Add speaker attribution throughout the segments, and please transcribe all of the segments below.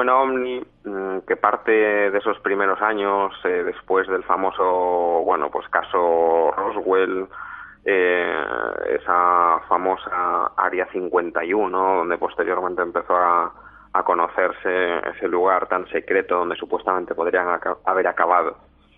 Speaker 1: fenómeno OVNI, que parte de esos primeros años, después del famoso, pues caso Roswell, esa famosa Área 51, donde posteriormente empezó a conocerse ese lugar tan secreto donde supuestamente podrían haber acabado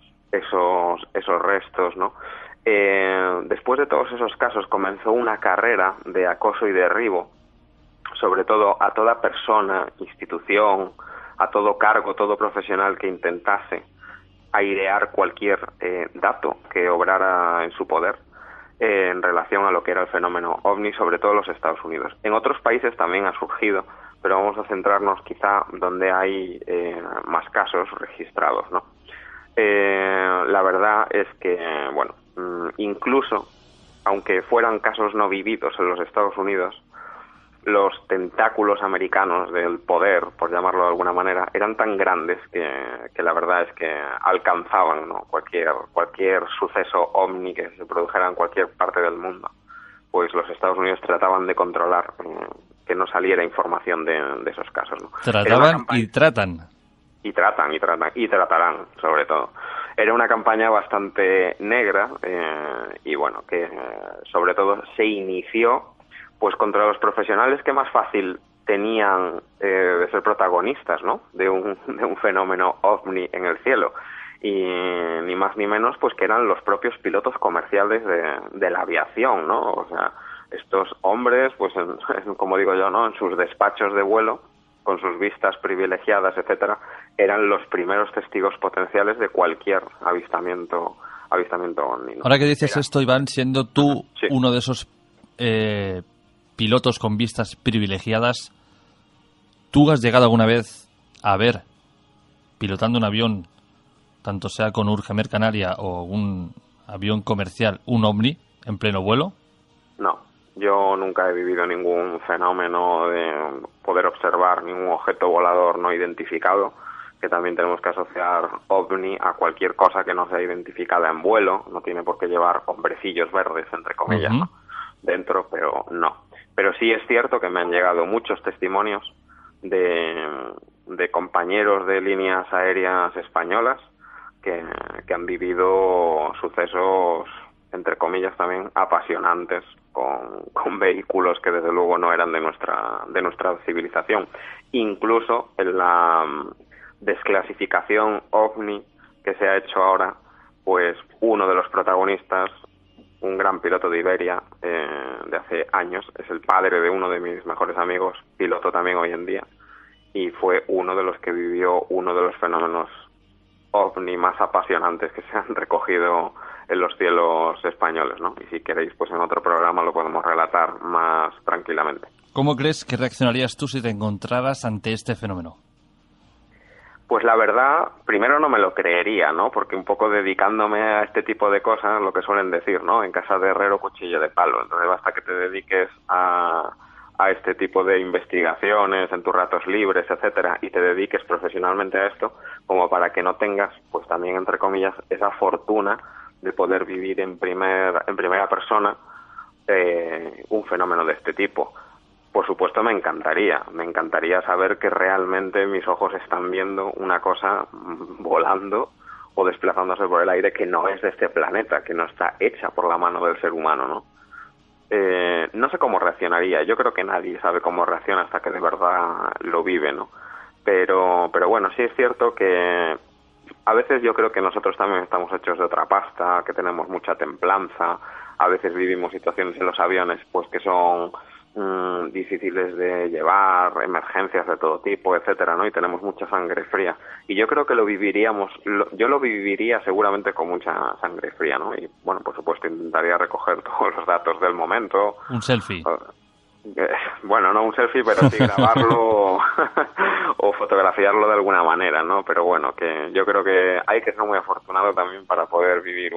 Speaker 1: esos restos, ¿no? Después de todos esos casos comenzó una carrera de acoso y derribo, sobre todo a toda persona, institución, a todo cargo, todo profesional que intentase airear cualquier dato que obrara en su poder en relación a lo que era el fenómeno OVNI, sobre todo en los Estados Unidos. En otros países también ha surgido, pero vamos a centrarnos quizá donde hay más casos registrados, ¿no? La verdad es que, incluso aunque fueran casos no vividos en los Estados Unidos, los tentáculos americanos del poder, por llamarlo de alguna manera, eran tan grandes que la verdad es que alcanzaban, ¿no?, cualquier suceso OVNI que se produjera en cualquier parte del mundo. Pues los Estados Unidos trataban de controlar que no saliera información de esos casos, ¿no?
Speaker 2: Trataban y tratan.
Speaker 1: Y tratarán, sobre todo. Era una campaña bastante negra que sobre todo se inició pues contra los profesionales que más fácil tenían de ser protagonistas, ¿no?, de un fenómeno OVNI en el cielo. Y ni más ni menos pues que eran los propios pilotos comerciales de la aviación, ¿no? O sea, estos hombres, pues como digo yo, ¿no?, en sus despachos de vuelo, con sus vistas privilegiadas, etcétera, eran los primeros testigos potenciales de cualquier avistamiento OVNI, ¿no?
Speaker 2: Ahora que dices esto, Iván, siendo tú uno de esos pilotos con vistas privilegiadas, ¿tú has llegado alguna vez a ver, pilotando un avión, tanto sea con Urgemer Canaria o un avión comercial, un OVNI en pleno vuelo?
Speaker 1: No, yo nunca he vivido ningún fenómeno de poder observar ningún objeto volador no identificado, que también tenemos que asociar OVNI a cualquier cosa que no sea identificada en vuelo. No tiene por qué llevar hombrecillos verdes, entre comillas, ¿no?, dentro, pero no. Pero sí es cierto que me han llegado muchos testimonios de compañeros de líneas aéreas españolas que han vivido sucesos, entre comillas, también apasionantes con vehículos que desde luego no eran de nuestra civilización. Incluso en la desclasificación OVNI que se ha hecho ahora, pues uno de los protagonistas, un gran piloto de Iberia de hace años, es el padre de uno de mis mejores amigos, piloto también hoy en día, y fue uno de los que vivió uno de los fenómenos OVNI más apasionantes que se han recogido en los cielos españoles, ¿no? Y si queréis, pues en otro programa lo podemos relatar más tranquilamente.
Speaker 2: ¿Cómo crees que reaccionarías tú si te encontraras ante este fenómeno?
Speaker 1: Pues la verdad, primero no me lo creería, ¿no? Porque un poco dedicándome a este tipo de cosas, lo que suelen decir, ¿no?, en casa de herrero, cuchillo de palo. Entonces basta que te dediques a este tipo de investigaciones en tus ratos libres, etcétera, y te dediques profesionalmente a esto, como para que no tengas, pues también, entre comillas, esa fortuna de poder vivir en primera persona un fenómeno de este tipo. Por supuesto me encantaría saber que realmente mis ojos están viendo una cosa volando o desplazándose por el aire que no es de este planeta, que no está hecha por la mano del ser humano, ¿no? No sé cómo reaccionaría. Yo creo que nadie sabe cómo reacciona hasta que de verdad lo vive, ¿no? Pero bueno, sí es cierto que a veces yo creo que nosotros también estamos hechos de otra pasta, que tenemos mucha templanza. A veces vivimos situaciones en los aviones pues que son difíciles de llevar, emergencias de todo tipo, etcétera, ¿no? Y tenemos mucha sangre fría. Y yo creo que yo lo viviría seguramente con mucha sangre fría, ¿no? Y bueno, por supuesto intentaría recoger todos los datos del momento.
Speaker 2: Un selfie.
Speaker 1: Bueno, no un selfie, pero sí grabarlo o fotografiarlo de alguna manera, ¿no? Pero bueno, que yo creo que hay que ser muy afortunado también para poder vivir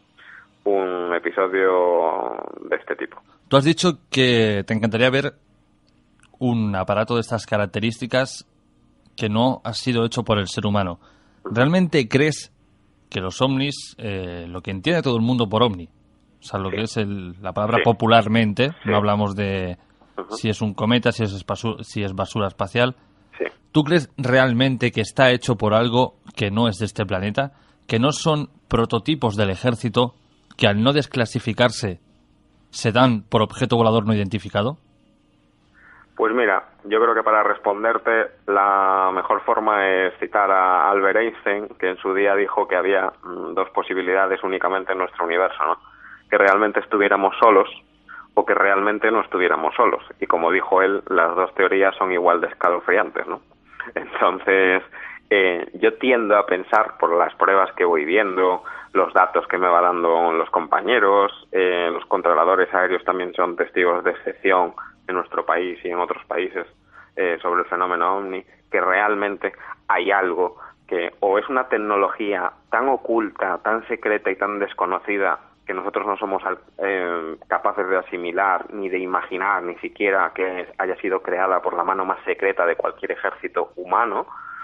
Speaker 1: un episodio de este tipo.
Speaker 2: Tú has dicho que te encantaría ver un aparato de estas características que no ha sido hecho por el ser humano. ¿Realmente crees que los ovnis, lo que entiende todo el mundo por ovni, o sea, lo que es la palabra popularmente, no hablamos de si es un cometa, si es basura espacial, ¿Tú crees realmente que está hecho por algo que no es de este planeta? ¿Que no son prototipos del ejército que al no desclasificarse se dan por objeto volador no identificado?
Speaker 1: Pues mira, yo creo que para responderte la mejor forma es citar a Albert Einstein, que en su día dijo que había dos posibilidades únicamente en nuestro universo, ¿no? Que realmente estuviéramos solos o que realmente no estuviéramos solos. Y como dijo él, las dos teorías son igual de escalofriantes, ¿no? Entonces, yo tiendo a pensar, por las pruebas que voy viendo, los datos que me va dando los compañeros, los controladores aéreos también son testigos de excepción en nuestro país y en otros países sobre el fenómeno OVNI, que realmente hay algo que o es una tecnología tan oculta, tan secreta y tan desconocida que nosotros no somos capaces de asimilar ni de imaginar ni siquiera que haya sido creada por la mano más secreta de cualquier ejército humano,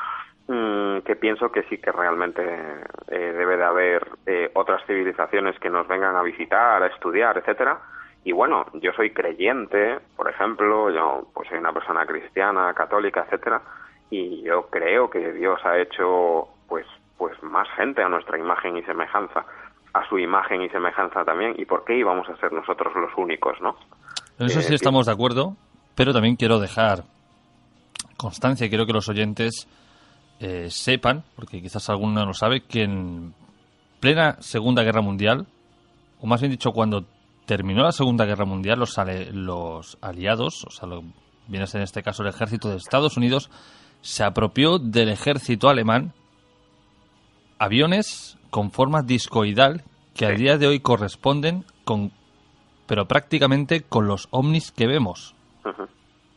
Speaker 1: que pienso que sí que realmente debe de haber otras civilizaciones que nos vengan a visitar, a estudiar, etcétera. Y bueno, yo soy creyente, por ejemplo, yo pues soy una persona cristiana, católica, etcétera, y yo creo que Dios ha hecho pues más gente a nuestra imagen y semejanza, a su imagen y semejanza también, y por qué íbamos a ser nosotros los únicos, ¿no?
Speaker 2: En eso sí estamos de acuerdo, pero también quiero dejar constancia, quiero que los oyentes sepan, porque quizás alguno no lo sabe, que en plena Segunda Guerra Mundial, o más bien dicho, cuando terminó la Segunda Guerra Mundial, los aliados, o sea, viene a ser en este caso el ejército de Estados Unidos, se apropió del ejército alemán aviones con forma discoidal que a día de hoy corresponden pero prácticamente con los ovnis que vemos.
Speaker 1: Uh-huh.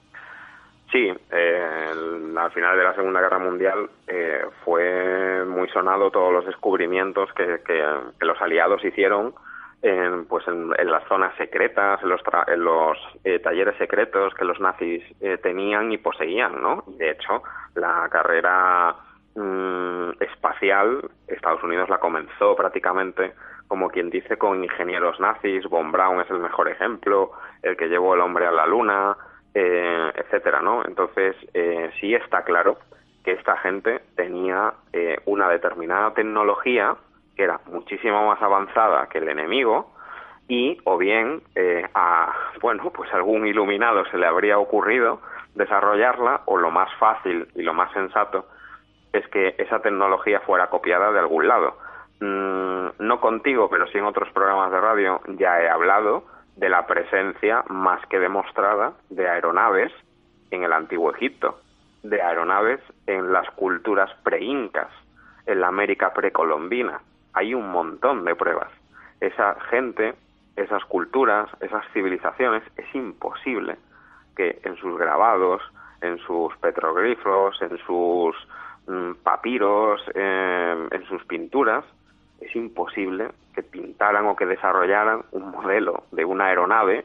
Speaker 1: Sí, al final de la Segunda Guerra Mundial fue muy sonado todos los descubrimientos que los aliados hicieron en las zonas secretas, en los talleres secretos que los nazis tenían y poseían, ¿no? Y de hecho, la carrera espacial, Estados Unidos la comenzó prácticamente, como quien dice, con ingenieros nazis. Von Braun es el mejor ejemplo, el que llevó el hombre a la luna, etcétera, ¿no? Entonces, sí está claro que esta gente tenía una determinada tecnología que era muchísimo más avanzada que el enemigo, y o bien algún iluminado se le habría ocurrido desarrollarla, o lo más fácil y lo más sensato es que esa tecnología fuera copiada de algún lado. No contigo, pero sí en otros programas de radio ya he hablado de la presencia más que demostrada de aeronaves en el Antiguo Egipto, de aeronaves en las culturas pre-incas, en la América precolombina. Hay un montón de pruebas. Esa gente, esas culturas, esas civilizaciones, es imposible que en sus grabados, en sus petroglifos, en sus papiros, en sus pinturas, es imposible que pintaran o que desarrollaran un modelo de una aeronave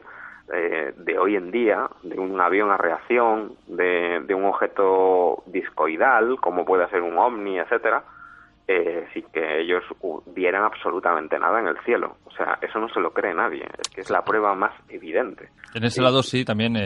Speaker 1: de hoy en día, de un avión a reacción, de un objeto discoidal, como puede ser un ovni, etcétera, sin que ellos vieran absolutamente nada en el cielo. O sea, eso no se lo cree nadie, es que es la prueba más evidente.
Speaker 2: En ese lado sí, también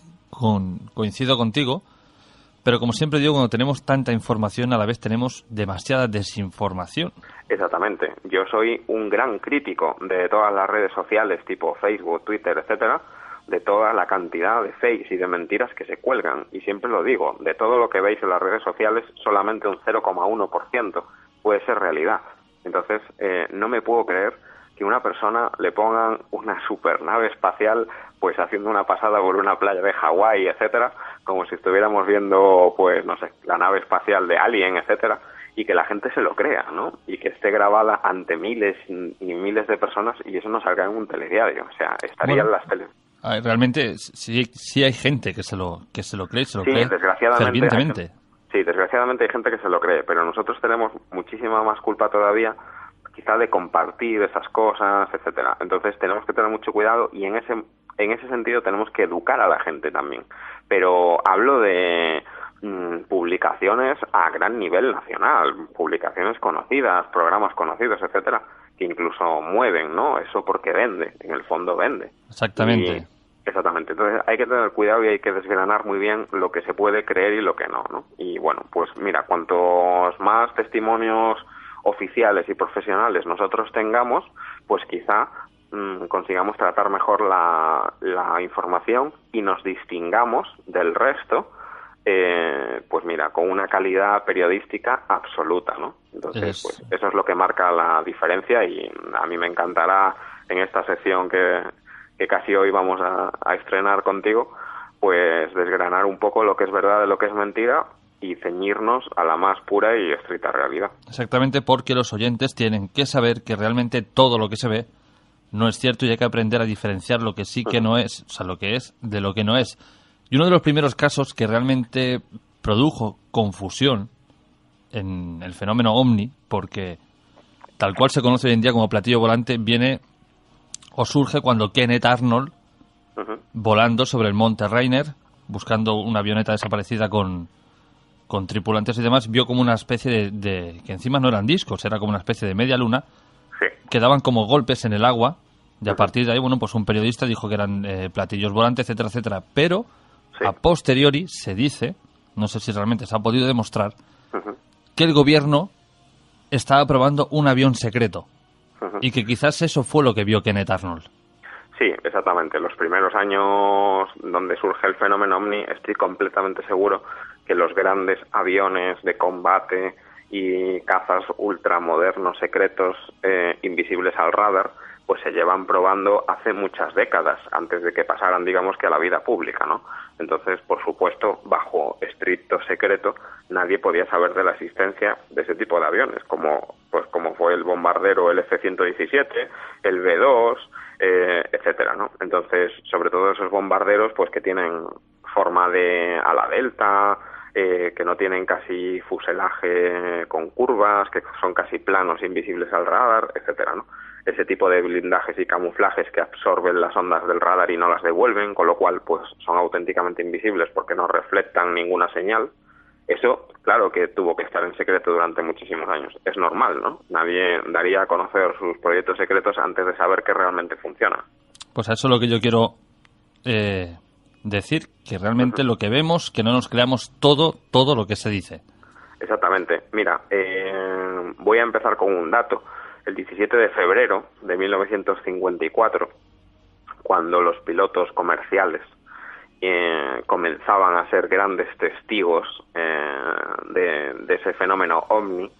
Speaker 2: coincido contigo, pero como siempre digo, cuando tenemos tanta información, a la vez tenemos demasiada desinformación.
Speaker 1: Exactamente. Yo soy un gran crítico de todas las redes sociales, tipo Facebook, Twitter, etcétera, de toda la cantidad de fakes y de mentiras que se cuelgan. Y siempre lo digo, de todo lo que veis en las redes sociales, solamente un 0,1% puede ser realidad. Entonces, no me puedo creer que una persona le pongan una supernave espacial pues haciendo una pasada por una playa de Hawái, etcétera, como si estuviéramos viendo, pues no sé, la nave espacial de Alien, etcétera, y que la gente se lo crea, ¿no? Y que esté grabada ante miles y miles de personas y eso no salga en un telediario. O sea, estaría en las teles.
Speaker 2: Realmente sí hay gente que se lo cree, se lo
Speaker 1: sí,
Speaker 2: cree
Speaker 1: fervientemente.
Speaker 2: Sí,
Speaker 1: desgraciadamente hay gente que se lo cree, pero nosotros tenemos muchísima más culpa todavía, quizá, de compartir esas cosas, etcétera. Entonces tenemos que tener mucho cuidado y en ese sentido tenemos que educar a la gente también. Pero hablo de publicaciones a gran nivel nacional, publicaciones conocidas, programas conocidos, etcétera, que incluso mueven, ¿no? Eso porque vende, en el fondo vende.
Speaker 2: Exactamente.
Speaker 1: Exactamente. Entonces hay que tener cuidado y hay que desgranar muy bien lo que se puede creer y lo que no, ¿no? Y bueno, pues mira, cuantos más testimonios oficiales y profesionales nosotros tengamos, pues quizá consigamos tratar mejor la información y nos distingamos del resto, pues mira, con una calidad periodística absoluta, ¿no? Entonces, pues eso es lo que marca la diferencia y a mí me encantará en esta sección que casi hoy vamos a estrenar contigo, pues desgranar un poco lo que es verdad de lo que es mentira y ceñirnos a la más pura y estricta realidad.
Speaker 2: Exactamente, porque los oyentes tienen que saber que realmente todo lo que se ve no es cierto y hay que aprender a diferenciar lo que sí que no es, o sea, lo que es de lo que no es. Y uno de los primeros casos que realmente produjo confusión en el fenómeno OVNI, porque tal cual se conoce hoy en día como platillo volante, viene o surge cuando Kenneth Arnold, volando sobre el monte Rainier, buscando una avioneta desaparecida con tripulantes y demás, vio como una especie de que encima no eran discos, era como una especie de media luna, que daban como golpes en el agua, y a partir de ahí, bueno, pues un periodista dijo que eran platillos volantes, etcétera, etcétera, pero a posteriori se dice, no sé si realmente se ha podido demostrar, que el gobierno estaba probando un avión secreto, y que quizás eso fue lo que vio Kenneth Arnold.
Speaker 1: Sí, exactamente. Los primeros años donde surge el fenómeno OVNI, estoy completamente seguro que los grandes aviones de combate y cazas ultramodernos, secretos, invisibles al radar, pues se llevan probando hace muchas décadas, antes de que pasaran, digamos, que a la vida pública, ¿no? Entonces, por supuesto, bajo estricto secreto, nadie podía saber de la existencia de ese tipo de aviones, como fue el bombardero, el F-117, el B-2, etcétera, ¿no? Entonces, sobre todo esos bombarderos, pues que tienen forma de ala delta, que no tienen casi fuselaje con curvas, que son casi planos invisibles al radar, etcétera, ¿no? Ese tipo de blindajes y camuflajes que absorben las ondas del radar y no las devuelven, con lo cual pues son auténticamente invisibles porque no reflectan ninguna señal. Eso, claro que tuvo que estar en secreto durante muchísimos años. Es normal, ¿no? Nadie daría a conocer sus proyectos secretos antes de saber que realmente funcionan.
Speaker 2: Pues a eso es lo que yo quiero decir, que realmente lo que vemos, que no nos creamos todo lo que se dice.
Speaker 1: Exactamente. Mira, voy a empezar con un dato. El 17 de febrero de 1954, cuando los pilotos comerciales comenzaban a ser grandes testigos de ese fenómeno OVNI,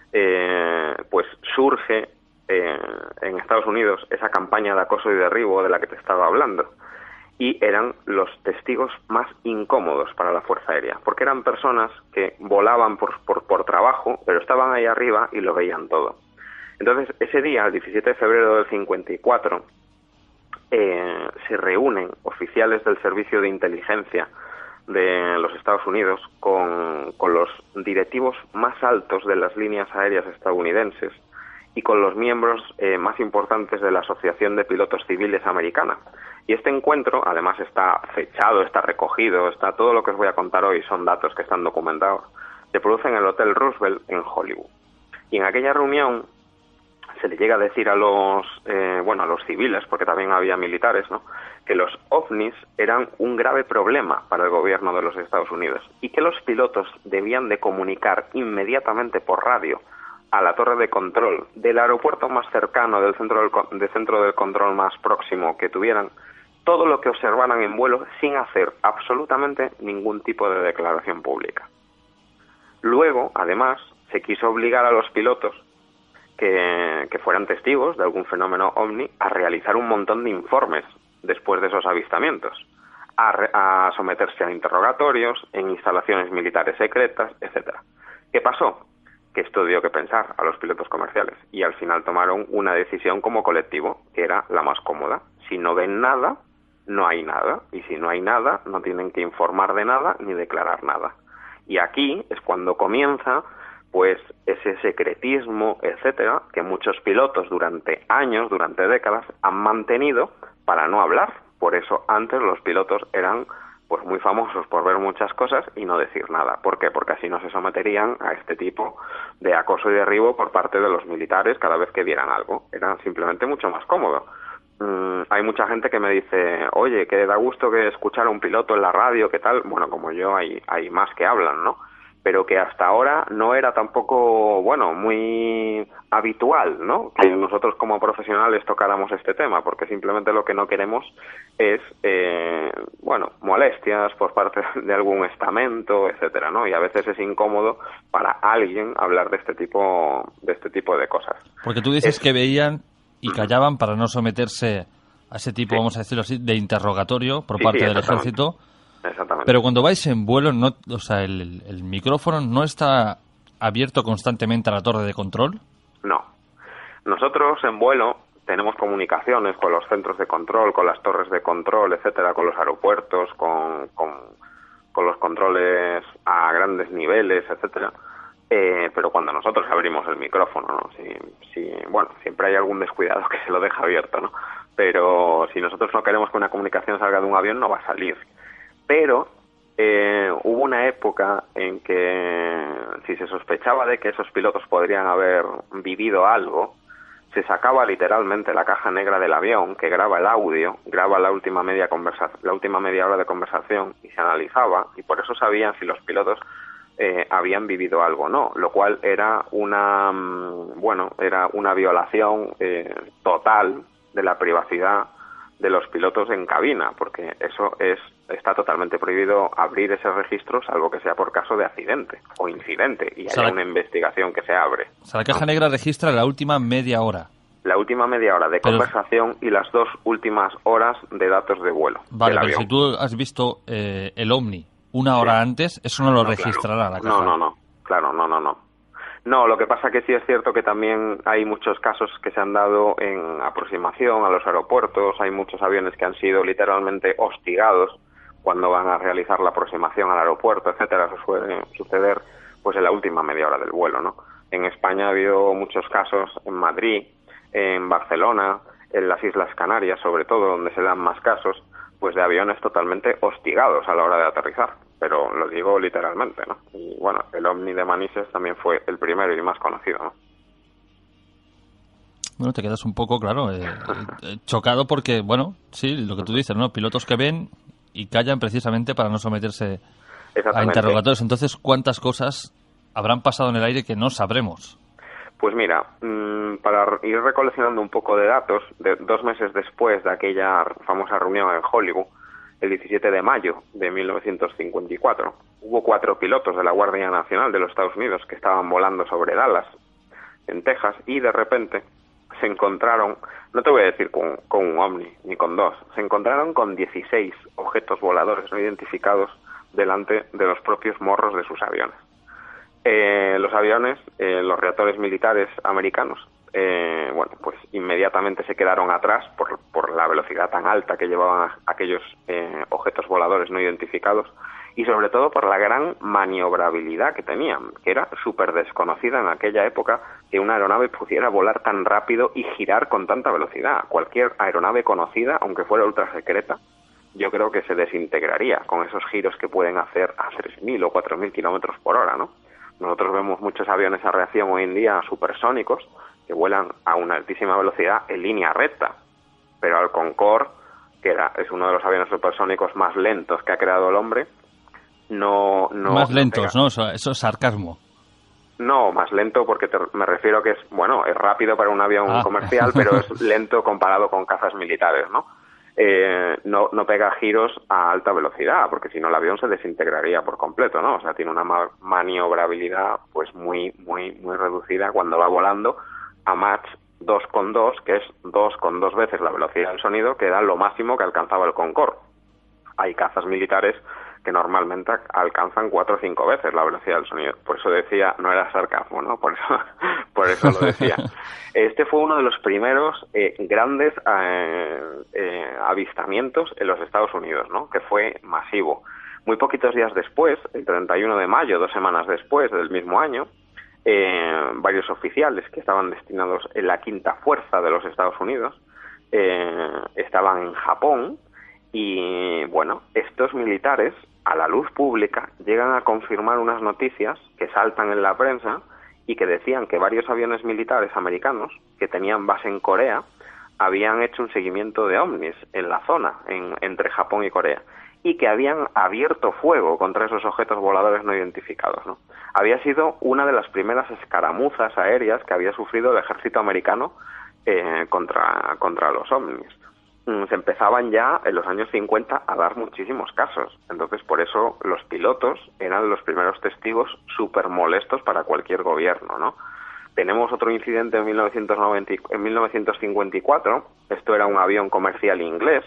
Speaker 1: pues surge en Estados Unidos esa campaña de acoso y derribo de la que te estaba hablando. Y eran los testigos más incómodos para la Fuerza Aérea, porque eran personas que volaban por trabajo, pero estaban ahí arriba y lo veían todo. Entonces, ese día, el 17 de febrero del 54, se reúnen oficiales del Servicio de Inteligencia de los Estados Unidos con los directivos más altos de las líneas aéreas estadounidenses y con los miembros más importantes de la Asociación de Pilotos Civiles Americana. Y este encuentro, además, está fechado, está recogido, está todo lo que os voy a contar hoy, son datos que están documentados, se produce en el Hotel Roosevelt en Hollywood. Y en aquella reunión se le llega a decir a los civiles, porque también había militares, ¿no?, que los ovnis eran un grave problema para el gobierno de los Estados Unidos y que los pilotos debían de comunicar inmediatamente por radio a la torre de control del aeropuerto más cercano, del centro del control más próximo que tuvieran, todo lo que observaran en vuelo sin hacer absolutamente ningún tipo de declaración pública. Luego, además, se quiso obligar a los pilotos que fueran testigos de algún fenómeno OVNI a realizar un montón de informes después de esos avistamientos, a someterse a interrogatorios en instalaciones militares secretas, etcétera. ¿Qué pasó? Que esto dio que pensar a los pilotos comerciales y al final tomaron una decisión como colectivo, que era la más cómoda. Si no ven nada, no hay nada, y si no hay nada, no tienen que informar de nada ni declarar nada. Y aquí es cuando comienza pues ese secretismo, etcétera, que muchos pilotos durante años, durante décadas, han mantenido para no hablar. Por eso antes los pilotos eran pues muy famosos por ver muchas cosas y no decir nada. ¿Por qué? Porque así no se someterían a este tipo de acoso y derribo por parte de los militares cada vez que vieran algo. Era simplemente mucho más cómodo. hay mucha gente que me dice, oye, que da gusto que escuchar a un piloto en la radio, ¿qué tal? Bueno, como yo hay más que hablan, ¿no? Pero que hasta ahora no era tampoco, bueno, muy habitual, ¿no? Que nosotros como profesionales tocáramos este tema, porque simplemente lo que no queremos es, bueno, molestias por parte de algún estamento, etcétera, ¿no? Y a veces es incómodo para alguien hablar de este tipo de cosas.
Speaker 2: Porque tú dices que veían y callaban para no someterse a ese tipo,
Speaker 1: Sí,
Speaker 2: vamos a decirlo así, de interrogatorio por
Speaker 1: sí,
Speaker 2: parte del
Speaker 1: exactamente.
Speaker 2: ejército.
Speaker 1: Exactamente.
Speaker 2: Pero cuando vais en vuelo, no, o sea, el micrófono no está abierto constantemente a la torre de control.
Speaker 1: No. Nosotros en vuelo tenemos comunicaciones con los centros de control, con las torres de control, etcétera, con los aeropuertos, con los controles a grandes niveles, etcétera. Pero cuando nosotros abrimos el micrófono, ¿no? Bueno, siempre hay algún descuidado que se lo deja abierto, ¿no? Pero si nosotros no queremos que una comunicación salga de un avión, no va a salir. Pero hubo una época en que si se sospechaba de que esos pilotos podrían haber vivido algo, se sacaba literalmente la caja negra del avión que graba el audio, graba la última media hora de conversación y se analizaba, y por eso sabían si los pilotos habían vivido algo o no, lo cual era era una violación total de la privacidad de los pilotos en cabina, porque está totalmente prohibido abrir ese registro, salvo que sea por caso de accidente o incidente y haya una investigación que se abre.
Speaker 2: O sea, la caja negra registra la última media hora.
Speaker 1: La última media hora de conversación y las 2 últimas horas de datos de vuelo.
Speaker 2: Vale,
Speaker 1: del
Speaker 2: pero
Speaker 1: avión.
Speaker 2: si tú has visto el Omni una hora antes, eso no lo registrará la caja.
Speaker 1: No. Claro, no. No, lo que pasa que sí es cierto que también hay muchos casos que se han dado en aproximación a los aeropuertos, hay muchos aviones que han sido literalmente hostigados cuando van a realizar la aproximación al aeropuerto, etcétera. Eso suele suceder pues en la última media hora del vuelo, ¿no? En España ha habido muchos casos en Madrid, en Barcelona, en las Islas Canarias, sobre todo, donde se dan más casos, pues de aviones totalmente hostigados a la hora de aterrizar, pero lo digo literalmente, ¿no? Y bueno, el Omni de Manises también fue el primero y más conocido, ¿no?
Speaker 2: Bueno, te quedas un poco, claro, chocado porque, bueno, sí, lo que tú dices, ¿no? Pilotos que ven y callan precisamente para no someterse a interrogatorios. Entonces, ¿cuántas cosas habrán pasado en el aire que no sabremos?
Speaker 1: Pues mira, para ir recoleccionando un poco de datos, 2 meses después de aquella famosa reunión en Hollywood, el 17 de mayo de 1954, hubo 4 pilotos de la Guardia Nacional de los Estados Unidos que estaban volando sobre Dallas, en Texas, y de repente se encontraron, no te voy a decir con un Omni, ni con 2, se encontraron con 16 objetos voladores no identificados delante de los propios morros de sus aviones. Los aviones, los reactores militares americanos, pues inmediatamente se quedaron atrás por la velocidad tan alta que llevaban aquellos objetos voladores no identificados y sobre todo por la gran maniobrabilidad que tenían, que era súper desconocida en aquella época que una aeronave pudiera volar tan rápido y girar con tanta velocidad. Cualquier aeronave conocida, aunque fuera ultra secreta, yo creo que se desintegraría con esos giros que pueden hacer a 3.000 o 4.000 kilómetros por hora, ¿no? Nosotros vemos muchos aviones a reacción hoy en día supersónicos que vuelan a una altísima velocidad en línea recta, pero al Concorde, que es uno de los aviones supersónicos más lentos que ha creado el hombre, no
Speaker 2: más lentos,
Speaker 1: pega.
Speaker 2: ¿no? Eso es sarcasmo.
Speaker 1: No, más lento porque me refiero que es rápido para un avión comercial, pero es lento comparado con cazas militares, ¿no? No pega giros a alta velocidad, porque si no el avión se desintegraría por completo, ¿no? O sea, tiene una maniobrabilidad pues muy reducida cuando va volando a Mach 2,2, que es 2,2 veces la velocidad del sonido, que era lo máximo que alcanzaba el Concorde. Hay cazas militares que normalmente alcanzan 4 o 5 veces la velocidad del sonido. Por eso decía, no era sarcasmo, ¿no? Por eso lo decía. Este fue uno de los primeros grandes avistamientos en los Estados Unidos, ¿no? Que fue masivo. Muy poquitos días después, el 31 de mayo, 2 semanas después del mismo año, varios oficiales que estaban destinados en la Quinta Fuerza de los Estados Unidos estaban en Japón y, bueno, estos militares a la luz pública llegan a confirmar unas noticias que saltan en la prensa y que decían que varios aviones militares americanos que tenían base en Corea habían hecho un seguimiento de ovnis en la zona, entre Japón y Corea, y que habían abierto fuego contra esos objetos voladores no identificados, ¿no? Había sido una de las primeras escaramuzas aéreas que había sufrido el ejército americano contra los ovnis. Se empezaban ya en los años 50 a dar muchísimos casos. Entonces, por eso los pilotos eran los primeros testigos súper molestos para cualquier gobierno, ¿no? Tenemos otro incidente en 1954. Esto era un avión comercial inglés.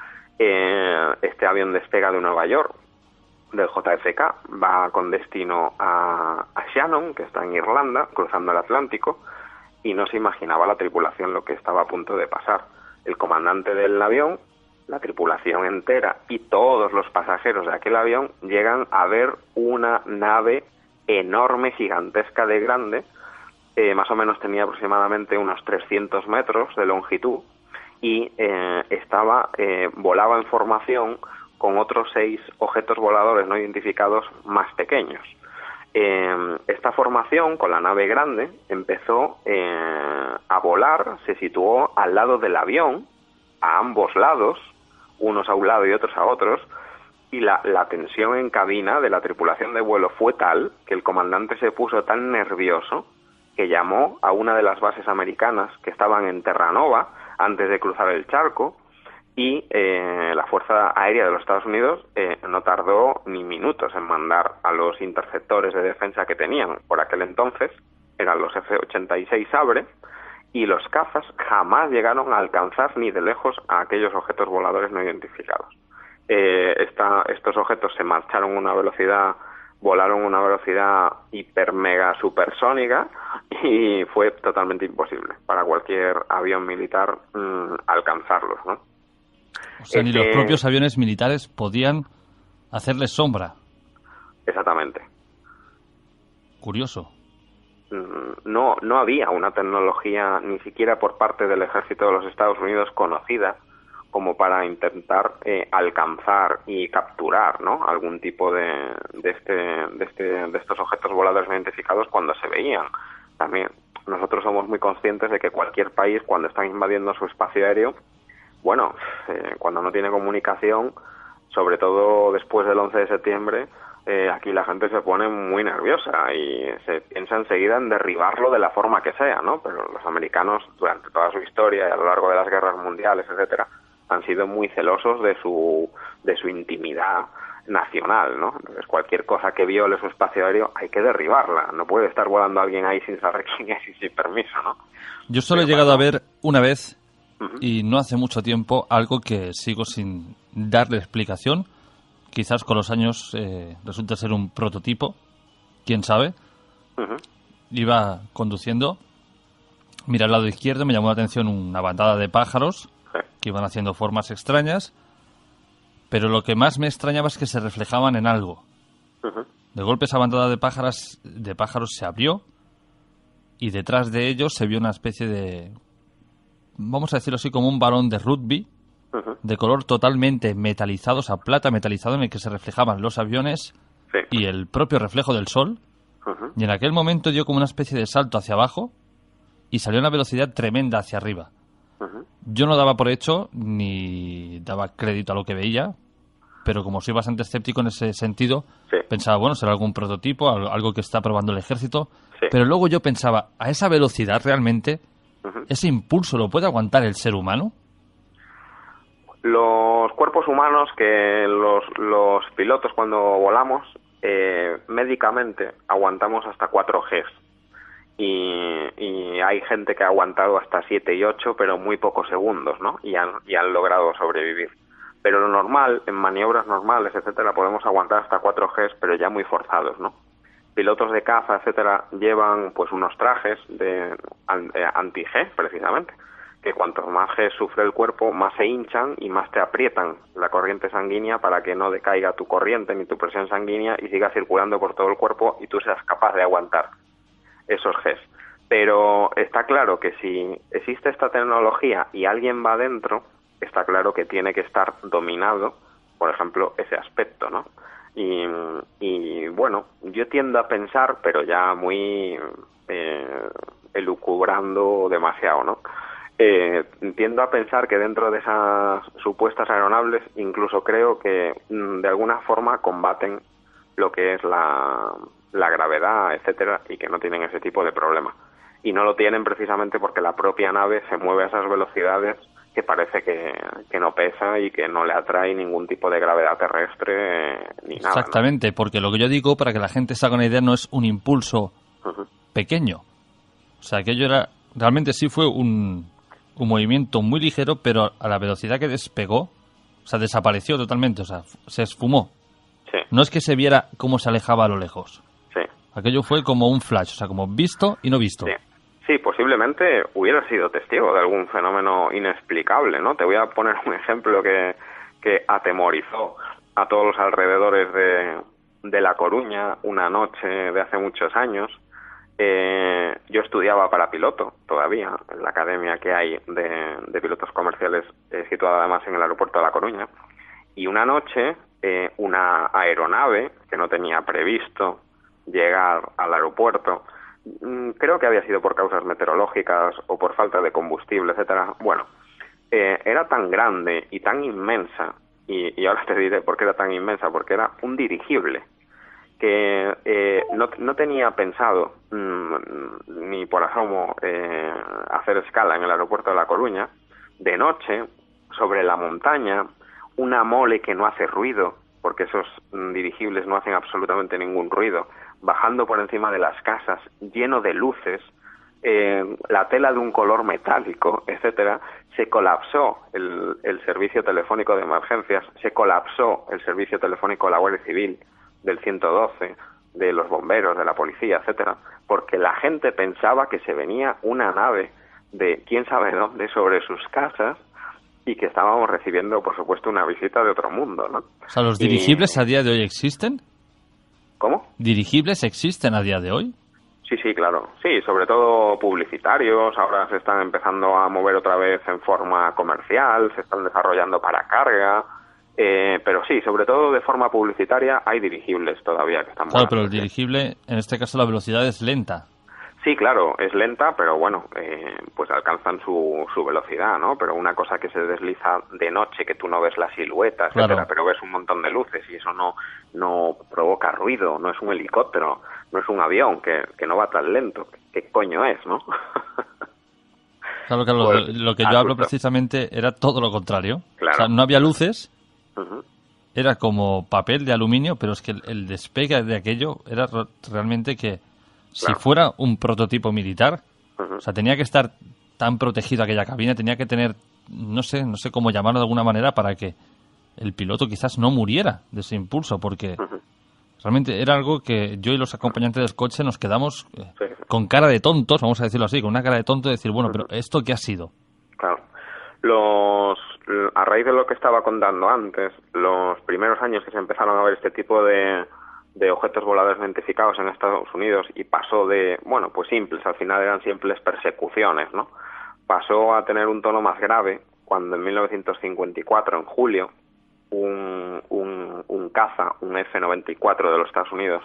Speaker 1: Este avión despega de Nueva York, del JFK, va con destino a Shannon, que está en Irlanda, cruzando el Atlántico, y no se imaginaba la tripulación lo que estaba a punto de pasar. El comandante del avión, la tripulación entera y todos los pasajeros de aquel avión llegan a ver una nave enorme, gigantesca de grande, más o menos tenía aproximadamente unos 300 metros de longitud, y volaba en formación con otros 6 objetos voladores no identificados más pequeños. Esta formación, con la nave grande, empezó a volar, se situó al lado del avión, a ambos lados, unos a un lado y otros a otros, y la tensión en cabina de la tripulación de vuelo fue tal que el comandante se puso tan nervioso que llamó a una de las bases americanas que estaban en Terranova antes de cruzar el charco, y la Fuerza Aérea de los Estados Unidos no tardó ni minutos en mandar a los interceptores de defensa que tenían por aquel entonces, eran los F-86 Sabre, y los cazas jamás llegaron a alcanzar ni de lejos a aquellos objetos voladores no identificados. Estos objetos se marcharon a una velocidad, volaron a una velocidad hiper mega supersónica, y fue totalmente imposible para cualquier avión militar alcanzarlos, ¿no?
Speaker 2: O sea, ni los propios aviones militares podían hacerles sombra.
Speaker 1: Exactamente.
Speaker 2: Curioso.
Speaker 1: No había una tecnología, ni siquiera por parte del ejército de los Estados Unidos, conocida como para intentar alcanzar y capturar, ¿no?, algún tipo de estos objetos voladores no identificados cuando se veían. También nosotros somos muy conscientes de que cualquier país, cuando está invadiendo su espacio aéreo, bueno, cuando no tiene comunicación, sobre todo después del 11 de septiembre, aquí la gente se pone muy nerviosa y se piensa enseguida en derribarlo de la forma que sea, ¿no? Pero los americanos, durante toda su historia y a lo largo de las guerras mundiales, etcétera, han sido muy celosos de su intimidad nacional, ¿no? Entonces, cualquier cosa que viole su espacio aéreo hay que derribarla. No puede estar volando alguien ahí sin saber quién es y sin permiso, ¿no?
Speaker 2: Yo solo he llegado a ver una vez, y no hace mucho tiempo, algo que sigo sin darle explicación. Quizás con los años resulta ser un prototipo, quién sabe. Iba conduciendo, mira al lado izquierdo, me llamó la atención una bandada de pájaros que iban haciendo formas extrañas, pero lo que más me extrañaba es que se reflejaban en algo. De golpe esa bandada de pájaros se abrió, y detrás de ellos se vio una especie de, vamos a decirlo así, como un balón de rugby, de color totalmente metalizado, o sea, plata metalizado, en el que se reflejaban los aviones y el propio reflejo del sol. Y en aquel momento dio como una especie de salto hacia abajo y salió a una velocidad tremenda hacia arriba. Yo no daba por hecho ni daba crédito a lo que veía, pero como soy bastante escéptico en ese sentido, pensaba, bueno, será algún prototipo, algo que está probando el ejército. Pero luego yo pensaba, a esa velocidad realmente, ¿ese impulso lo puede aguantar el ser humano?
Speaker 1: Los cuerpos humanos, que los pilotos cuando volamos, médicamente aguantamos hasta 4 Gs. Y hay gente que ha aguantado hasta 7 y 8, pero muy pocos segundos, ¿no? Y han logrado sobrevivir. Pero lo normal, en maniobras normales, etcétera, podemos aguantar hasta 4 Gs, pero ya muy forzados, ¿no? Pilotos de caza, etcétera, llevan pues unos trajes de anti-G, precisamente, que cuanto más G sufre el cuerpo, más se hinchan y más te aprietan la corriente sanguínea para que no decaiga tu corriente ni tu presión sanguínea y siga circulando por todo el cuerpo y tú seas capaz de aguantar esos Gs. Pero está claro que si existe esta tecnología y alguien va dentro, está claro que tiene que estar dominado, por ejemplo, ese aspecto, ¿no? Y bueno, yo tiendo a pensar, pero ya muy elucubrando demasiado, ¿no? Tiendo a pensar que dentro de esas supuestas aeronaves incluso creo que de alguna forma combaten lo que es la gravedad, etcétera, y que no tienen ese tipo de problema. Y no lo tienen precisamente porque la propia nave se mueve a esas velocidades que parece que no pesa y que no le atrae ningún tipo de gravedad terrestre ni nada.
Speaker 2: Exactamente, ¿no? Porque lo que yo digo, para que la gente se haga una idea, no es un impulso pequeño. O sea, aquello era, realmente sí fue un movimiento muy ligero, pero a la velocidad que despegó, o sea, desapareció totalmente, o sea, se esfumó.
Speaker 1: Sí.
Speaker 2: No es que se viera cómo se alejaba a lo lejos.
Speaker 1: Sí.
Speaker 2: Aquello fue como un flash, o sea, como visto y no visto.
Speaker 1: Sí. Sí, posiblemente hubiera sido testigo de algún fenómeno inexplicable, ¿no? Te voy a poner un ejemplo que atemorizó a todos los alrededores de La Coruña una noche de hace muchos años. Yo estudiaba para piloto todavía en la academia que hay de pilotos comerciales situada además en el aeropuerto de La Coruña, y una noche una aeronave que no tenía previsto llegar al aeropuerto, creo que había sido por causas meteorológicas o por falta de combustible, etcétera. Bueno, era tan grande y tan inmensa, y ahora te diré por qué era tan inmensa, porque era un dirigible que no tenía pensado ni por asomo hacer escala en el aeropuerto de La Coruña. De noche, sobre la montaña, una mole que no hace ruido, porque esos dirigibles no hacen absolutamente ningún ruido, bajando por encima de las casas, lleno de luces, la tela de un color metálico, etcétera. Se colapsó el servicio telefónico de emergencias, se colapsó el servicio telefónico de la Guardia Civil, del 112, de los bomberos, de la policía, etcétera, porque la gente pensaba que se venía una nave de quién sabe dónde sobre sus casas y que estábamos recibiendo, por supuesto, una visita de otro mundo, ¿no?
Speaker 2: O sea, ¿los dirigibles a día de hoy existen?
Speaker 1: ¿Cómo?
Speaker 2: ¿Dirigibles existen a día de hoy?
Speaker 1: Sí, sí, claro. Sí, sobre todo publicitarios. Ahora se están empezando a mover otra vez en forma comercial, se están desarrollando para carga. Pero sí, sobre todo de forma publicitaria hay dirigibles todavía que están
Speaker 2: Claro,
Speaker 1: volando.
Speaker 2: pero el dirigible, en este caso la velocidad es lenta.
Speaker 1: Sí, claro, es lenta, pero bueno, pues alcanzan su velocidad, ¿no? Pero una cosa que se desliza de noche, que tú no ves la silueta, etcétera,
Speaker 2: Claro.
Speaker 1: pero ves un montón de luces y eso no provoca ruido, no es un helicóptero, no es un avión que no va tan lento. ¿Qué coño es, no?
Speaker 2: Claro,
Speaker 1: Pues,
Speaker 2: lo que yo hablo precisamente era todo lo contrario.
Speaker 1: Claro.
Speaker 2: O sea, no había luces,
Speaker 1: Uh-huh.
Speaker 2: era como papel de aluminio, pero es que el despegue de aquello era realmente que si
Speaker 1: Claro.
Speaker 2: fuera un prototipo militar,
Speaker 1: Uh-huh.
Speaker 2: o sea, tenía que estar tan protegido aquella cabina, tenía que tener, no sé cómo llamarlo de alguna manera para que el piloto quizás no muriera de ese impulso, porque
Speaker 1: Uh-huh.
Speaker 2: realmente era algo que yo y los acompañantes del coche nos quedamos
Speaker 1: Sí.
Speaker 2: con cara de tontos, vamos a decirlo así, con una cara de tonto de decir, bueno, pero ¿esto qué ha sido?
Speaker 1: Claro. A raíz de lo que estaba contando antes, los primeros años que se empezaron a ver este tipo de objetos voladores no identificados en Estados Unidos y pasó de, bueno, pues simples, al final eran simples persecuciones, ¿no? Pasó a tener un tono más grave cuando en 1954, en julio, un caza, un F-94 de los Estados Unidos,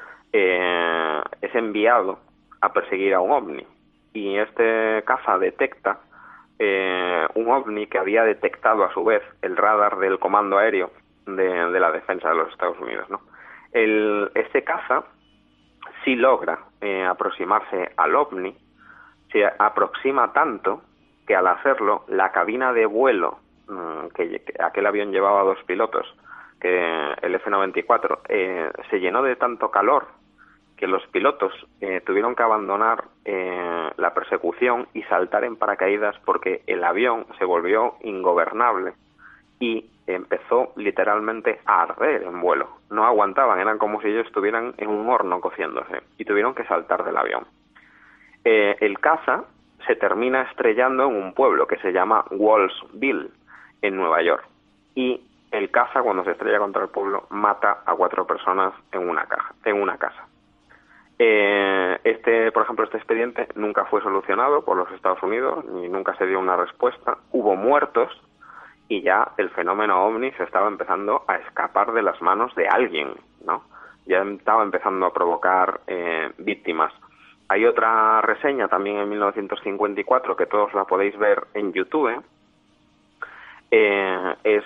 Speaker 1: es enviado a perseguir a un ovni. Y este caza detecta un ovni que había detectado a su vez el radar del comando aéreo de la defensa de los Estados Unidos, ¿no? Este caza sí logra aproximarse al ovni, se aproxima tanto que al hacerlo la cabina de vuelo que aquel avión llevaba 2 pilotos, que el F-94, se llenó de tanto calor que los pilotos tuvieron que abandonar la persecución y saltar en paracaídas porque el avión se volvió ingobernable y empezó literalmente a arder en vuelo. No aguantaban, eran como si ellos estuvieran en un horno cociéndose y tuvieron que saltar del avión. El caza se termina estrellando en un pueblo que se llama Wallsville, en Nueva York. Y el caza, cuando se estrella contra el pueblo, mata a 4 personas en una casa. Por ejemplo, este expediente nunca fue solucionado por los Estados Unidos, ni nunca se dio una respuesta. Hubo muertos y ya el fenómeno ovni se estaba empezando a escapar de las manos de alguien, ¿no? Ya estaba empezando a provocar víctimas. Hay otra reseña también en 1954 que todos la podéis ver en YouTube. Es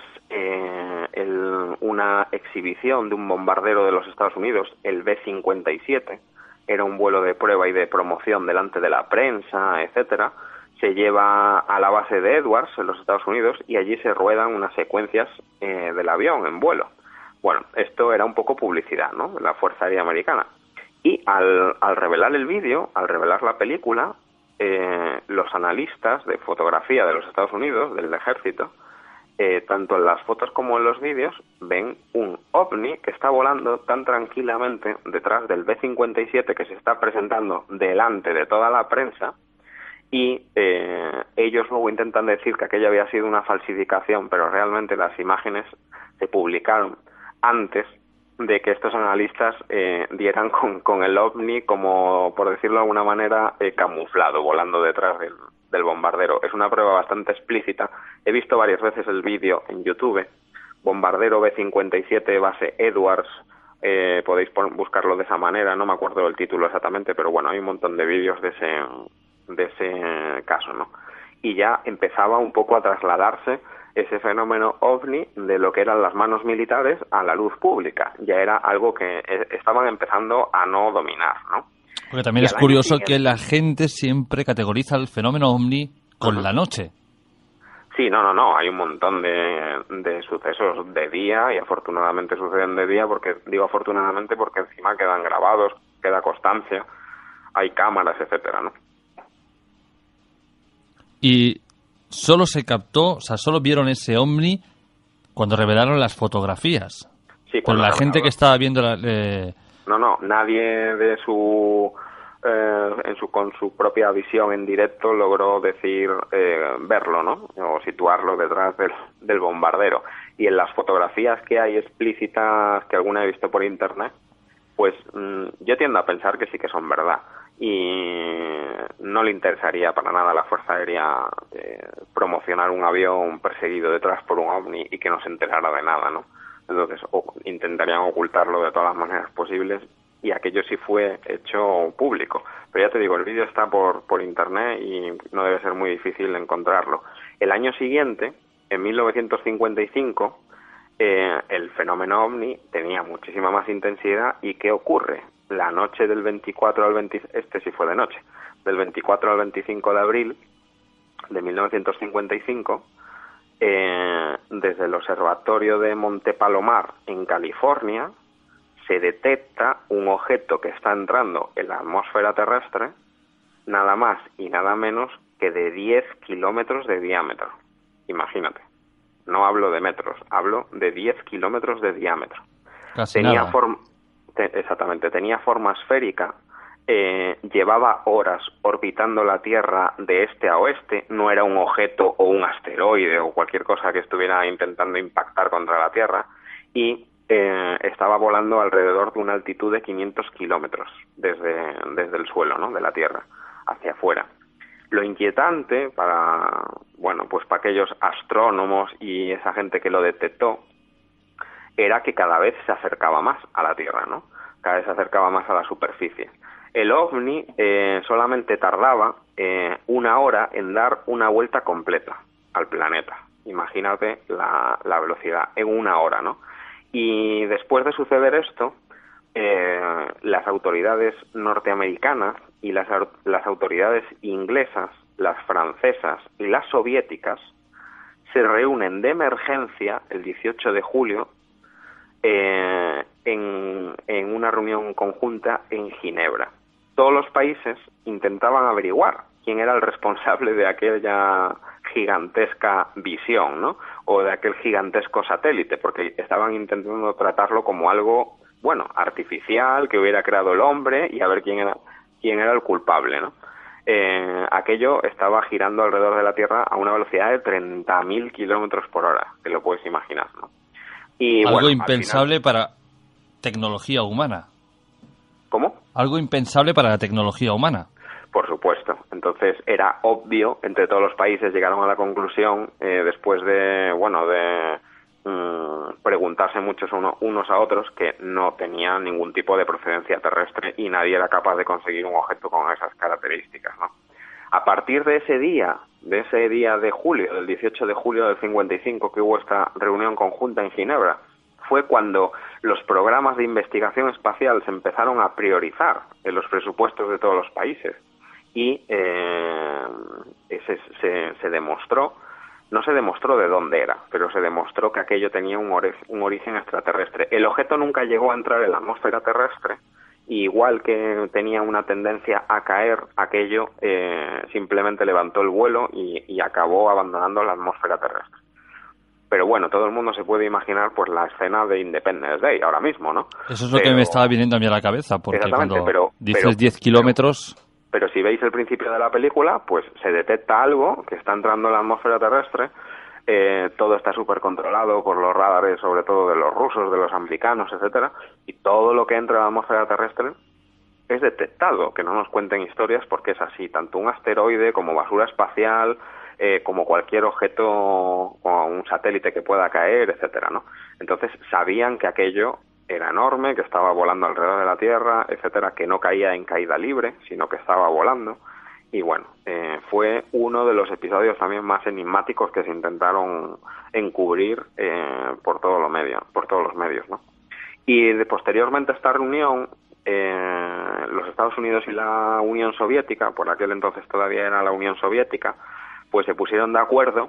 Speaker 1: una exhibición de un bombardero de los Estados Unidos, el B-57. Era un vuelo de prueba y de promoción delante de la prensa, etcétera. Se lleva a la base de Edwards, en los Estados Unidos, y allí se ruedan unas secuencias del avión en vuelo. Bueno, esto era un poco publicidad, ¿no?, de la Fuerza Aérea Americana. Y al revelar el vídeo, al revelar la película, los analistas de fotografía de los Estados Unidos, del ejército, tanto en las fotos como en los vídeos, ven un ovni que está volando tan tranquilamente detrás del B-57 que se está presentando delante de toda la prensa, y ellos luego intentan decir que aquello había sido una falsificación, pero realmente las imágenes se publicaron antes de que estos analistas dieran con el ovni, como por decirlo de alguna manera, camuflado, volando detrás del bombardero. Es una prueba bastante explícita. He visto varias veces el vídeo en YouTube, bombardero B-57 base Edwards, podéis buscarlo de esa manera, no me acuerdo del título exactamente, pero bueno, hay un montón de vídeos de ese caso, ¿no? Y ya empezaba un poco a trasladarse ese fenómeno ovni de lo que eran las manos militares a la luz pública. Ya era algo que estaban empezando a no dominar, ¿no?
Speaker 2: Porque también es curioso que la gente siempre categoriza el fenómeno ovni con la noche.
Speaker 1: Sí, no, hay un montón de sucesos de día, y afortunadamente suceden de día, porque digo afortunadamente porque encima quedan grabados, queda constancia, hay cámaras, etcétera, ¿no?
Speaker 2: Y solo se captó, o sea, solo vieron ese ovni cuando revelaron las fotografías.
Speaker 1: Sí,
Speaker 2: con la gente que estaba viendo
Speaker 1: No, nadie de con su propia visión en directo logró decir verlo, ¿no?, o situarlo detrás del bombardero. Y en las fotografías que hay explícitas, que alguna he visto por internet, pues yo tiendo a pensar que sí que son verdad. Y no le interesaría para nada a la Fuerza Aérea promocionar un avión perseguido detrás por un ovni y que no se enterara de nada, ¿no? Entonces intentarían ocultarlo de todas las maneras posibles, y aquello sí fue hecho público. Pero ya te digo, el vídeo está por internet y no debe ser muy difícil encontrarlo. El año siguiente, en 1955, el fenómeno ovni tenía muchísima más intensidad. ¿Y qué ocurre? La noche del 24 al 25, este sí fue de noche, del 24 al 25 de abril de 1955, desde el observatorio de Monte Palomar en California, se detecta un objeto que está entrando en la atmósfera terrestre, nada más y nada menos que de 10 kilómetros de diámetro. Imagínate, no hablo de metros, hablo de 10 kilómetros de diámetro.
Speaker 2: Casi nada.
Speaker 1: Exactamente, tenía forma esférica, llevaba horas orbitando la Tierra de este a oeste, no era un objeto o un asteroide o cualquier cosa que estuviera intentando impactar contra la Tierra, y estaba volando alrededor de una altitud de 500 kilómetros desde el suelo, ¿no?, de la Tierra hacia afuera. Lo inquietante para aquellos astrónomos y esa gente que lo detectó era que cada vez se acercaba más a la Tierra, ¿no? Cada vez se acercaba más a la superficie. El ovni solamente tardaba 1 hora en dar una vuelta completa al planeta. Imagínate la velocidad, en 1 hora, ¿no? Y después de suceder esto, las autoridades norteamericanas y las autoridades inglesas, las francesas y las soviéticas se reúnen de emergencia el 18 de julio en una reunión conjunta en Ginebra. Todos los países intentaban averiguar quién era el responsable de aquella gigantesca visión, ¿no?, o de aquel gigantesco satélite, porque estaban intentando tratarlo como algo, artificial, que hubiera creado el hombre, y a ver quién era el culpable, ¿no? Aquello estaba girando alrededor de la Tierra a una velocidad de 30.000 kilómetros por hora, te lo puedes imaginar, ¿no? Y,
Speaker 2: algo impensable para tecnología humana.
Speaker 1: ¿Cómo?
Speaker 2: Algo impensable para la tecnología humana.
Speaker 1: Por supuesto. Entonces era obvio, entre todos los países llegaron a la conclusión, después de preguntarse muchos unos a otros que no tenían ningún tipo de procedencia terrestre y nadie era capaz de conseguir un objeto con esas características, ¿no? A partir de ese día de julio, del 18 de julio del 55, que hubo esta reunión conjunta en Ginebra, fue cuando los programas de investigación espacial se empezaron a priorizar en los presupuestos de todos los países y se demostró, no se demostró de dónde era, pero se demostró que aquello tenía un origen extraterrestre. El objeto nunca llegó a entrar en la atmósfera terrestre, y igual que tenía una tendencia a caer, aquello simplemente levantó el vuelo y acabó abandonando la atmósfera terrestre. Pero bueno, todo el mundo se puede imaginar pues la escena de Independence Day ahora mismo, ¿no?
Speaker 2: Eso es lo que me estaba viniendo a mí a la cabeza, porque cuando dices 10 kilómetros...
Speaker 1: Pero si veis el principio de la película, pues se detecta algo que está entrando en la atmósfera terrestre, todo está súper controlado por los radares, sobre todo de los rusos, de los americanos, etcétera, y todo lo que entra en la atmósfera terrestre es detectado, que no nos cuenten historias porque es así, tanto un asteroide como basura espacial, como cualquier objeto, como un satélite que pueda caer, etcétera, ¿no? Entonces sabían que aquello era enorme, que estaba volando alrededor de la Tierra, etcétera, que no caía en caída libre, sino que estaba volando. Y bueno, fue uno de los episodios también más enigmáticos que se intentaron encubrir por todos los medios, ¿no? Y posteriormente a esta reunión, los Estados Unidos y la Unión Soviética, por aquel entonces todavía era la Unión Soviética, pues se pusieron de acuerdo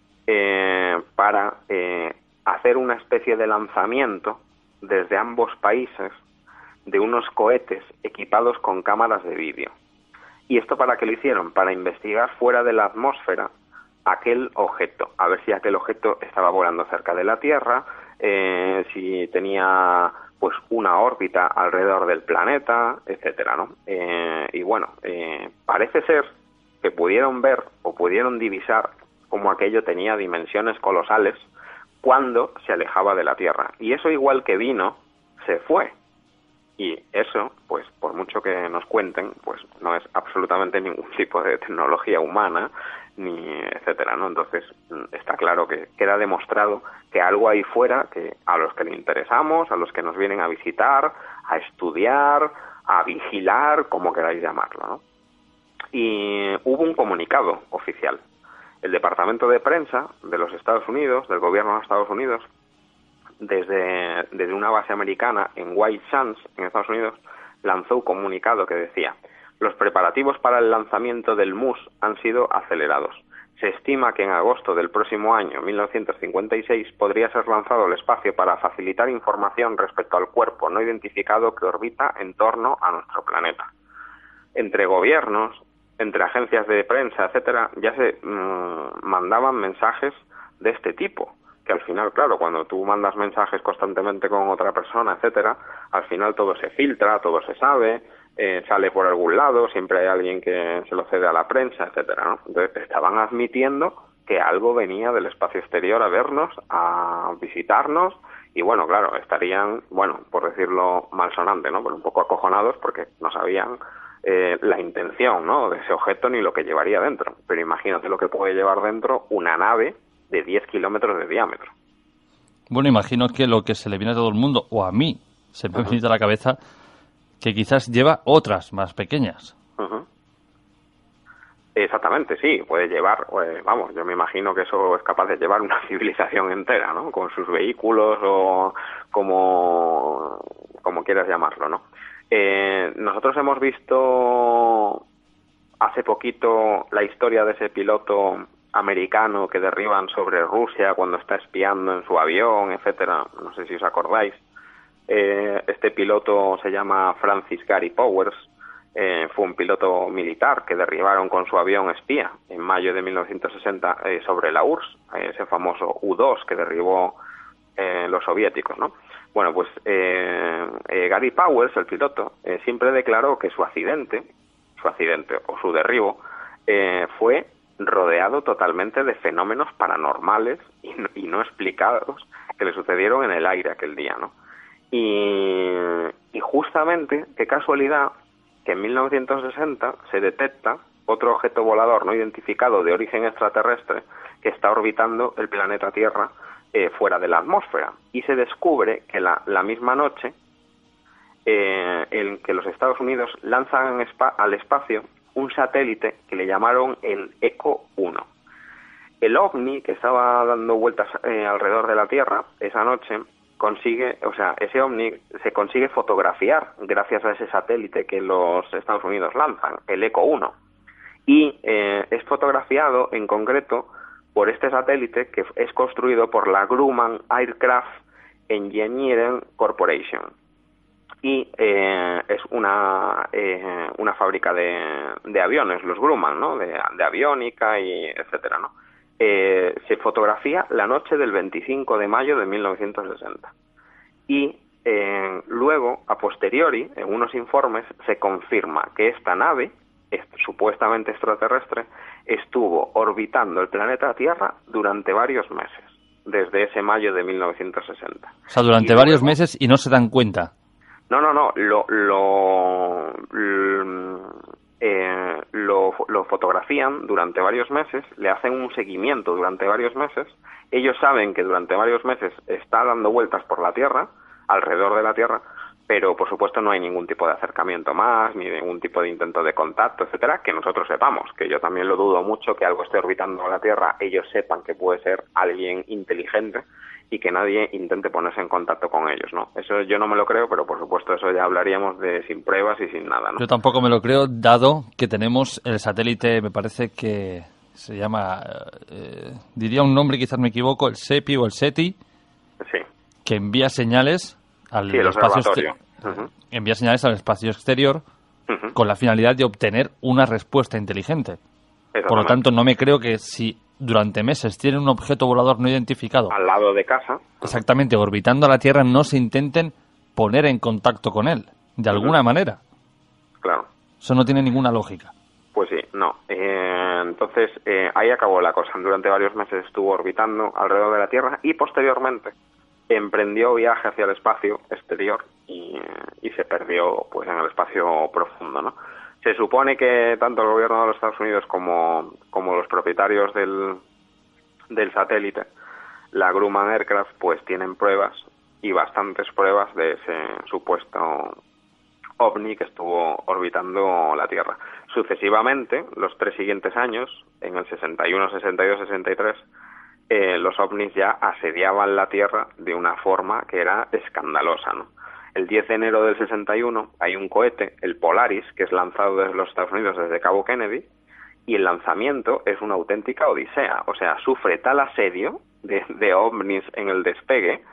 Speaker 1: para hacer una especie de lanzamiento desde ambos países de unos cohetes equipados con cámaras de vídeo. ¿Y esto para qué lo hicieron? Para investigar fuera de la atmósfera aquel objeto, a ver si aquel objeto estaba volando cerca de la Tierra, si tenía pues una órbita alrededor del planeta, etcétera, ¿no? Y bueno, parece ser que pudieron ver o pudieron divisar cómo aquello tenía dimensiones colosales cuando se alejaba de la Tierra. Y eso, igual que vino, se fue. Y eso, pues por mucho que nos cuenten, pues no es absolutamente ningún tipo de tecnología humana, ni etcétera, ¿no? Entonces está claro que queda demostrado que algo ahí fuera, que a los que le interesamos, a los que nos vienen a visitar, a estudiar, a vigilar, como queráis llamarlo, ¿no? Y hubo un comunicado oficial. El Departamento de Prensa de los Estados Unidos, del gobierno de los Estados Unidos, desde una base americana en White Sands, en Estados Unidos, lanzó un comunicado que decía: los preparativos para el lanzamiento del MUS han sido acelerados. Se estima que en agosto del próximo año, 1956, podría ser lanzado al espacio para facilitar información respecto al cuerpo no identificado que orbita en torno a nuestro planeta. Entre gobiernos, entre agencias de prensa, etcétera, ya se mandaban mensajes de este tipo, que al final, claro, cuando tú mandas mensajes constantemente con otra persona, etcétera, al final todo se filtra, todo se sabe, sale por algún lado, siempre hay alguien que se lo cede a la prensa, etcétera, ¿no? Entonces estaban admitiendo que algo venía del espacio exterior a vernos, a visitarnos, y bueno, claro, estarían, bueno, por decirlo malsonante, ¿no? Pero un poco acojonados porque no sabían la intención, ¿no?, de ese objeto ni lo que llevaría dentro. Pero imagínate lo que puede llevar dentro una nave de 10 kilómetros de diámetro.
Speaker 2: Bueno, imagino que lo que se le viene a todo el mundo, o a mí, se me ha venido a la cabeza, que quizás lleva otras más pequeñas.
Speaker 1: Exactamente, sí, puede llevar, vamos, yo me imagino que eso es capaz de llevar una civilización entera, ¿no?, con sus vehículos o como quieras llamarlo, ¿no? Nosotros hemos visto hace poquito la historia de ese piloto americano que derriban sobre Rusia cuando está espiando en su avión, etcétera. No sé si os acordáis. Este piloto se llama Francis Gary Powers. Fue un piloto militar que derribaron con su avión espía en mayo de 1960 sobre la URSS, ese famoso U-2 que derribó los soviéticos, ¿no? Bueno, pues Gary Powers, el piloto, siempre declaró que su accidente o su derribo fue rodeado totalmente de fenómenos paranormales y no explicados que le sucedieron en el aire aquel día, ¿no? Y justamente, qué casualidad, que en 1960 se detecta otro objeto volador no identificado de origen extraterrestre que está orbitando el planeta Tierra fuera de la atmósfera. Y se descubre que la misma noche en que los Estados Unidos lanzan al espacio un satélite que le llamaron el Echo 1. El ovni que estaba dando vueltas alrededor de la Tierra esa noche ese ovni se consigue fotografiar gracias a ese satélite que los Estados Unidos lanzan, el Echo 1. Y es fotografiado en concreto por este satélite que es construido por la Grumman Aircraft Engineering Corporation. Y es una fábrica de aviones, los Grumman, ¿no? De aviónica y etcétera, ¿no? Se fotografía la noche del 25 de mayo de 1960. Y luego, a posteriori, en unos informes, se confirma que esta nave, supuestamente extraterrestre, estuvo orbitando el planeta Tierra durante varios meses, desde ese mayo de 1960.
Speaker 2: O sea, durante varios meses y no se dan cuenta.
Speaker 1: No, lo fotografían durante varios meses, le hacen un seguimiento durante varios meses. Ellos saben que durante varios meses está dando vueltas por la Tierra, alrededor de la Tierra, pero por supuesto no hay ningún tipo de acercamiento más, ni ningún tipo de intento de contacto, etcétera, que nosotros sepamos, que yo también lo dudo mucho que algo esté orbitando la Tierra, ellos sepan que puede ser alguien inteligente y que nadie intente ponerse en contacto con ellos, ¿no? Eso yo no me lo creo, pero por supuesto eso ya hablaríamos de sin pruebas y sin nada, ¿no?
Speaker 2: Yo tampoco me lo creo, dado que tenemos el satélite, me parece que se llama, diría un nombre, quizás me equivoco, el SEPI o el SETI,
Speaker 1: sí,
Speaker 2: que envía señales al
Speaker 1: el
Speaker 2: espacio
Speaker 1: observatorio.
Speaker 2: envía señales al espacio exterior con la finalidad de obtener una respuesta inteligente. Por lo tanto, no me creo que si durante meses tienen un objeto volador no identificado
Speaker 1: al lado de casa,
Speaker 2: exactamente orbitando a la Tierra, no se intenten poner en contacto con él de alguna manera.
Speaker 1: Claro.
Speaker 2: Eso no tiene ninguna lógica.
Speaker 1: Pues sí, no. Entonces, ahí acabó la cosa. Durante varios meses estuvo orbitando alrededor de la Tierra y posteriormente emprendió viaje hacia el espacio exterior y se perdió pues en el espacio profundo, ¿no? Se supone que tanto el gobierno de los Estados Unidos como los propietarios del satélite, la Grumman Aircraft, pues tienen pruebas y bastantes pruebas de ese supuesto ovni que estuvo orbitando la Tierra. Sucesivamente, los 3 siguientes años, en el 61, 62, 63, los ovnis ya asediaban la Tierra de una forma que era escandalosa, ¿no? El 10 de enero del 61 hay un cohete, el Polaris, que es lanzado desde los Estados Unidos desde Cabo Kennedy, y el lanzamiento es una auténtica odisea. O sea, sufre tal asedio de ovnis en el despegue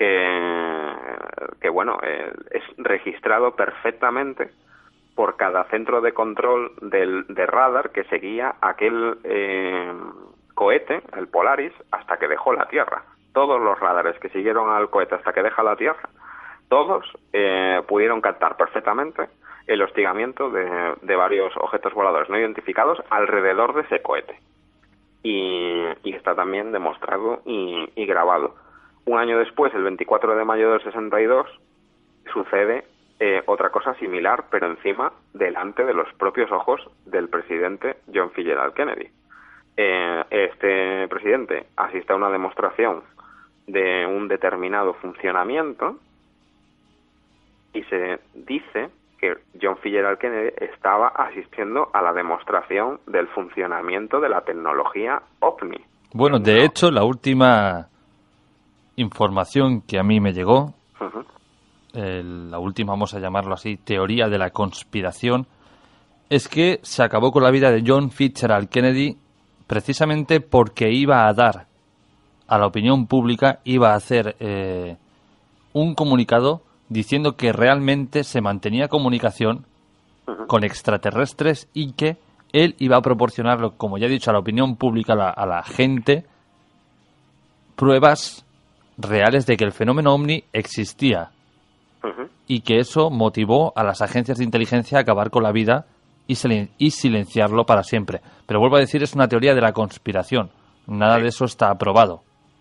Speaker 1: que bueno, es registrado perfectamente por cada centro de control de radar que seguía aquel cohete, el Polaris, hasta que dejó la Tierra. Todos los radares que siguieron al cohete hasta que deja la Tierra, todos pudieron captar perfectamente el hostigamiento de varios objetos voladores no identificados alrededor de ese cohete. Y está también demostrado y grabado. Un año después, el 24 de mayo del 62, sucede otra cosa similar, pero encima, delante de los propios ojos del presidente John Fitzgerald Kennedy. Este presidente asiste a una demostración de un determinado funcionamiento y se dice que John Fitzgerald Kennedy estaba asistiendo a la demostración del funcionamiento de la tecnología OVNI.
Speaker 2: Bueno, de hecho, la última información que a mí me llegó, la última, vamos a llamarlo así, teoría de la conspiración, es que se acabó con la vida de John Fitzgerald Kennedy precisamente porque iba a dar a la opinión pública, iba a hacer un comunicado diciendo que realmente se mantenía comunicación con extraterrestres y que él iba a proporcionarlo, como ya he dicho, a la opinión pública, a la gente, pruebas reales de que el fenómeno OVNI existía y que eso motivó a las agencias de inteligencia a acabar con la vida y silenciarlo para siempre. Pero vuelvo a decir, es una teoría de la conspiración. Nada de eso está aprobado.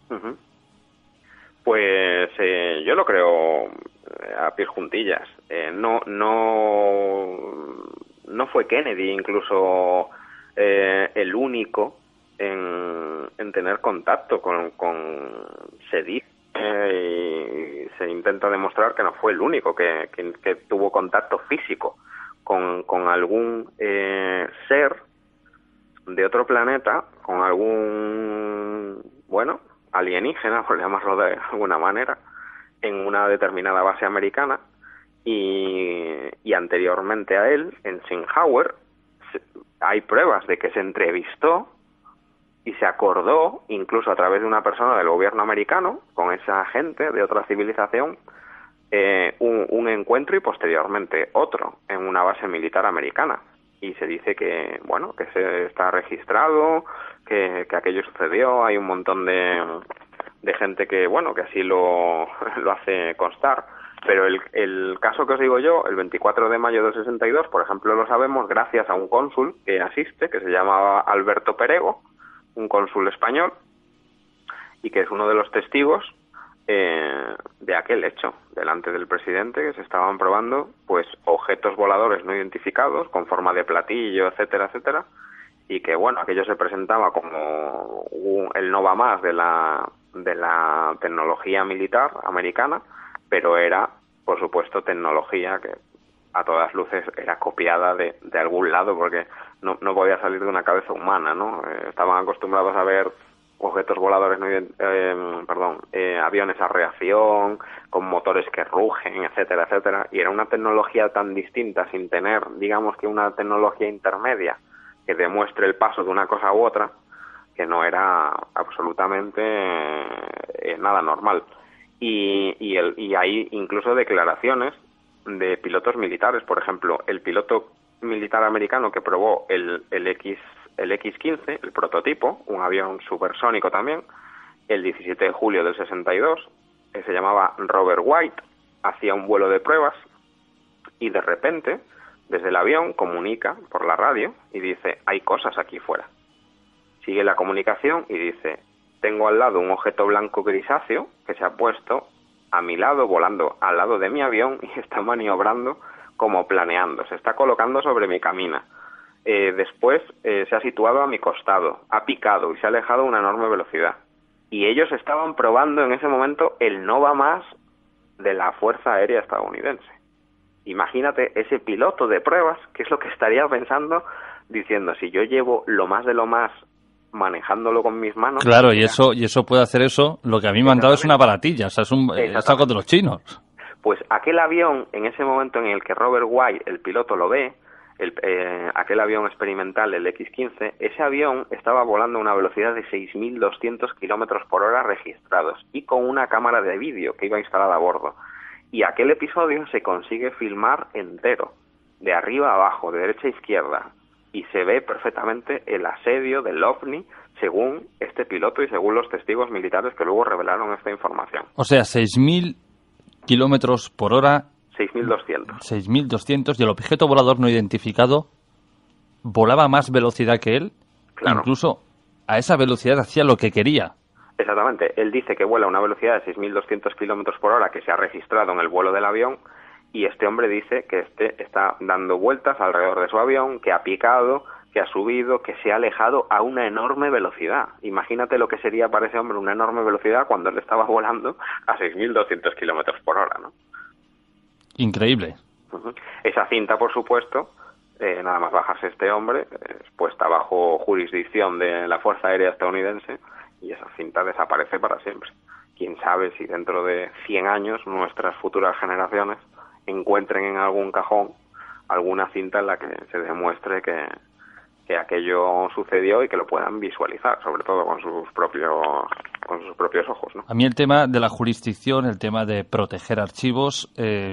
Speaker 1: Pues yo lo creo a pies juntillas. No fue Kennedy incluso el único en tener contacto con se dice y se intenta demostrar que no fue el único que tuvo contacto físico con algún ser de otro planeta, con algún, bueno, alienígena, por llamarlo de alguna manera, en una determinada base americana, y anteriormente a él, en Eisenhower, hay pruebas de que se entrevistó y se acordó, incluso a través de una persona del gobierno americano, con esa gente de otra civilización, un encuentro y posteriormente otro en una base militar americana. Y se dice que, bueno, que se está registrado, que aquello sucedió, hay un montón de gente que, bueno, que así lo hace constar. Pero el caso que os digo yo, el 24 de mayo del 62, por ejemplo, lo sabemos gracias a un cónsul que asiste, que se llamaba Alberto Perego, un cónsul español, y que es uno de los testigos de aquel hecho, delante del presidente, que se estaban probando pues objetos voladores no identificados con forma de platillo, etcétera, etcétera, y que bueno, aquello se presentaba como el no va más de la tecnología militar americana, pero era, por supuesto, tecnología que a todas luces era copiada de algún lado, porque no podía salir de una cabeza humana, ¿no? Estaban acostumbrados a ver objetos voladores, aviones a reacción, con motores que rugen, etcétera, etcétera, y era una tecnología tan distinta, sin tener, digamos que una tecnología intermedia que demuestre el paso de una cosa u otra, que no era absolutamente nada normal. Y hay incluso declaraciones de pilotos militares. Por ejemplo, el piloto militar americano que probó el X-15, el prototipo, un avión supersónico también, el 17 de julio del 62, se llamaba Robert White, hacía un vuelo de pruebas y de repente, desde el avión, comunica por la radio y dice, hay cosas aquí fuera. Sigue la comunicación y dice, tengo al lado un objeto blanco grisáceo que se ha puesto a mi lado, volando al lado de mi avión y está maniobrando como planeando, se está colocando sobre mi cabina. Después se ha situado a mi costado, ha picado y se ha alejado a una enorme velocidad. Y ellos estaban probando en ese momento el no va más de la Fuerza Aérea estadounidense. Imagínate ese piloto de pruebas, qué es lo que estaría pensando, diciendo, si yo llevo lo más de lo más manejándolo con mis manos...
Speaker 2: Claro, y eso puede hacer eso, lo que a mí me han dado es una baratilla, o sea, es algo de los chinos.
Speaker 1: Pues aquel avión, en ese momento en el que Robert White, el piloto, lo ve, aquel avión experimental, el X-15, ese avión estaba volando a una velocidad de 6.200 kilómetros por hora registrados y con una cámara de vídeo que iba instalada a bordo. Y aquel episodio se consigue filmar entero, de arriba a abajo, de derecha a izquierda, y se ve perfectamente el asedio del OVNI según este piloto y según los testigos militares que luego revelaron esta información.
Speaker 2: O sea, 6.000 kilómetros por hora...
Speaker 1: 6.200.
Speaker 2: 6.200, y el objeto volador no identificado volaba a más velocidad que él. Claro. Incluso a esa velocidad hacía lo que quería.
Speaker 1: Exactamente. Él dice que vuela a una velocidad de 6.200 kilómetros por hora que se ha registrado en el vuelo del avión, y este hombre dice que está dando vueltas alrededor de su avión, que ha picado, que ha subido, que se ha alejado a una enorme velocidad. Imagínate lo que sería para ese hombre una enorme velocidad cuando él estaba volando a 6.200 kilómetros por hora, ¿no?
Speaker 2: Increíble.
Speaker 1: Esa cinta, por supuesto, nada más bajarse este hombre, es puesta bajo jurisdicción de la Fuerza Aérea estadounidense y esa cinta desaparece para siempre. Quién sabe si dentro de 100 años nuestras futuras generaciones encuentren en algún cajón alguna cinta en la que se demuestre que aquello sucedió y que lo puedan visualizar, sobre todo con sus propios ojos, ¿no?
Speaker 2: A mí el tema de la jurisdicción, el tema de proteger archivos,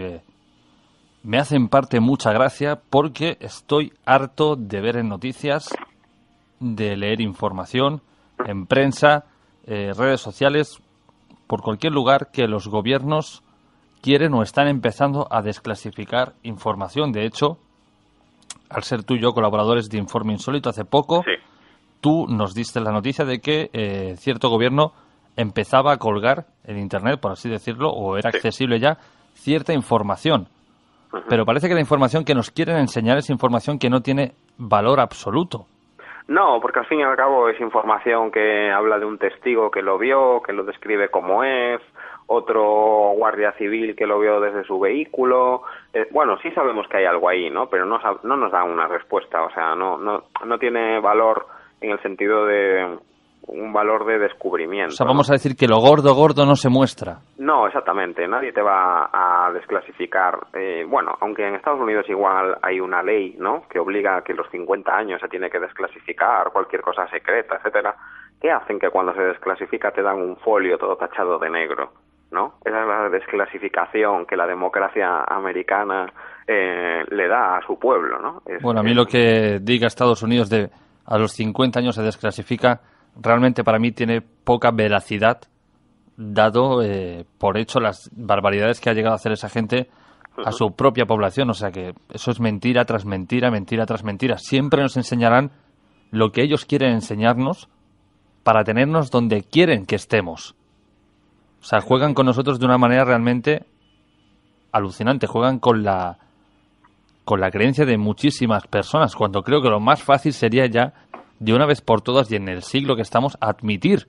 Speaker 2: me hace en parte mucha gracia porque estoy harto de ver en noticias, de leer información en prensa, redes sociales, por cualquier lugar, que los gobiernos quieren o están empezando a desclasificar información. De hecho, al ser tú y yo colaboradores de Informe Insólito hace poco, sí, tú nos diste la noticia de que cierto gobierno empezaba a colgar en Internet, por así decirlo, o era accesible ya, cierta información. Pero parece que la información que nos quieren enseñar es información que no tiene valor absoluto.
Speaker 1: No, porque al fin y al cabo es información que habla de un testigo que lo vio, que lo describe como es, otro guardia civil que lo vio desde su vehículo. Bueno, sí sabemos que hay algo ahí, ¿no? Pero no nos dan una respuesta, o sea, no tiene valor en el sentido de un valor de descubrimiento.
Speaker 2: O sea, vamos a decir que lo gordo, gordo no se muestra.
Speaker 1: No, exactamente. Nadie te va a desclasificar. Bueno, aunque en Estados Unidos igual hay una ley, ¿no?, que obliga a que a los 50 años se tiene que desclasificar cualquier cosa secreta, etcétera, que hacen que cuando se desclasifica te dan un folio todo tachado de negro, ¿no? Esa es la desclasificación que la democracia americana le da a su pueblo, ¿no?
Speaker 2: Bueno, a mí lo que diga Estados Unidos de a los 50 años se desclasifica, realmente para mí tiene poca veracidad, dado por hecho las barbaridades que ha llegado a hacer esa gente a su propia población. O sea que eso es mentira tras mentira, mentira tras mentira. Siempre nos enseñarán lo que ellos quieren enseñarnos para tenernos donde quieren que estemos. O sea, juegan con nosotros de una manera realmente alucinante. Juegan con la creencia de muchísimas personas, cuando creo que lo más fácil sería ya, de una vez por todas y en el siglo que estamos, admitir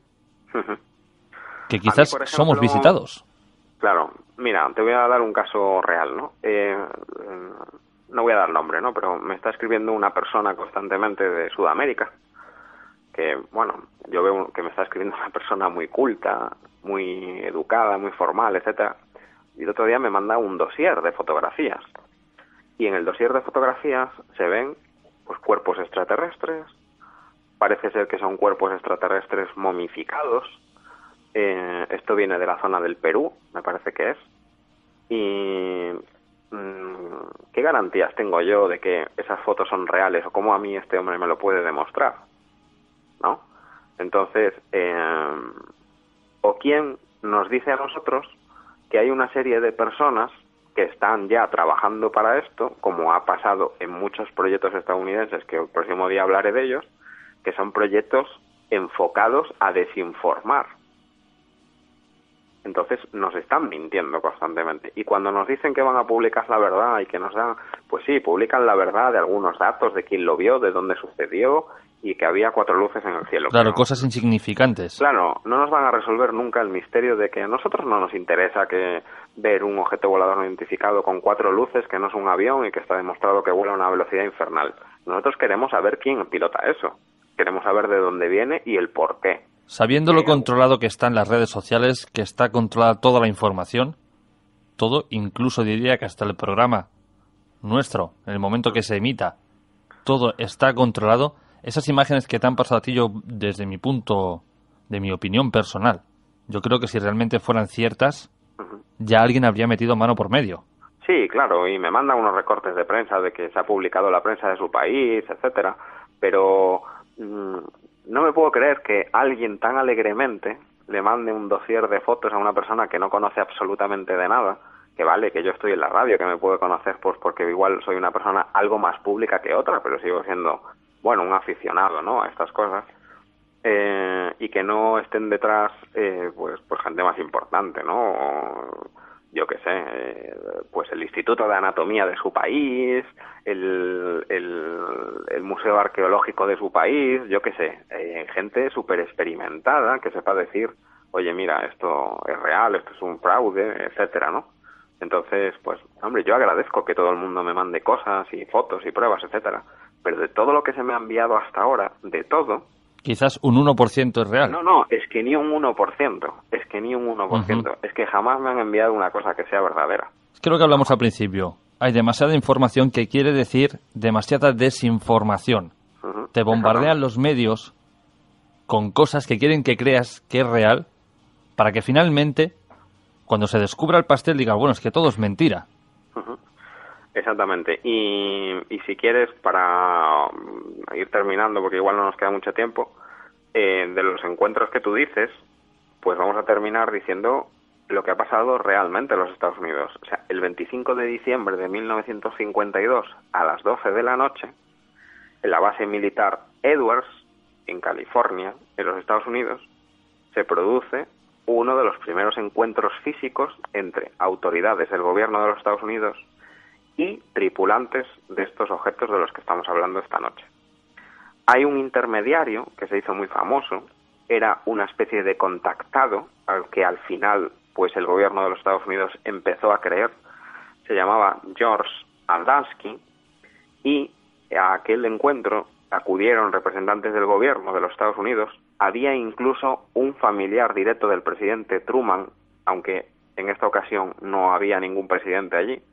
Speaker 2: que quizás
Speaker 1: por ejemplo,
Speaker 2: somos visitados.
Speaker 1: Claro, mira, te voy a dar un caso real, ¿no? No voy a dar nombre, ¿no? Pero me está escribiendo una persona constantemente de Sudamérica, que, bueno, yo veo que me está escribiendo una persona muy culta, muy educada, muy formal, etcétera. Y el otro día me manda un dossier de fotografías. Y en el dossier de fotografías se ven, pues, cuerpos extraterrestres. Parece ser que son cuerpos extraterrestres momificados. Esto viene de la zona del Perú, me parece que es. Y ¿qué garantías tengo yo de que esas fotos son reales, o cómo a mí este hombre me lo puede demostrar? ¿No? Entonces, ¿o quién nos dice a nosotros que hay una serie de personas que están ya trabajando para esto, como ha pasado en muchos proyectos estadounidenses, que el próximo día hablaré de ellos, que son proyectos enfocados a desinformar? Entonces nos están mintiendo constantemente. Y cuando nos dicen que van a publicar la verdad y que nos dan, pues sí, publican la verdad de algunos datos, de quién lo vio, de dónde sucedió y que había 4 luces en el cielo.
Speaker 2: Claro,
Speaker 1: pero,
Speaker 2: cosas insignificantes.
Speaker 1: Claro, no nos van a resolver nunca el misterio de que a nosotros no nos interesa que ver un objeto volador no identificado con 4 luces, que no es un avión y que está demostrado que vuela a una velocidad infernal. Nosotros queremos saber quién pilota eso. Queremos saber de dónde viene y el por qué.
Speaker 2: Sabiendo lo controlado que está en las redes sociales, que está controlada toda la información, todo, incluso diría que hasta el programa nuestro, en el momento que se emita, todo está controlado. Esas imágenes que te han pasado a ti, yo, desde mi punto, de mi opinión personal, yo creo que si realmente fueran ciertas, ya alguien habría metido mano por medio.
Speaker 1: Sí, claro, y me mandan unos recortes de prensa de que se ha publicado la prensa de su país, etcétera, pero no me puedo creer que alguien tan alegremente le mande un dossier de fotos a una persona que no conoce absolutamente de nada, que vale, que yo estoy en la radio, que me puede conocer pues porque igual soy una persona algo más pública que otra, pero sigo siendo, bueno, un aficionado, ¿no?, a estas cosas, y que no estén detrás pues gente más importante, ¿no? O, yo qué sé, pues el Instituto de Anatomía de su país, el Museo Arqueológico de su país, yo qué sé, gente súper experimentada que sepa decir, oye, mira, esto es real, esto es un fraude, etcétera, ¿no? Entonces, pues, hombre, yo agradezco que todo el mundo me mande cosas y fotos y pruebas, etcétera, pero de todo lo que se me ha enviado hasta ahora, de todo...
Speaker 2: Quizás un 1% es real.
Speaker 1: No, es que ni un 1%, es que ni un 1%, es que jamás me han enviado una cosa que sea verdadera.
Speaker 2: Es que lo que hablamos al principio, hay demasiada información que quiere decir demasiada desinformación. Te bombardean los medios con cosas que quieren que creas que es real, para que finalmente, cuando se descubra el pastel, digas, bueno, es que todo es mentira.
Speaker 1: Exactamente. Y si quieres, para ir terminando, porque igual no nos queda mucho tiempo, de los encuentros que tú dices, pues vamos a terminar diciendo lo que ha pasado realmente en los Estados Unidos. O sea, el 25 de diciembre de 1952, a las 12 de la noche, en la base militar Edwards, en California, en los Estados Unidos, se produce uno de los primeros encuentros físicos entre autoridades del gobierno de los Estados Unidos y tripulantes de estos objetos de los que estamos hablando esta noche. hay un intermediario que se hizo muy famoso, era una especie de contactado al que al final pues el gobierno de los Estados Unidos empezó a creer, se llamaba George Adamski, y a aquel encuentro acudieron representantes del gobierno de los Estados Unidos, había incluso un familiar directo del presidente Truman, aunque en esta ocasión no había ningún presidente allí,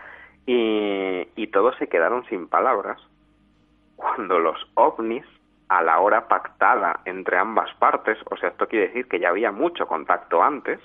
Speaker 1: y todos se quedaron sin palabras cuando los ovnis, a la hora pactada entre ambas partes, o sea, esto quiere decir que ya había mucho contacto antes,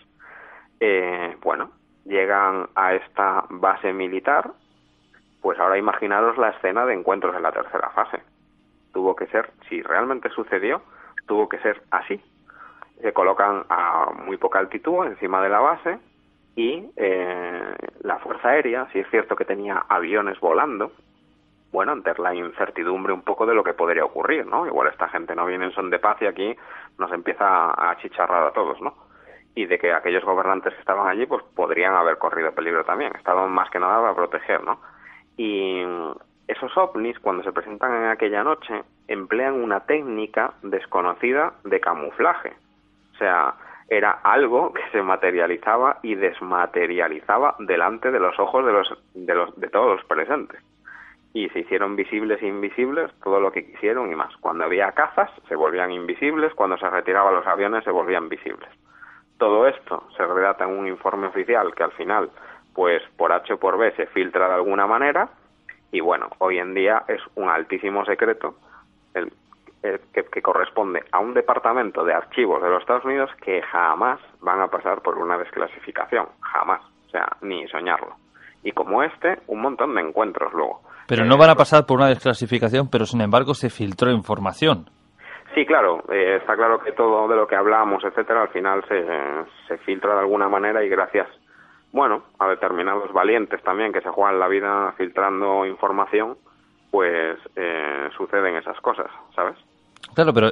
Speaker 1: llegan a esta base militar, pues ahora imaginaros la escena de encuentros en la tercera fase. Tuvo que ser, si realmente sucedió, tuvo que ser así. Se colocan a muy poca altitud encima de la base y la Fuerza Aérea, si es cierto que tenía aviones volando, bueno, ante la incertidumbre un poco de lo que podría ocurrir, ¿no? Igual esta gente no viene en son de paz y aquí nos empieza a achicharrar a todos, ¿no? Y de que aquellos gobernantes que estaban allí, pues podrían haber corrido peligro también. Estaban más que nada para proteger, ¿no? Y esos ovnis, cuando se presentan en aquella noche, emplean una técnica desconocida de camuflaje. O sea, era algo que se materializaba y desmaterializaba delante de los ojos de todos los presentes. Y se hicieron visibles e invisibles todo lo que quisieron y más. Cuando había cazas, se volvían invisibles. Cuando se retiraban los aviones, se volvían visibles. Todo esto se redacta en un informe oficial que al final, pues por H o por B, se filtra de alguna manera. Y bueno, hoy en día es un altísimo secreto que corresponde a un departamento de archivos de los Estados Unidos que jamás van a pasar por una desclasificación. Jamás. O sea, ni soñarlo. Y como un montón de encuentros luego.
Speaker 2: Pero no van a pasar por una desclasificación, pero sin embargo se filtró información.
Speaker 1: Sí, claro, está claro que todo de lo que hablamos, etcétera, al final se filtra de alguna manera y gracias, bueno, a determinados valientes también que se juegan la vida filtrando información, pues suceden esas cosas, ¿sabes?
Speaker 2: Claro, pero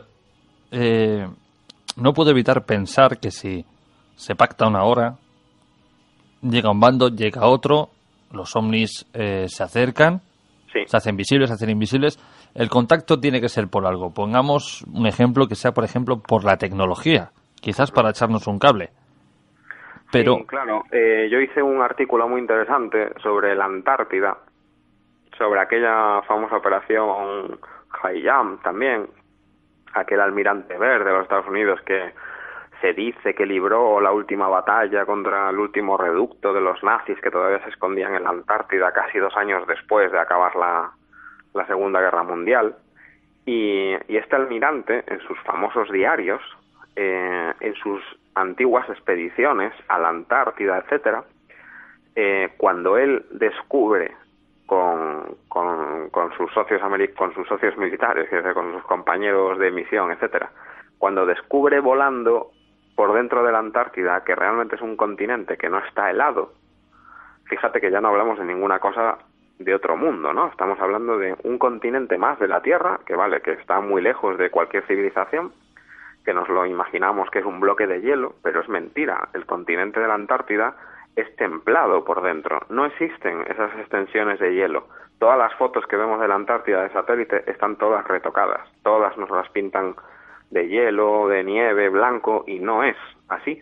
Speaker 2: no puedo evitar pensar que si se pacta una hora, llega un bando, llega otro, los ovnis se acercan,
Speaker 1: sí,
Speaker 2: se hacen visibles, se hacen invisibles. El contacto tiene que ser por algo. Pongamos un ejemplo que sea, por ejemplo, por la tecnología, quizás para echarnos un cable. Pero
Speaker 1: sí, claro, yo hice un artículo muy interesante sobre la Antártida, sobre aquella famosa operación Hayam también, aquel almirante verde de los Estados Unidos que se dice que libró la última batalla contra el último reducto de los nazis que todavía se escondían en la Antártida casi 2 años después de acabar la Segunda Guerra Mundial. Y este almirante, en sus famosos diarios, en sus antiguas expediciones a la Antártida, etcétera, cuando él descubre con sus socios con sus socios militares, es decir, con sus compañeros de misión, etcétera, cuando descubre volando por dentro de la Antártida que realmente es un continente que no está helado, fíjate que ya no hablamos de ninguna cosa de otro mundo, ¿no? Estamos hablando de un continente más de la Tierra, que vale, que está muy lejos de cualquier civilización, que nos lo imaginamos que es un bloque de hielo, pero es mentira. El continente de la Antártida es templado por dentro. No existen esas extensiones de hielo. Todas las fotos que vemos de la Antártida de satélite están todas retocadas. Todas nos las pintan de hielo, de nieve, blanco, y no es así.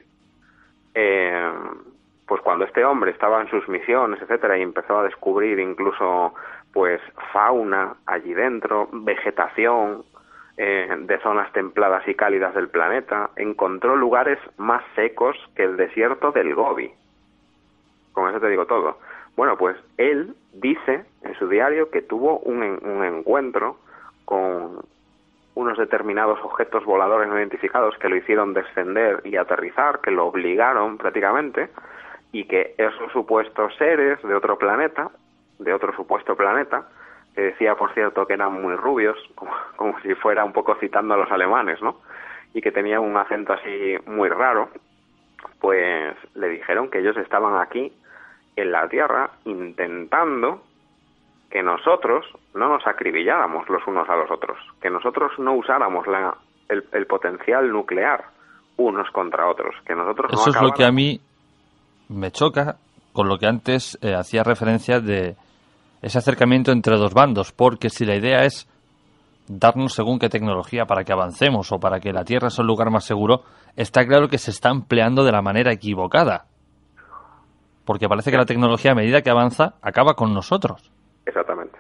Speaker 1: Pues cuando este hombre estaba en sus misiones, etcétera, y empezó a descubrir incluso pues fauna allí dentro, vegetación de zonas templadas y cálidas del planeta, encontró lugares más secos que el desierto del Gobi. Con eso te digo todo. Bueno, pues él dice en su diario que tuvo un encuentro con unos determinados objetos voladores no identificados que lo hicieron descender y aterrizar, que lo obligaron prácticamente, y que esos supuestos seres de otro planeta, de otro supuesto planeta, que decía, por cierto, que eran muy rubios, como si fuera un poco citando a los alemanes, ¿no? Y que tenían un acento así muy raro, pues le dijeron que ellos estaban aquí en la Tierra intentando que nosotros no nos acribilláramos los unos a los otros, que nosotros no usáramos el potencial nuclear unos contra otros, que nosotros no
Speaker 2: eso es lo que a
Speaker 1: acabáramos.
Speaker 2: mí me choca con lo que antes hacía referencia de ese acercamiento entre dos bandos, porque si la idea es darnos según qué tecnología para que avancemos o para que la Tierra sea un lugar más seguro, está claro que se está empleando de la manera equivocada. Porque parece que la tecnología, a medida que avanza, acaba con nosotros.
Speaker 1: Exactamente.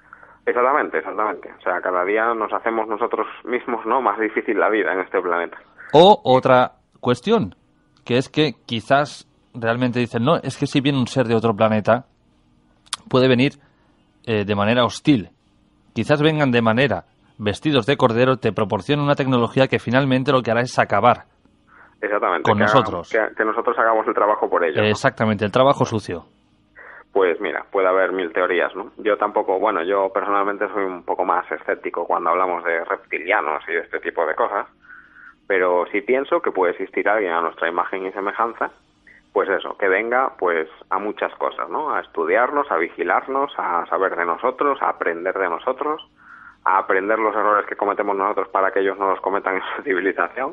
Speaker 1: O sea, cada día nos hacemos nosotros mismos, ¿no?, más difícil la vida en este planeta.
Speaker 2: O otra cuestión, que es que quizás realmente dicen, no, es que si viene un ser de otro planeta, puede venir de manera hostil. Quizás vengan de manera vestidos de cordero, te proporcionan una tecnología que finalmente lo que hará es acabar.
Speaker 1: Exactamente.
Speaker 2: Con nosotros.
Speaker 1: Que nosotros hagamos el trabajo por ellos.
Speaker 2: Exactamente, ¿no? El trabajo sucio.
Speaker 1: Pues mira, puede haber mil teorías, ¿no? Yo personalmente soy un poco más escéptico cuando hablamos de reptilianos y de este tipo de cosas, pero sí pienso que puede existir alguien a nuestra imagen y semejanza, pues eso, que venga pues a muchas cosas, ¿no? A estudiarnos, a vigilarnos, a saber de nosotros, a aprender de nosotros, a aprender los errores que cometemos nosotros para que ellos no los cometan en su civilización,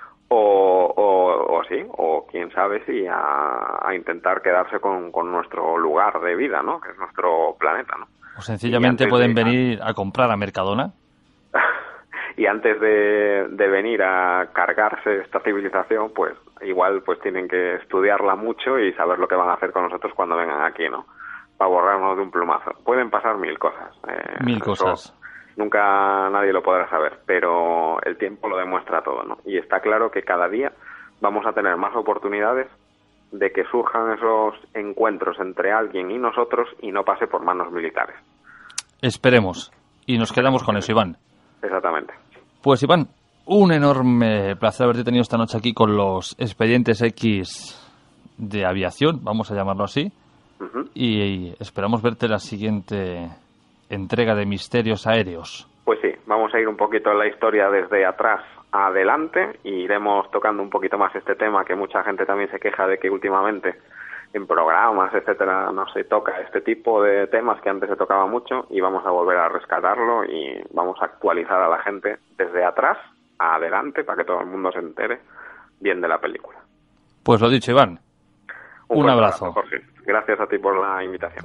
Speaker 1: o quién sabe si a intentar quedarse con nuestro lugar de vida, ¿no?, que es nuestro planeta, ¿no?
Speaker 2: O sencillamente pueden venir a comprar a Mercadona.
Speaker 1: Y antes de venir a cargarse esta civilización, pues igual pues tienen que estudiarla mucho y saber lo que van a hacer con nosotros cuando vengan aquí, ¿no?, para borrarnos de un plumazo. Pueden pasar mil cosas.
Speaker 2: Mil cosas.
Speaker 1: Nunca nadie lo podrá saber, pero el tiempo lo demuestra todo, ¿no? Y está claro que cada día vamos a tener más oportunidades de que surjan esos encuentros entre alguien y nosotros y no pase por manos militares.
Speaker 2: Esperemos. Y nos quedamos con eso, Iván.
Speaker 1: Exactamente.
Speaker 2: Pues, Iván, un enorme placer haberte tenido esta noche aquí con los expedientes X de aviación, vamos a llamarlo así. Uh-huh. Y esperamos verte la siguiente entrega de Misterios Aéreos.
Speaker 1: Pues sí, vamos a ir un poquito en la historia desde atrás a adelante y iremos tocando un poquito más este tema, que mucha gente también se queja de que últimamente en programas, etcétera, no se toca este tipo de temas que antes se tocaba mucho, y vamos a volver a rescatarlo y vamos a actualizar a la gente desde atrás a adelante para que todo el mundo se entere bien de la película.
Speaker 2: Pues lo dicho, Iván. Un abrazo.
Speaker 1: Jorge. Gracias a ti por la invitación.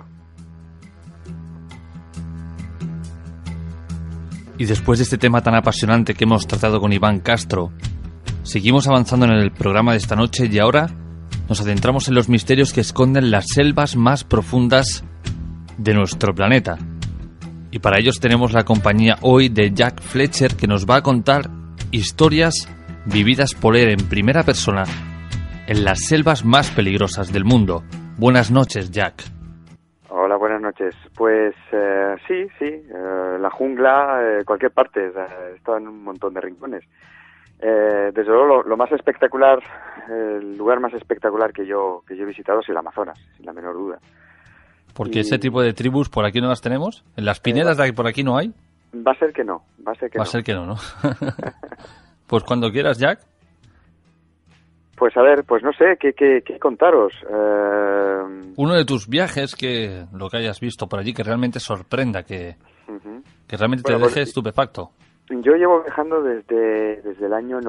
Speaker 2: Y después de este tema tan apasionante que hemos tratado con Iván Castro, seguimos avanzando en el programa de esta noche y ahora nos adentramos en los misterios que esconden las selvas más profundas de nuestro planeta. Y para ellos tenemos la compañía hoy de Jack Fletcher, que nos va a contar historias vividas por él en primera persona en las selvas más peligrosas del mundo. Buenas noches, Jack.
Speaker 3: Hola, buenas noches. Pues sí, la jungla, cualquier parte, está en un montón de rincones. Desde luego lo más espectacular, el lugar más espectacular que yo he visitado es el Amazonas, sin la menor duda.
Speaker 2: Porque ese tipo de tribus por aquí no las tenemos, en las pinedas de por aquí no hay.
Speaker 3: Va a ser que no,
Speaker 2: Va a ser que no. Pues cuando quieras, Jack.
Speaker 3: Pues a ver, pues no sé, ¿qué contaros?
Speaker 2: Uno de tus viajes, que lo que hayas visto por allí, que realmente sorprenda, que realmente te deje estupefacto.
Speaker 3: Yo llevo viajando desde el año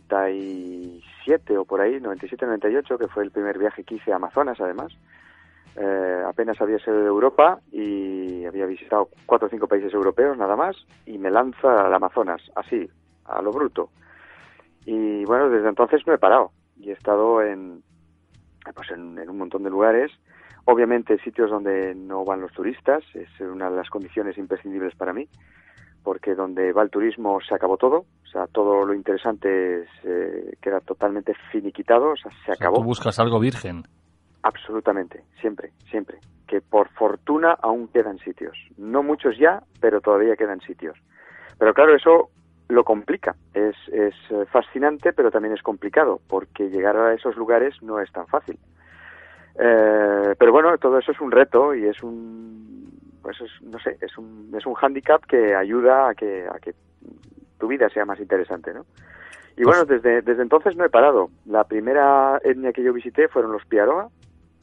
Speaker 3: 97 o por ahí, 97-98, que fue el primer viaje que hice a Amazonas, además. Apenas había salido de Europa y había visitado 4 o 5 países europeos, nada más, y me lanza al Amazonas, así, a lo bruto. Y bueno, desde entonces no he parado. Y he estado en un montón de lugares, obviamente sitios donde no van los turistas, es una de las condiciones imprescindibles para mí, porque donde va el turismo se acabó todo, o sea, todo lo interesante queda totalmente finiquitado, o sea, se acabó.
Speaker 2: Tú buscas algo virgen.
Speaker 3: Absolutamente, siempre, que por fortuna aún quedan sitios, no muchos ya, pero todavía quedan sitios. Pero claro, eso lo complica, es fascinante, pero también es complicado, porque llegar a esos lugares no es tan fácil. Pero bueno, todo eso es un reto y es un hándicap que ayuda a que tu vida sea más interesante, ¿no? Y bueno, desde entonces no he parado. La primera etnia que yo visité fueron los Piaroa,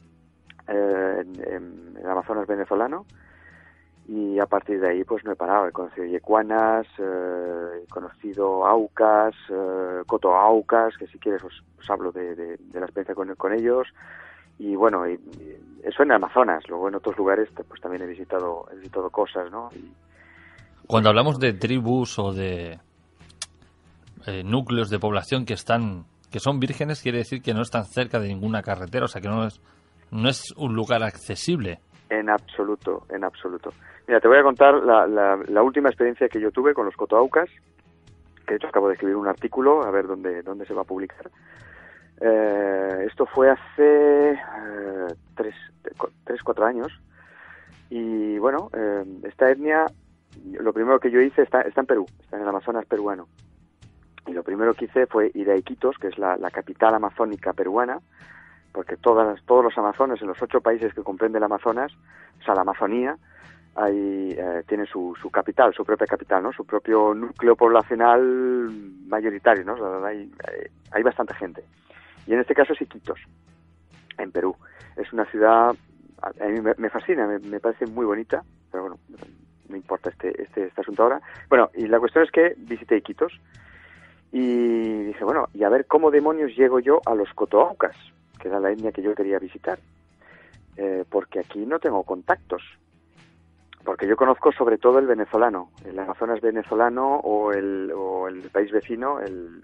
Speaker 3: en el Amazonas venezolano, y a partir de ahí pues no he parado. He conocido yecuanas, he conocido aucas, cotoaucas, que si quieres os hablo de la experiencia con ellos. Y bueno, eso en Amazonas. Luego en otros lugares pues también he visitado cosas, ¿no?
Speaker 2: Cuando hablamos de tribus o de núcleos de población que son vírgenes, quiere decir que no están cerca de ninguna carretera, o sea que no es un lugar accesible.
Speaker 3: En absoluto, en absoluto. Mira, te voy a contar la última experiencia que yo tuve con los Cotoaucas, que de hecho acabo de escribir un artículo, a ver dónde se va a publicar. Esto fue hace 3-4 años. Y bueno, esta etnia, lo primero que yo hice está en Perú, está en el Amazonas peruano. Y lo primero que hice fue ir a Iquitos, que es la capital amazónica peruana, porque todos los amazonas en los 8 países que comprende el Amazonas, o sea, la Amazonía, tiene su capital, su propia capital, ¿no? Su propio núcleo poblacional mayoritario, ¿no? O sea, hay bastante gente. Y en este caso es Iquitos, en Perú. Es una ciudad, a mí me fascina, me parece muy bonita, pero bueno, no importa este asunto ahora. Bueno, y la cuestión es que visité Iquitos y dije, bueno, y a ver cómo demonios llego yo a los Cotoaucas, que era la etnia que yo quería visitar, porque aquí no tengo contactos, porque yo conozco sobre todo el venezolano, el Amazonas venezolano o el país vecino,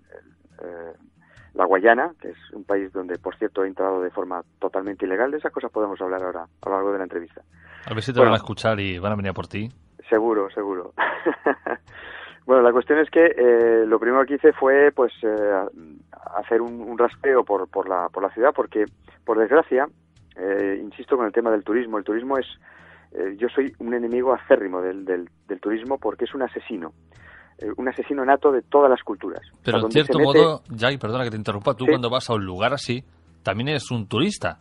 Speaker 3: la Guayana, que es un país donde, por cierto, he entrado de forma totalmente ilegal. De esas cosas podemos hablar ahora a lo largo de la entrevista.
Speaker 2: A ver si te van a escuchar y van a venir a por ti.
Speaker 3: Seguro. Bueno, la cuestión es que lo primero que hice fue pues hacer un rastreo por la ciudad, porque, por desgracia, insisto con el tema del turismo. El turismo es... yo soy un enemigo acérrimo del turismo porque es un asesino nato de todas las culturas.
Speaker 2: Pero en cierto modo, Jai, perdona que te interrumpa, tú cuando vas a un lugar así, también eres un turista.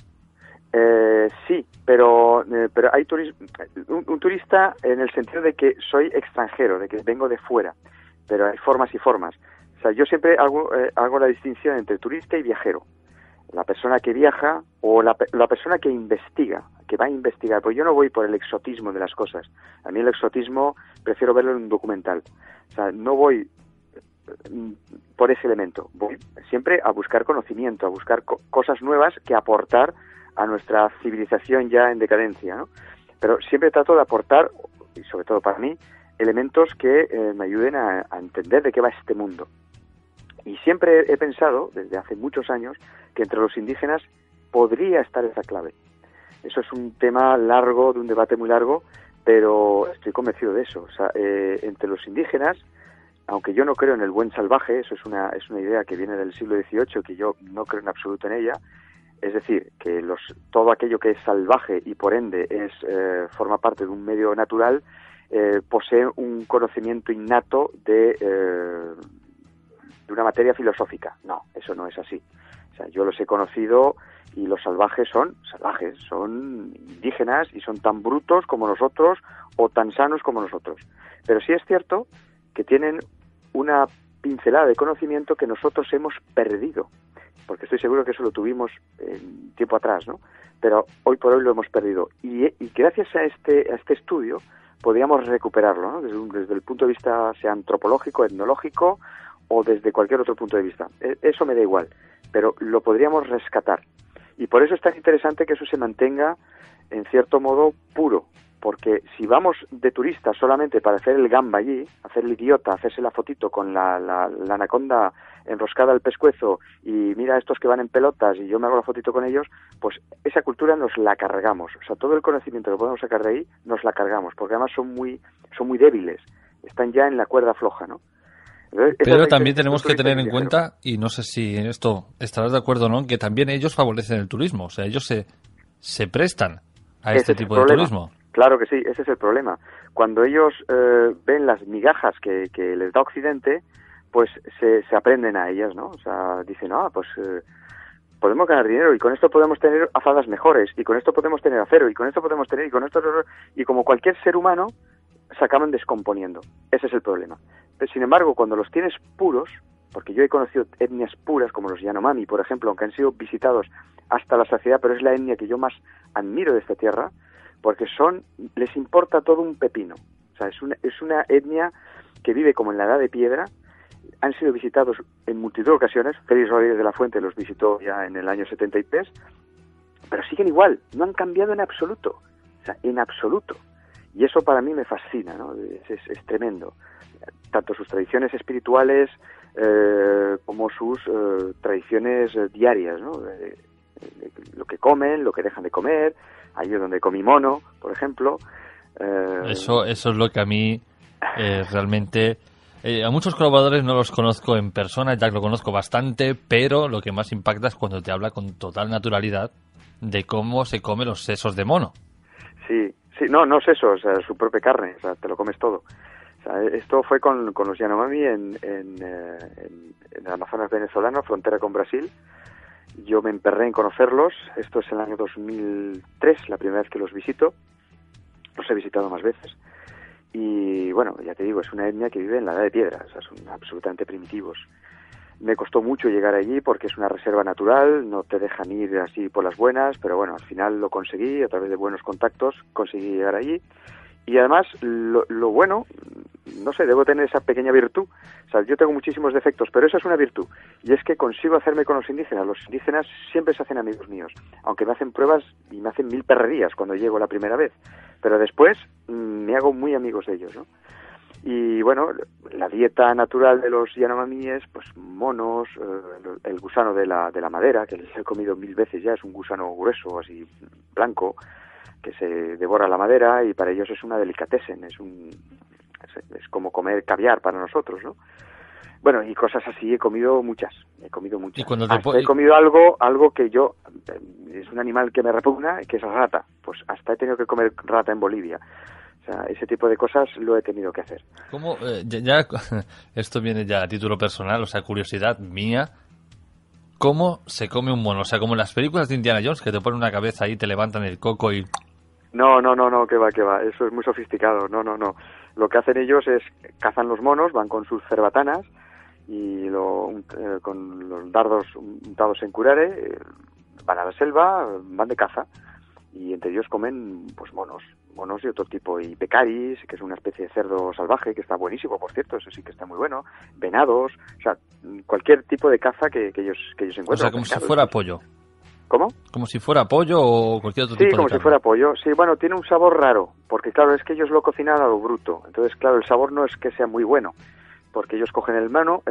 Speaker 3: Sí, pero hay un turista en el sentido de que soy extranjero, de que vengo de fuera, pero hay formas y formas. O sea, yo siempre hago la distinción entre turista y viajero. La persona que viaja o la persona que investiga, que va a investigar, porque yo no voy por el exotismo de las cosas. A mí el exotismo prefiero verlo en un documental. O sea, no voy por ese elemento. Voy siempre a buscar conocimiento, a buscar cosas nuevas que aportar a nuestra civilización ya en decadencia, ¿no? Pero siempre trato de aportar, y sobre todo para mí, elementos que me ayuden a entender de qué va este mundo. Y siempre he pensado, desde hace muchos años, que entre los indígenas podría estar esa clave. Eso es un tema largo, de un debate muy largo, pero estoy convencido de eso. O sea, entre los indígenas, aunque yo no creo en el buen salvaje, eso es una idea que viene del siglo XVIII, que yo no creo en absoluto en ella. Es decir, que todo aquello que es salvaje y por ende forma parte de un medio natural, posee un conocimiento innato de una materia filosófica. No, eso no es así. O sea, yo los he conocido y los salvajes, son indígenas y son tan brutos como nosotros o tan sanos como nosotros. Pero sí es cierto que tienen una pincelada de conocimiento que nosotros hemos perdido, porque estoy seguro que eso lo tuvimos tiempo atrás, ¿no? Pero hoy por hoy lo hemos perdido. Y gracias a este estudio podríamos recuperarlo, ¿no? Desde el punto de vista sea antropológico, etnológico o desde cualquier otro punto de vista. Eso me da igual, pero lo podríamos rescatar. Y por eso es tan interesante que eso se mantenga, en cierto modo, puro. Porque si vamos de turistas solamente para hacer el gamba allí, hacer el idiota, hacerse la fotito con la anaconda enroscada al pescuezo y mira a estos que van en pelotas y yo me hago la fotito con ellos, pues esa cultura nos la cargamos. O sea, todo el conocimiento que podemos sacar de ahí nos la cargamos, porque además son muy débiles, están ya en la cuerda floja, ¿no? Entonces,
Speaker 2: pero también tenemos que tener en cuenta, y no sé si en esto estarás de acuerdo o no, que también ellos favorecen el turismo, o sea, ellos se prestan a este tipo de turismo.
Speaker 3: Claro que sí, ese es el problema. Cuando ellos ven las migajas que les da Occidente, pues se aprenden a ellas, ¿no? O sea, dicen, pues podemos ganar dinero y con esto podemos tener azadas mejores y con esto podemos tener acero y con esto podemos tener y con esto... Y como cualquier ser humano, se acaban descomponiendo. Ese es el problema. Pero, sin embargo, cuando los tienes puros, porque yo he conocido etnias puras como los Yanomami, por ejemplo, aunque han sido visitados hasta la saciedad, pero es la etnia que yo más admiro de esta tierra, porque les importa todo un pepino. O sea, es una etnia que vive como en la edad de piedra. Han sido visitados en multitud de ocasiones. Félix Rodríguez de la Fuente los visitó ya en el año 73, pero siguen igual, no han cambiado en absoluto. O sea, en absoluto. Y eso para mí me fascina, ¿no? Es tremendo. Tanto sus tradiciones espirituales como sus tradiciones diarias, ¿no? Lo que comen, lo que dejan de comer. Ahí es donde comí mono, por ejemplo.
Speaker 2: Eso es lo que a mí realmente... a muchos colaboradores no los conozco en persona, Jack lo conozco bastante, pero lo que más impacta es cuando te habla con total naturalidad de cómo se come los sesos de mono.
Speaker 3: Sí, no sesos, su propia carne, o sea, te lo comes todo. O sea, esto fue con los Yanomami en el Amazonas venezolano, frontera con Brasil. Yo me emperré en conocerlos. Esto es el año 2003, la primera vez que los visito. Los he visitado más veces. Y bueno, ya te digo, es una etnia que vive en la edad de piedra. O sea, son absolutamente primitivos. Me costó mucho llegar allí porque es una reserva natural, no te dejan ir así por las buenas, pero bueno, al final lo conseguí, a través de buenos contactos conseguí llegar allí. Y además, lo bueno, no sé, debo tener esa pequeña virtud. O sea, yo tengo muchísimos defectos, pero esa es una virtud. Y es que consigo hacerme con los indígenas. Los indígenas siempre se hacen amigos míos, aunque me hacen pruebas y me hacen 1000 perrerías cuando llego la primera vez. Pero después me hago muy amigos de ellos, ¿no? Y bueno, la dieta natural de los Yanomami es pues monos, el gusano de la madera, que les he comido 1000 veces ya, es un gusano grueso, así blanco, que se devora la madera y para ellos es una delicatessen, es como comer caviar para nosotros, ¿no? Bueno, y cosas así he comido muchas.
Speaker 2: Y cuando
Speaker 3: He comido algo que yo, es un animal que me repugna, que es la rata. Pues hasta he tenido que comer rata en Bolivia. O sea, ese tipo de cosas lo he tenido que hacer.
Speaker 2: ¿Cómo? Esto viene ya a título personal, o sea, curiosidad mía. ¿Cómo se come un mono? O sea, como en las películas de Indiana Jones, que te ponen una cabeza ahí, te levantan el coco y...
Speaker 3: No, que va. Eso es muy sofisticado. No. Lo que hacen ellos es cazan los monos, van con sus cerbatanas y con los dardos untados en curare, van a la selva, van de caza y entre ellos comen pues monos de otro tipo, y pecaris, que es una especie de cerdo salvaje que está buenísimo, por cierto, eso sí que está muy bueno, venados, o sea, cualquier tipo de caza que ellos encuentran.
Speaker 2: O sea, como si fuera pollo.
Speaker 3: ¿Cómo?
Speaker 2: Como si fuera pollo o cualquier otro tipo de carne.
Speaker 3: Sí, como si fuera pollo. Sí, bueno, tiene un sabor raro, porque claro, es que ellos lo cocinan a lo bruto. Entonces, claro, el sabor no es que sea muy bueno, porque ellos cogen el mono,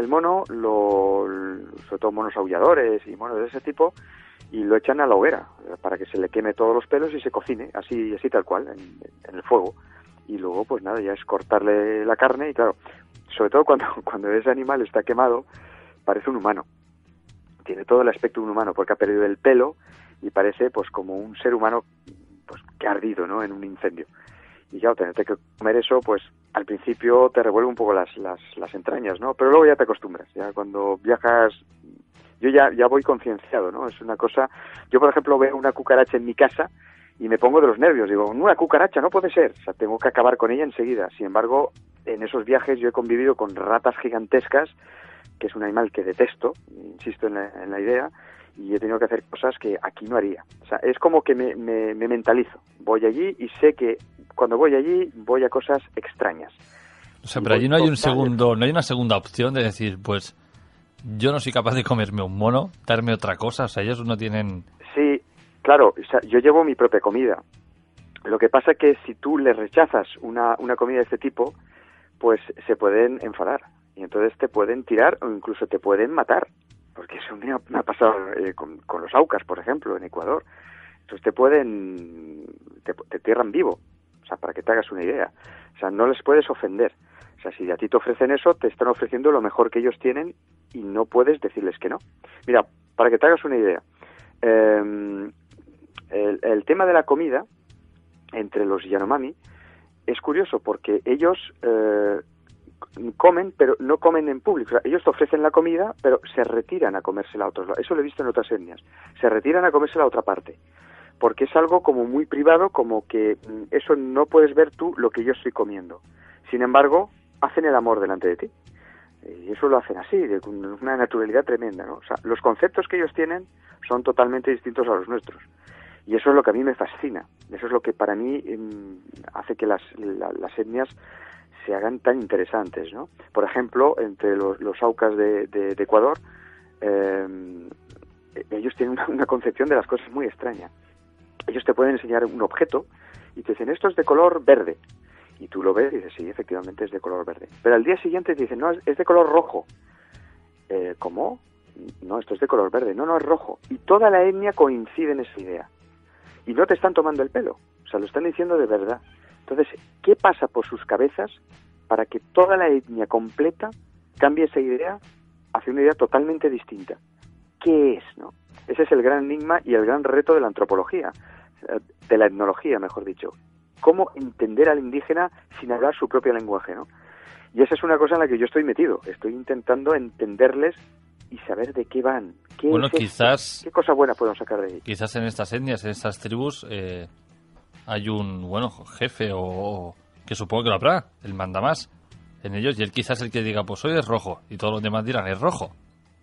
Speaker 3: sobre todo monos aulladores y monos de ese tipo, y lo echan a la hoguera para que se le queme todos los pelos y se cocine, así tal cual, en el fuego. Y luego, pues nada, ya es cortarle la carne y claro, sobre todo cuando ese animal está quemado, parece un humano. Tiene todo el aspecto de un humano porque ha perdido el pelo y parece pues como un ser humano pues que ha ardido, ¿no?, en un incendio. Y claro, tenerte que comer eso, pues al principio te revuelve un poco las entrañas, ¿no? Pero luego ya te acostumbras. Ya cuando viajas, yo ya voy concienciado, ¿no? Es una cosa... Yo, por ejemplo, veo una cucaracha en mi casa y me pongo de los nervios. Digo, una cucaracha, no puede ser. O sea, tengo que acabar con ella enseguida. Sin embargo, en esos viajes yo he convivido con ratas gigantescas, que es un animal que detesto, insisto en la idea, y he tenido que hacer cosas que aquí no haría. O sea, es como que me mentalizo. Voy allí y sé que cuando voy allí voy a cosas extrañas.
Speaker 2: O sea, pero allí no hay no hay una segunda opción de decir, pues yo no soy capaz de comerme un mono, darme otra cosa. O sea, ellos no tienen...
Speaker 3: Sí, claro, o sea, yo llevo mi propia comida. Lo que pasa es que si tú les rechazas una comida de este tipo, pues se pueden enfadar. Y entonces te pueden tirar o incluso te pueden matar. Porque eso me ha pasado con los aucas, por ejemplo, en Ecuador. Entonces te tierran vivo. O sea, para que te hagas una idea. O sea, no les puedes ofender. O sea, si a ti te ofrecen eso, te están ofreciendo lo mejor que ellos tienen y no puedes decirles que no. Mira, para que te hagas una idea, el tema de la comida entre los Yanomami es curioso porque ellos comen, pero no comen en público. O sea, ellos te ofrecen la comida, pero se retiran a comérsela a otros lados. Eso lo he visto en otras etnias. Se retiran a comérsela a otra parte. Porque es algo como muy privado, como que eso no puedes ver tú lo que yo estoy comiendo. Sin embargo, hacen el amor delante de ti. Y eso lo hacen así, con una naturalidad tremenda, ¿no? O sea, los conceptos que ellos tienen son totalmente distintos a los nuestros. Y eso es lo que a mí me fascina. Eso es lo que para mí hace que las etnias se hagan tan interesantes, ¿no? Por ejemplo, entre los aucas de Ecuador, ellos tienen una concepción de las cosas muy extraña. Ellos te pueden enseñar un objeto y te dicen, esto es de color verde. Y tú lo ves y dices, sí, efectivamente es de color verde. Pero al día siguiente te dicen, no, es de color rojo. ¿Cómo? No, esto es de color verde. No, es rojo. Y toda la etnia coincide en esa idea. Y no te están tomando el pelo. O sea, lo están diciendo de verdad. Entonces, ¿qué pasa por sus cabezas para que toda la etnia completa cambie esa idea hacia una idea totalmente distinta? ¿Qué es, no? Ese es el gran enigma y el gran reto de la antropología, de la etnología, mejor dicho. Cómo entender al indígena sin hablar su propio lenguaje, ¿no? Y esa es una cosa en la que yo estoy metido. Estoy intentando entenderles y saber de qué van.
Speaker 2: Bueno, quizás...
Speaker 3: ¿Qué cosa buena podemos sacar de ahí?
Speaker 2: Quizás en estas etnias, en estas tribus, hay un, jefe o que supongo que lo habrá, el mandamás en ellos, y él quizás el que diga, pues hoy es rojo, y todos los demás dirán, es rojo.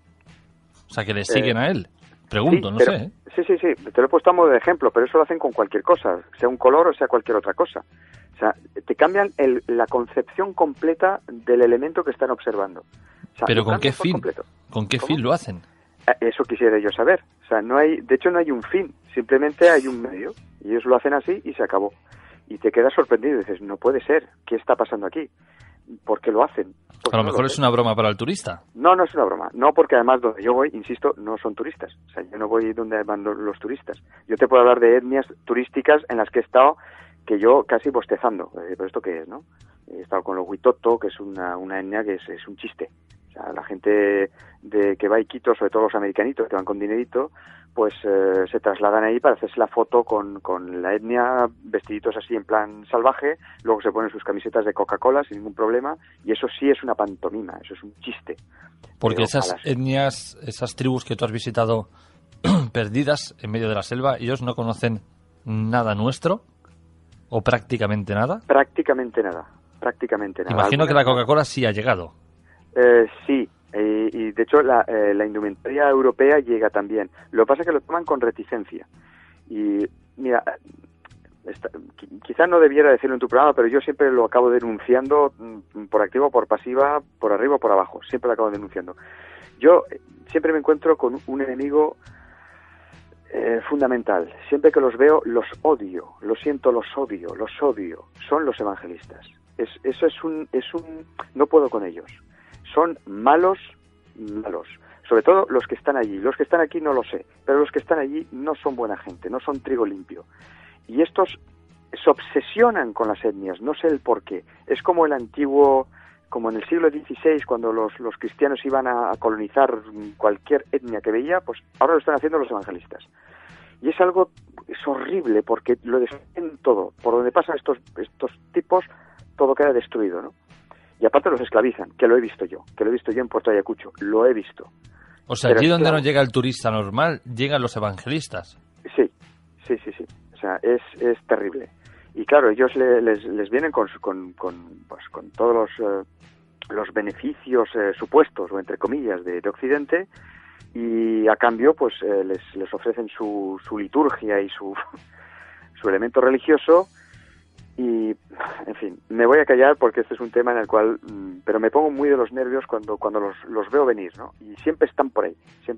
Speaker 2: O sea, que le siguen a él. Pregunto,
Speaker 3: sí,
Speaker 2: no
Speaker 3: pero,
Speaker 2: sé.
Speaker 3: Sí, te lo he puesto a modo de ejemplo, pero eso lo hacen con cualquier cosa, sea un color o sea cualquier otra cosa. O sea, te cambian la concepción completa del elemento que están observando. O sea,
Speaker 2: pero ¿con qué fin? ¿Con qué fin lo hacen?
Speaker 3: Eso quisiera yo saber. O sea, de hecho no hay un fin, simplemente hay un medio. Y ellos lo hacen así y se acabó. Y te quedas sorprendido y dices, no puede ser, ¿qué está pasando aquí? ¿Por qué lo hacen? Pues
Speaker 2: a lo mejor es una broma para el turista.
Speaker 3: No es una broma. No, porque además donde yo voy, insisto, no son turistas. O sea, yo no voy donde van los turistas. Yo te puedo hablar de etnias turísticas en las que he estado, que yo casi bostezando. ¿Pero esto qué es, no? He estado con los Huitoto, que es una etnia que es un chiste. O sea, la gente que va a Iquitos, sobre todo los americanitos que van con dinerito, pues se trasladan ahí para hacerse la foto con la etnia, vestiditos así en plan salvaje, luego se ponen sus camisetas de Coca-Cola sin ningún problema, y eso sí es una pantomima, eso es un chiste.
Speaker 2: Porque esas etnias, esas tribus que tú has visitado perdidas en medio de la selva, ellos no conocen nada nuestro, o prácticamente nada.
Speaker 3: Prácticamente nada.
Speaker 2: Imagino que la Coca-Cola sí ha llegado.
Speaker 3: Sí, y de hecho la indumentaria europea llega también. Lo que pasa es que lo toman con reticencia. Y mira, quizás no debiera decirlo en tu programa, pero yo siempre lo acabo denunciando por activa o por pasiva, por arriba o por abajo. Siempre lo acabo denunciando. Yo siempre me encuentro con un enemigo fundamental. Siempre que los veo, los odio. Lo siento, los odio. Son los evangelistas. Eso es un... No puedo con ellos. Son malos. Sobre todo los que están allí. Los que están aquí no lo sé, pero los que están allí no son buena gente, no son trigo limpio. Y estos se obsesionan con las etnias, no sé el por qué. Es como el antiguo, como en el siglo XVI, cuando los cristianos iban a colonizar cualquier etnia que veía, pues ahora lo están haciendo los evangelistas. Y es algo, es horrible, porque lo destruyen todo. Por donde pasan estos tipos, todo queda destruido, ¿no? Y aparte los esclavizan, que lo he visto yo en Puerto Ayacucho, lo he visto.
Speaker 2: O sea, allí donde no llega el turista normal, llegan los evangelistas.
Speaker 3: Sí. O sea, es terrible. Y claro, ellos les vienen con todos los beneficios supuestos, o entre comillas, de Occidente, y a cambio pues les ofrecen su liturgia y su elemento religioso. Y, en fin, me voy a callar porque este es un tema en el cual... pero me pongo muy de los nervios cuando los veo venir, ¿no? Y siempre están por ahí.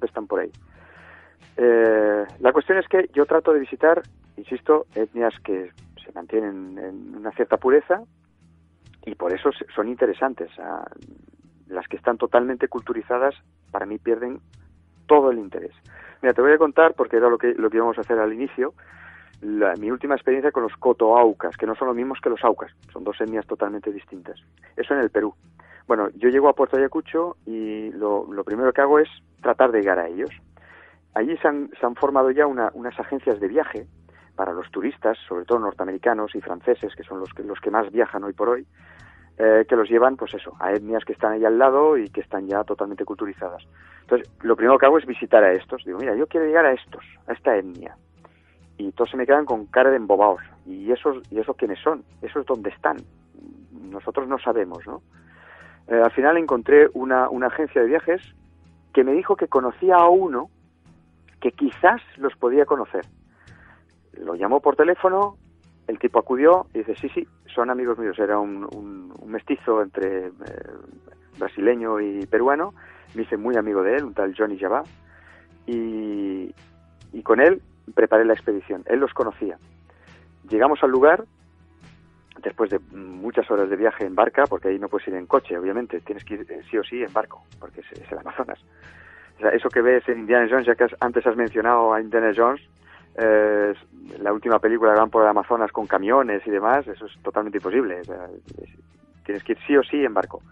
Speaker 3: La cuestión es que yo trato de visitar, insisto, etnias que se mantienen en una cierta pureza y por eso son interesantes. Las que están totalmente culturizadas, para mí pierden todo el interés. Mira, te voy a contar, porque era lo que íbamos a hacer al inicio, mi última experiencia con los cotoaucas, que no son los mismos que los aucas, son dos etnias totalmente distintas. Eso en el Perú. Bueno, yo llego a Puerto Ayacucho y lo primero que hago es tratar de llegar a ellos. Allí se han formado ya unas agencias de viaje para los turistas, sobre todo norteamericanos y franceses, que son los que más viajan hoy por hoy, que los llevan, pues eso, a etnias que están ahí al lado y que están ya totalmente culturizadas. Entonces, lo primero que hago es visitar a estos. Digo, mira, yo quiero llegar a esta etnia. Y todos se me quedan con cara de embobados. ¿Y esos quiénes son? ¿Esos dónde están? Nosotros no sabemos, ¿no? Al final encontré una agencia de viajes que me dijo que conocía a uno que quizás los podía conocer. Lo llamó por teléfono, el tipo acudió y dice, sí, son amigos míos. Era un mestizo entre brasileño y peruano. Me hice muy amigo de él, un tal Johnny Jabá. Y con él preparé la expedición. Él los conocía. llegamos al lugar, después de muchas horas de viaje en barca, porque ahí no puedes ir en coche, obviamente, tienes que ir sí o sí en barco, porque es el Amazonas. O sea, eso que ves en Indiana Jones, ya que antes has mencionado a Indiana Jones, la última película que van por el Amazonas con camiones y demás, eso es totalmente imposible. O sea, tienes que ir sí o sí en barca.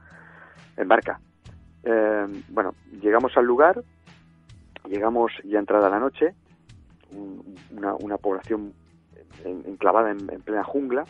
Speaker 3: Bueno, llegamos al lugar, llegamos ya entrada la noche, una población enclavada en plena jungla.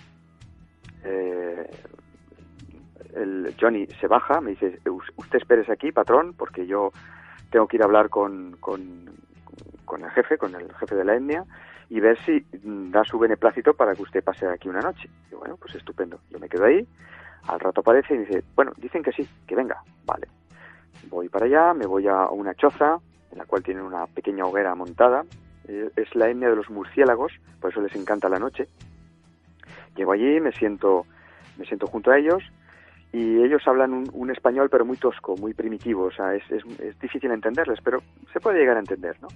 Speaker 3: El Johnny se baja, me dice, usted espérese aquí, patrón, porque yo tengo que ir a hablar con el jefe de la etnia, y ver si da su beneplácito para que usted pase aquí una noche. Y bueno, pues estupendo. Yo me quedo ahí, al rato aparece y dice, bueno, dicen que sí, que venga. Vale. Voy para allá, me voy a una choza, en la cual tienen una pequeña hoguera montada. Es la etnia de los murciélagos, por eso les encanta la noche. Llego allí, me siento junto a ellos, y ellos hablan un español pero muy tosco, muy primitivo. O sea, es difícil entenderles, pero se puede llegar a entender, ¿no?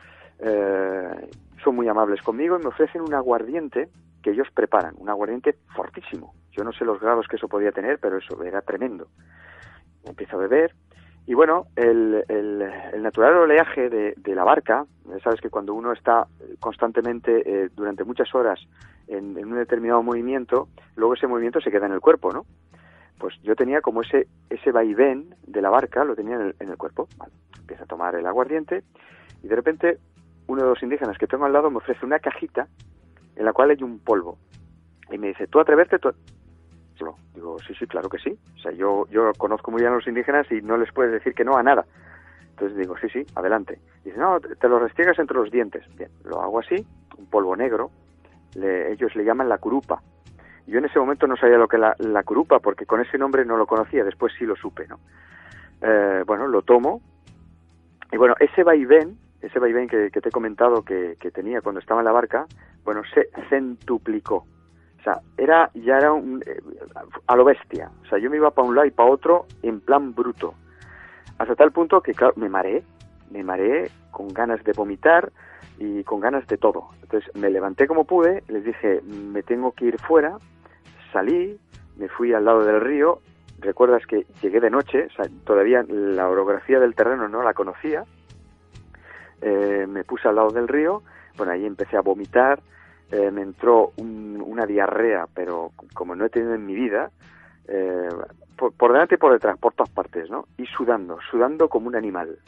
Speaker 3: Son muy amables conmigo y me ofrecen un aguardiente que ellos preparan, un aguardiente fortísimo. Yo no sé los grados que eso podía tener, pero eso era tremendo. Empiezo a beber y bueno, el natural oleaje de la barca, sabes que cuando uno está constantemente durante muchas horas en un determinado movimiento, luego ese movimiento se queda en el cuerpo, ¿no? Pues yo tenía como ese vaivén de la barca, lo tenía en el cuerpo. Vale. Empiezo a tomar el aguardiente y de repente uno de los indígenas que tengo al lado me ofrece una cajita en la cual hay un polvo. Y me dice, ¿tú atreverte? Yo digo, sí, claro que sí. O sea, yo conozco muy bien a los indígenas y no les puedes decir que no a nada. Entonces digo, sí, adelante. Dice, no, te lo restriegas entre los dientes. Bien, lo hago así, un polvo negro. Ellos le llaman la curupa. Yo en ese momento no sabía lo que era la curupa, porque con ese nombre no lo conocía, después sí lo supe, ¿no? Bueno, lo tomo, y bueno, ese vaivén que te he comentado que tenía cuando estaba en la barca, bueno, se centuplicó. O sea, ya era a lo bestia. O sea, yo me iba para un lado y para otro en plan bruto. Hasta tal punto que, claro, me mareé con ganas de vomitar y con ganas de todo. Entonces me levanté como pude, les dije, me tengo que ir fuera, salí, me fui al lado del río. Recuerdas que llegué de noche, o sea, todavía la orografía del terreno no la conocía. Me puse al lado del río, bueno, ahí empecé a vomitar, me entró una diarrea, pero como no he tenido en mi vida, por delante y por detrás, por todas partes, ¿no? Y sudando como un animal.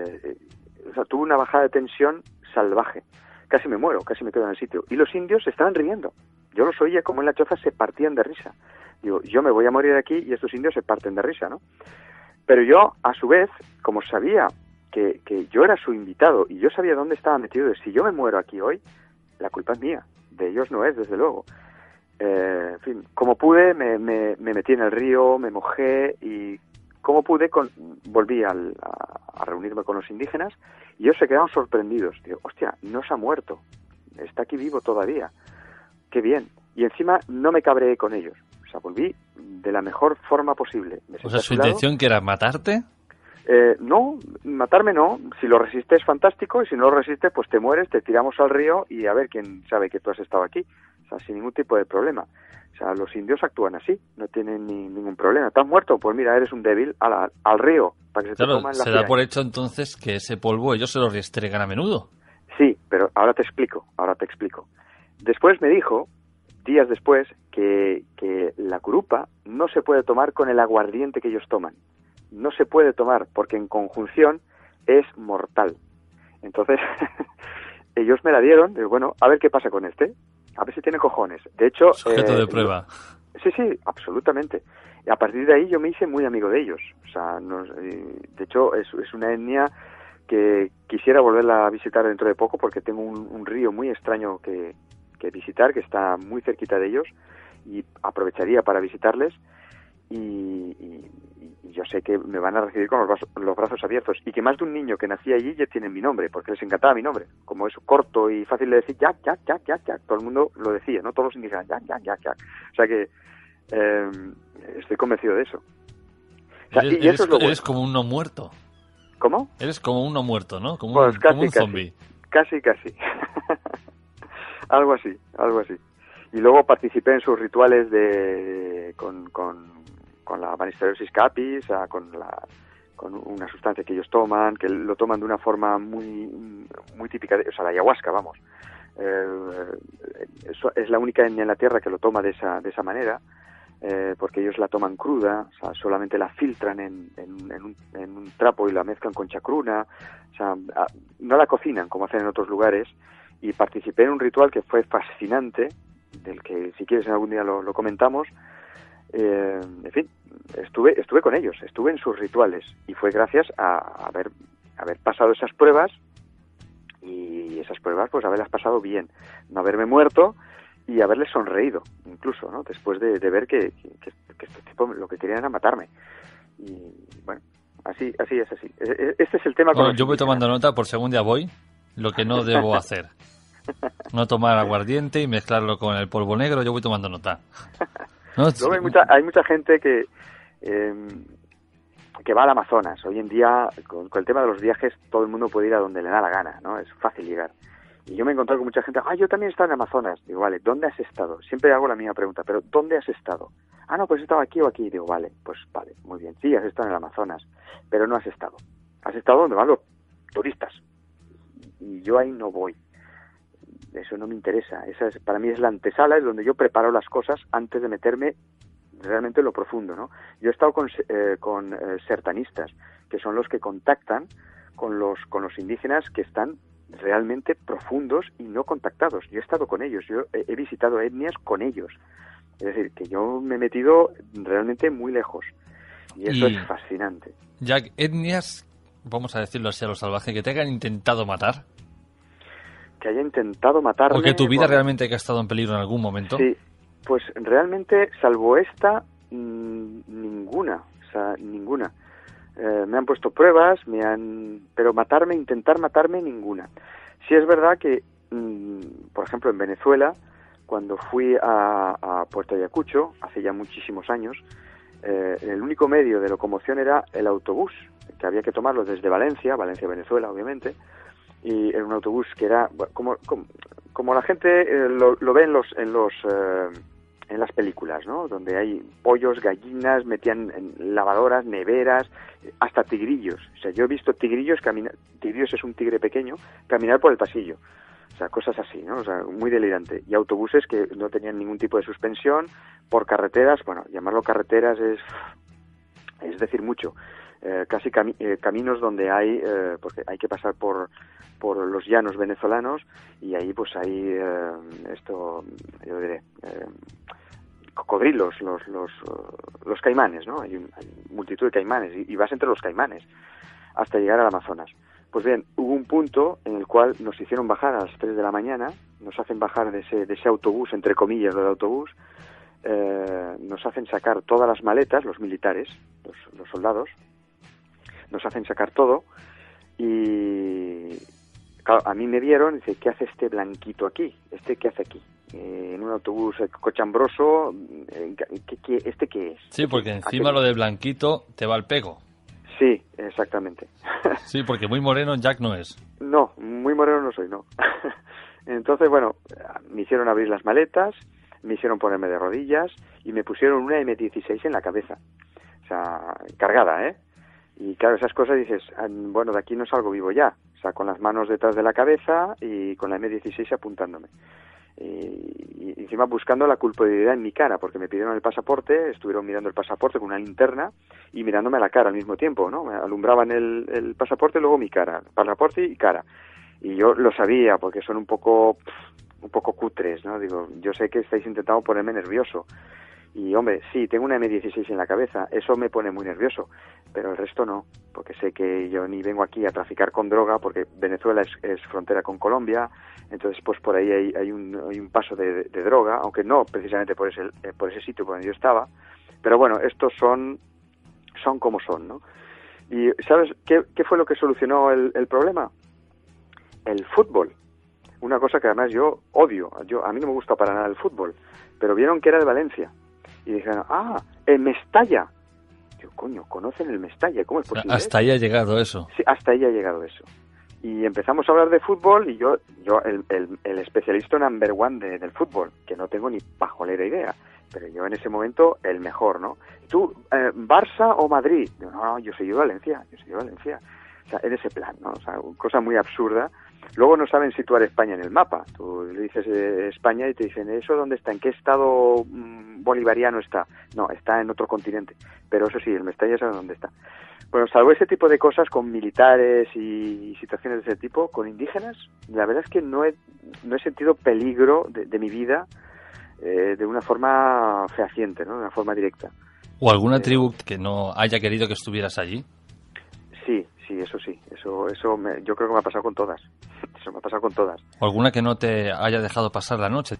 Speaker 3: O sea, tuve una bajada de tensión salvaje. Casi me muero, casi me quedo en el sitio. Y los indios se estaban riendo. Yo los oía como en la choza se partían de risa. Digo, yo me voy a morir aquí y estos indios se parten de risa, ¿no? Pero yo, a su vez, como sabía que yo era su invitado y yo sabía dónde estaba metido, de si yo me muero aquí hoy, la culpa es mía. De ellos no es, desde luego. En fin, como pude, me metí en el río, me mojé y como pude, volví a reunirme con los indígenas y ellos se quedaron sorprendidos. Digo, hostia, no se ha muerto, está aquí vivo todavía. Qué bien. Y encima no me cabreé con ellos. O sea, volví de la mejor forma posible.
Speaker 2: O sea, ¿su intención que era matarte?
Speaker 3: No, matarme no. Si lo resistes, fantástico. Y si no lo resistes, pues te mueres, te tiramos al río y a ver quién sabe que tú has estado aquí. O sea, sin ningún tipo de problema. O sea, los indios actúan así, no tienen ningún problema. ¿Estás muerto? Pues mira, eres un débil, al río, para que se te coman la
Speaker 2: se da por hecho entonces que ese polvo ellos se lo restregan a menudo.
Speaker 3: Sí, pero ahora te explico. Después me dijo, días después, que la curupa no se puede tomar con el aguardiente que ellos toman. No se puede tomar porque en conjunción es mortal. Entonces, ellos me la dieron, digo, bueno, a ver qué pasa con este. A ver si tiene cojones. De hecho...
Speaker 2: Sujeto de prueba.
Speaker 3: Sí, absolutamente. Y a partir de ahí yo me hice muy amigo de ellos. O sea, de hecho es una etnia que quisiera volverla a visitar dentro de poco porque tengo un río muy extraño que visitar, que está muy cerquita de ellos, y aprovecharía para visitarles y yo sé que me van a recibir con los brazos abiertos, y que más de un niño que nacía allí ya tienen mi nombre, porque les encantaba mi nombre, como es corto y fácil de decir, Jack, todo el mundo lo decía, ¿no? Todos los indígenas, Jack. O sea que estoy convencido de eso. O sea, y eso es lo bueno.
Speaker 2: Eres como un no muerto.
Speaker 3: ¿Cómo?
Speaker 2: Eres como un no muerto, ¿no? Como
Speaker 3: pues
Speaker 2: un zombie.
Speaker 3: Casi. algo así. Y luego participé en sus rituales con la Banisteriopsis capis, con una sustancia que ellos toman, que lo toman de una forma muy típica, o sea, la ayahuasca, vamos. Es la única etnia en la Tierra que lo toma de esa manera, porque ellos la toman cruda, o sea, solamente la filtran en un trapo y la mezclan con chacruna, o sea, no la cocinan como hacen en otros lugares. Y participé en un ritual que fue fascinante, del que si quieres en algún día lo comentamos. En fin, estuve con ellos, estuve en sus rituales, y fue gracias a haber pasado esas pruebas, y esas pruebas pues haberlas pasado bien, no haberme muerto y haberles sonreído incluso, ¿no? Después de ver que este tipo lo que querían era matarme. Y bueno, así es así. Este es el tema.
Speaker 2: Bueno, yo voy tomando nota por si algún día voy, lo que no debo hacer. No tomar aguardiente y mezclarlo con el polvo negro, yo voy tomando nota. ¿No?
Speaker 3: Luego hay mucha gente que va al Amazonas. Hoy en día, con el tema de los viajes, todo el mundo puede ir a donde le da la gana, ¿no? Es fácil llegar. Y yo me he encontrado con mucha gente, yo también he estado en Amazonas. Digo, vale, ¿dónde has estado? Siempre hago la misma pregunta, pero ¿dónde has estado? No, pues he estado aquí o aquí. Digo, vale, muy bien. Sí, has estado en el Amazonas, pero no has estado. Has estado donde van los turistas. Y yo ahí no voy. Eso no me interesa. Para mí es la antesala, es donde yo preparo las cosas antes de meterme realmente en lo profundo, ¿no? Yo he estado con sertanistas, que son los que contactan con los indígenas que están realmente profundos y no contactados. Yo he estado con ellos, yo he visitado etnias con ellos. Es decir, que yo me he metido realmente muy lejos. Y eso es fascinante.
Speaker 2: Jack, etnias, vamos a decirlo así a lo salvaje, que te hayan intentado matar.
Speaker 3: Que haya intentado matarme.
Speaker 2: ¿O que tu vida realmente haya estado en peligro en algún momento?
Speaker 3: Sí, pues realmente, salvo esta, ninguna. O sea, ninguna. Me han puesto pruebas, pero intentar matarme, ninguna. Sí es verdad que, por ejemplo, en Venezuela, cuando fui a Puerto Ayacucho, hace ya muchísimos años, el único medio de locomoción era el autobús, que había que tomarlo desde Valencia, Venezuela, obviamente, y era un autobús que era como la gente lo ve en las películas, ¿no? Donde hay pollos, gallinas, metían en lavadoras, neveras, hasta tigrillos. O sea, yo he visto tigrillos caminar. Tigrillos es un tigre pequeño, caminar por el pasillo. O sea, cosas así, ¿no? O sea, muy delirante. Y autobuses que no tenían ningún tipo de suspensión, por carreteras, bueno, llamarlo carreteras es decir mucho. Casi caminos donde porque hay que pasar por los llanos venezolanos, y ahí pues hay yo diré, cocodrilos, los caimanes, ¿no? Hay multitud de caimanes, y vas entre los caimanes hasta llegar al Amazonas. Pues bien, hubo un punto en el cual nos hicieron bajar a las 3 de la mañana, nos hacen bajar de ese autobús, entre comillas, del autobús, nos hacen sacar todas las maletas, los militares, los soldados, nos hacen sacar todo, y claro, a mí me vieron y dice, ¿qué hace este blanquito aquí? ¿Qué hace aquí? En un autobús cochambroso, ¿este qué es?
Speaker 2: Sí, porque encima lo de blanquito te va al pego.
Speaker 3: Sí, exactamente.
Speaker 2: Sí, porque muy moreno Jack no es.
Speaker 3: No, muy moreno no soy, no. Entonces, bueno, me hicieron abrir las maletas, me hicieron ponerme de rodillas y me pusieron una M16 en la cabeza. O sea, cargada, ¿eh? Y claro, esas cosas dices, bueno, de aquí no salgo vivo ya. O sea, con las manos detrás de la cabeza y con la M16 apuntándome. Y encima buscando la culpabilidad en mi cara, porque me pidieron el pasaporte, estuvieron mirando el pasaporte con una linterna y mirándome a la cara al mismo tiempo, ¿no? Me alumbraban el pasaporte y luego mi cara, pasaporte y cara. Y yo lo sabía, porque son un poco cutres, ¿no? Digo, yo sé que estáis intentando ponerme nervioso. Y, hombre, sí, tengo una M16 en la cabeza, eso me pone muy nervioso, pero el resto no, porque sé que yo ni vengo aquí a traficar con droga, porque Venezuela es frontera con Colombia, entonces pues por ahí hay un paso de droga, aunque no precisamente por ese sitio por donde yo estaba, pero bueno, estos son como son, ¿no? Y ¿sabes qué fue lo que solucionó el problema? El fútbol. Una cosa que además yo odio, a mí no me gusta para nada el fútbol, pero vieron que era de Valencia. Y dijeron, el Mestalla. Yo, coño, ¿conocen el Mestalla? ¿Cómo es posible?
Speaker 2: Hasta ahí ha llegado eso.
Speaker 3: Sí, hasta ahí ha llegado eso. Y empezamos a hablar de fútbol y yo el especialista number one del fútbol, que no tengo ni pajolera idea, pero yo en ese momento el mejor, ¿no? ¿Tú, Barça o Madrid? No, yo soy de Valencia. O sea, en ese plan, ¿no? O sea, cosa muy absurda. Luego no saben situar España en el mapa. Tú le dices España y te dicen, ¿eso dónde está? ¿En qué estado bolivariano está? No, está en otro continente. Pero eso sí, el Mestalla sabe dónde está. Bueno, salvo ese tipo de cosas con militares y situaciones de ese tipo, con indígenas, la verdad es que no he sentido peligro de mi vida de una forma fehaciente, ¿no? De una forma directa.
Speaker 2: ¿O alguna tribu que no haya querido que estuvieras allí?
Speaker 3: Sí, eso sí. Eso yo creo que me ha pasado con todas. Eso me ha pasado con todas.
Speaker 2: ¿O alguna que no te haya dejado pasar la noche?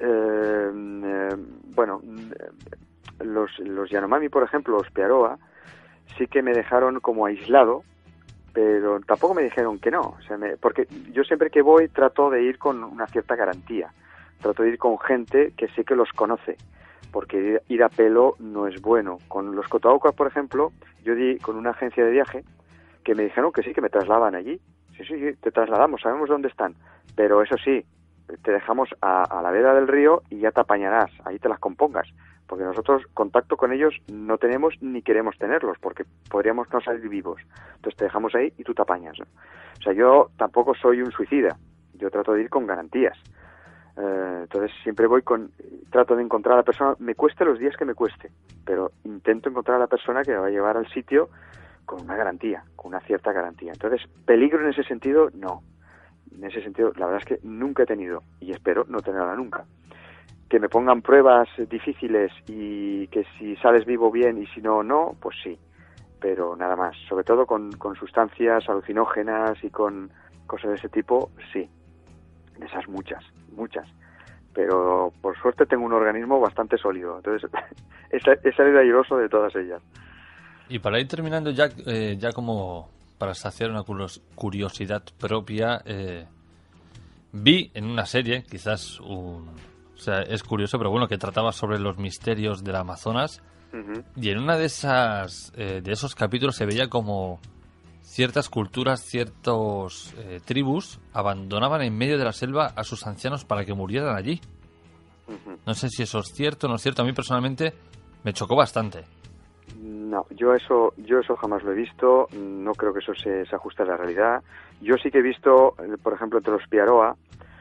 Speaker 3: Bueno, los Yanomami, por ejemplo, los Piaroa, sí que me dejaron como aislado, pero tampoco me dijeron que no. O sea, porque yo siempre que voy trato de ir con una cierta garantía. Trato de ir con gente que sé que los conoce, porque ir a pelo no es bueno. Con los Cotoaucas, por ejemplo, yo di con una agencia de viaje que me dijeron que sí, que me trasladan allí. Sí, te trasladamos, sabemos dónde están. Pero eso sí, te dejamos a la vera del río y ya te apañarás, ahí te las compongas. Porque nosotros contacto con ellos no tenemos ni queremos tenerlos, porque podríamos no salir vivos. Entonces te dejamos ahí y tú te apañas, ¿no? O sea, yo tampoco soy un suicida, yo trato de ir con garantías. Entonces siempre trato de encontrar a la persona, me cueste los días que me cueste, pero intento encontrar a la persona que me va a llevar al sitio con una garantía, con una cierta garantía. Entonces, peligro en ese sentido, no. En ese sentido, la verdad es que nunca he tenido, y espero no tenerla nunca. Que me pongan pruebas difíciles y que si sales vivo bien y si no, no, pues sí. Pero nada más, sobre todo con sustancias alucinógenas y con cosas de ese tipo, sí. De esas muchas. Pero por suerte tengo un organismo bastante sólido, entonces he salido airoso de todas ellas.
Speaker 2: Y para ir terminando, ya como para saciar una curiosidad propia, vi en una serie, quizás o sea, es curioso, pero bueno, que trataba sobre los misterios del Amazonas, y en una de esos capítulos se veía como ciertas culturas, ciertos tribus abandonaban en medio de la selva a sus ancianos para que murieran allí. No sé si eso es cierto o no es cierto. A mí personalmente me chocó bastante.
Speaker 3: No, yo eso jamás lo he visto. No creo que eso se ajuste a la realidad. Yo sí que he visto, por ejemplo, entre los Piaroa,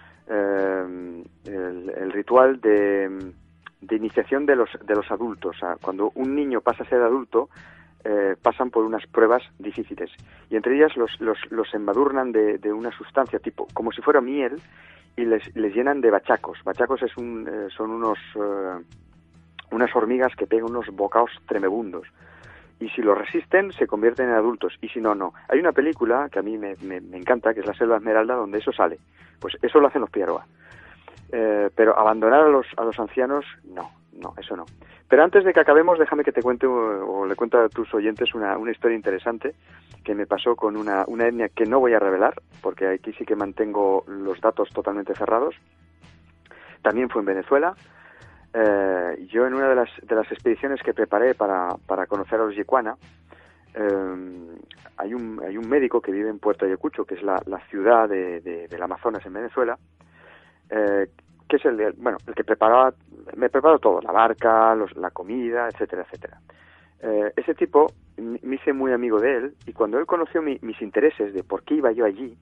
Speaker 3: el ritual de iniciación de los adultos. O sea, cuando un niño pasa a ser adulto, pasan por unas pruebas difíciles y entre ellas los embadurnan de una sustancia tipo como si fuera miel y les llenan de bachacos. Bachacos son unas hormigas que pegan unos bocados tremebundos y si lo resisten se convierten en adultos y si no, no. Hay una película que a mí me encanta, que es La Selva Esmeralda, donde eso sale. Pues eso lo hacen los Piaroa. Pero abandonar a los ancianos, no, eso no. Pero antes de que acabemos, déjame que te cuente o le cuente a tus oyentes una historia interesante que me pasó con una etnia que no voy a revelar, porque aquí sí que mantengo los datos totalmente cerrados. También fue en Venezuela. Yo en una de las expediciones que preparé para conocer a los Yecuana, hay un médico que vive en Puerto Ayacucho, que es la ciudad del Amazonas en Venezuela, que es el que me preparó todo, la barca, la comida, etcétera. Ese tipo me hice muy amigo de él y cuando él conoció mis intereses de por qué iba yo allí,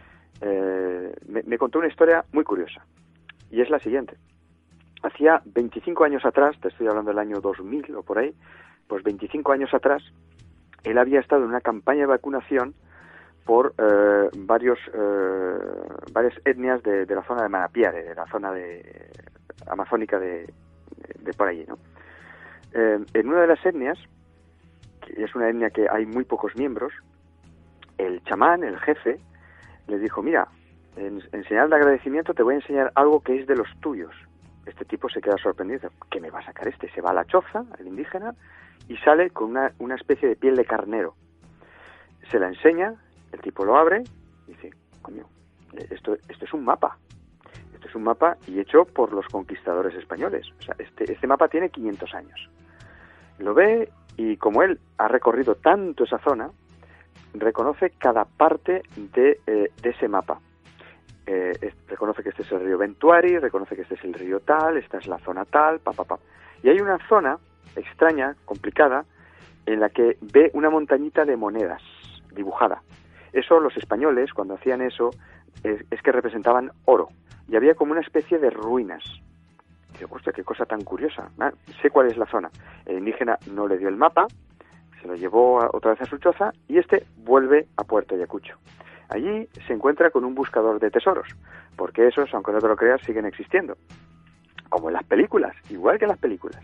Speaker 3: me contó una historia muy curiosa y es la siguiente. Hacía 25 años atrás, te estoy hablando del año 2000 o por ahí, pues 25 años atrás, él había estado en una campaña de vacunación por varias etnias de la zona de Manapiare, de la zona amazónica de por allí, ¿no? En una de las etnias, que es una etnia que hay muy pocos miembros, el chamán, el jefe, le dijo, mira, en señal de agradecimiento te voy a enseñar algo que es de los tuyos. Este tipo se queda sorprendido, ¿qué me va a sacar este? Se va a la choza, el indígena, y sale con una especie de piel de carnero. Se la enseña, el tipo lo abre y dice, coño, esto es un mapa. Esto es un mapa y hecho por los conquistadores españoles. O sea, este mapa tiene 500 años. Lo ve y como él ha recorrido tanto esa zona, reconoce cada parte de ese mapa. Reconoce que este es el río Ventuari, reconoce que este es el río tal, esta es la zona tal, Y hay una zona extraña, complicada, en la que ve una montañita de monedas dibujada. Eso los españoles, cuando hacían eso, es que representaban oro. Y había como una especie de ruinas. Y digo, hostia, qué cosa tan curiosa. Sé cuál es la zona. El indígena no le dio el mapa, se lo llevó otra vez a su choza y este vuelve a Puerto Ayacucho. Allí se encuentra con un buscador de tesoros, porque esos, aunque no te lo creas, siguen existiendo. Como en las películas, igual que en las películas.